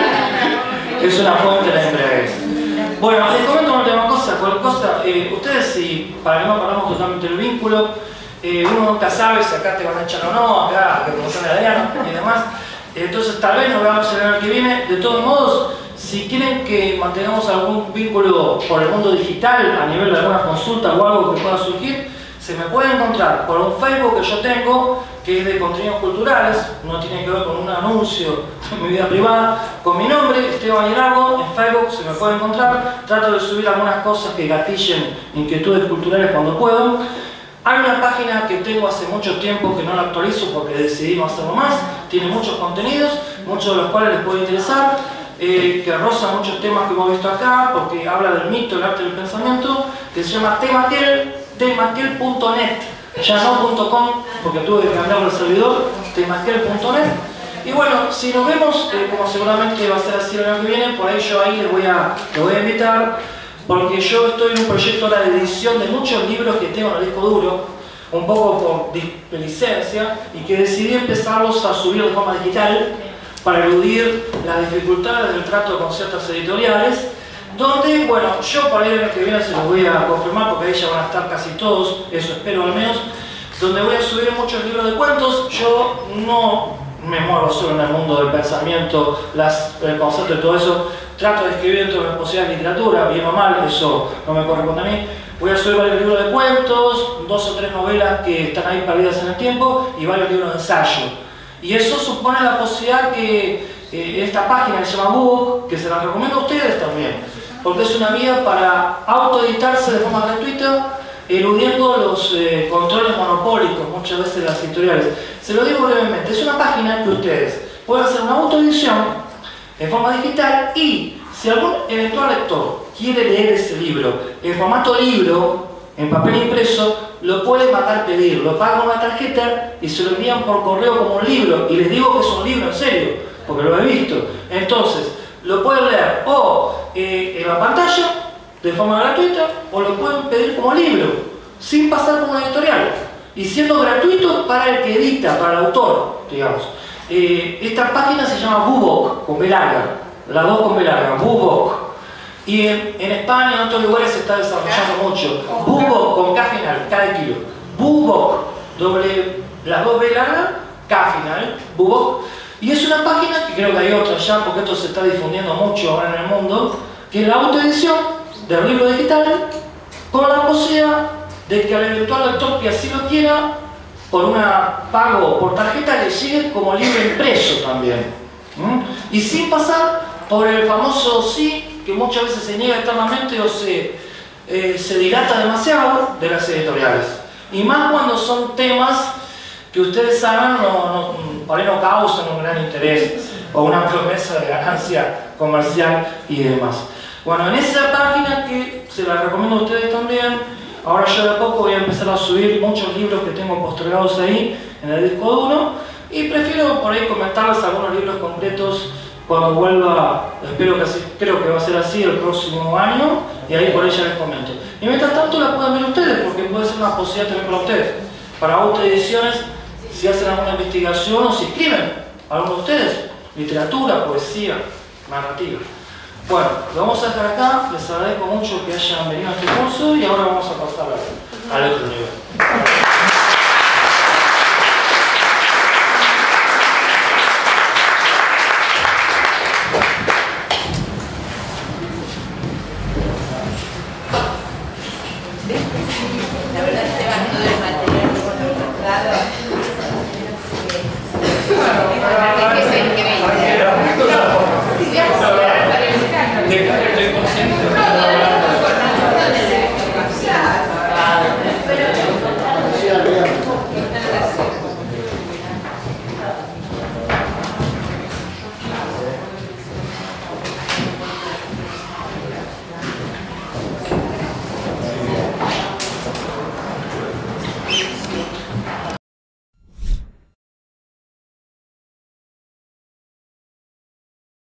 es una fuente de embriaguez. Bueno, les comento una última cosa, cualquier cosa, eh, ustedes si, para que no perdamos totalmente el vínculo, eh, uno nunca sabe si acá te van a echar o no, acá, que como son Adriano y demás, entonces tal vez nos veamos el año que viene. De todos modos, si quieren que mantengamos algún vínculo por el mundo digital, a nivel de alguna consulta o algo que pueda surgir, se me puede encontrar por un Facebook que yo tengo, que es de contenidos culturales, no tiene que ver con un anuncio en mi vida privada, con mi nombre, Esteban Hidalgo, en Facebook se me puede encontrar. Trato de subir algunas cosas que gatillen inquietudes culturales cuando puedo. Hay una página que tengo hace mucho tiempo que no la actualizo porque decidí no hacerlo más, tiene muchos contenidos, muchos de los cuales les puede interesar, eh, que roza muchos temas que hemos visto acá, porque habla del mito, el arte del pensamiento, que se llama Temaquel, temaquel punto net, ya no punto com, porque tuve que cambiarlo el servidor, temaquel punto net. Y bueno, si nos vemos, eh, como seguramente va a ser así el año que viene, por ahí yo ahí les voy a, les voy a invitar, porque yo estoy en un proyecto ahora de edición de muchos libros que tengo en el disco duro, un poco por licencia, y que decidí empezarlos a subir de forma digital para eludir las dificultades del trato con ciertas editoriales, donde, bueno, yo para el año que viene se los voy a confirmar porque ahí ya van a estar casi todos, eso espero al menos, donde voy a subir muchos libros de cuentos. Yo no me muevo solo en el mundo del pensamiento, las, el concepto y todo eso, trato de escribir dentro de mi posibilidad de literatura, bien o mal, eso no me corresponde a mí. Voy a subir varios libros de cuentos, dos o tres novelas que están ahí perdidas en el tiempo y varios libros de ensayo. Y eso supone la posibilidad que eh, esta página que se llama Book, que se la recomiendo a ustedes también, porque es una vía para autoeditarse de forma gratuita, eludiendo los eh, controles monopólicos muchas veces de las editoriales. Se lo digo brevemente, es una página que ustedes pueden hacer una autoedición en forma digital y si algún eventual lector quiere leer ese libro en formato libro, en papel impreso, lo puede mandar pedir, lo pagan una tarjeta y se lo envían por correo como un libro, y les digo que es un libro en serio, porque lo he visto. Entonces, lo pueden leer o eh, en la pantalla de forma gratuita o lo pueden pedir como libro, sin pasar por una editorial y siendo gratuito para el que edita, para el autor, digamos. Eh, esta página se llama Bubok, con B larga, las dos con B larga, Bubok. Y en, en España, en otros lugares se está desarrollando mucho. Bubok con K final, K de kilo. Bubok, doble, las dos B largas, K final, Bubok. Y es una página que creo que hay otra ya, porque esto se está difundiendo mucho ahora en el mundo, que es la autoedición del libro digital, con la posibilidad de que al eventual lector que así lo quiera, por una pago por tarjeta, le llegue como libro impreso también. ¿Mm? Y sin pasar por el famoso sí, que muchas veces se niega eternamente o se, eh, se dilata demasiado de las editoriales. Y más cuando son temas que ustedes saben, no, no, por ahí no causan un gran interés o una promesa de ganancia comercial y demás. Bueno, en esa página que se la recomiendo a ustedes también, ahora yo de a poco voy a empezar a subir muchos libros que tengo postergados ahí en el disco duro y prefiero por ahí comentarles algunos libros completos cuando vuelva, espero que así, creo que va a ser así el próximo año y ahí por ahí ya les comento. Y mientras tanto la pueden ver ustedes porque puede ser una posibilidad también para ustedes, para autoediciones, si hacen alguna investigación o si escriben, algunos de ustedes, literatura, poesía, narrativa. Bueno, lo vamos a dejar acá, les agradezco mucho que hayan venido a este curso y ahora vamos a pasar al otro nivel.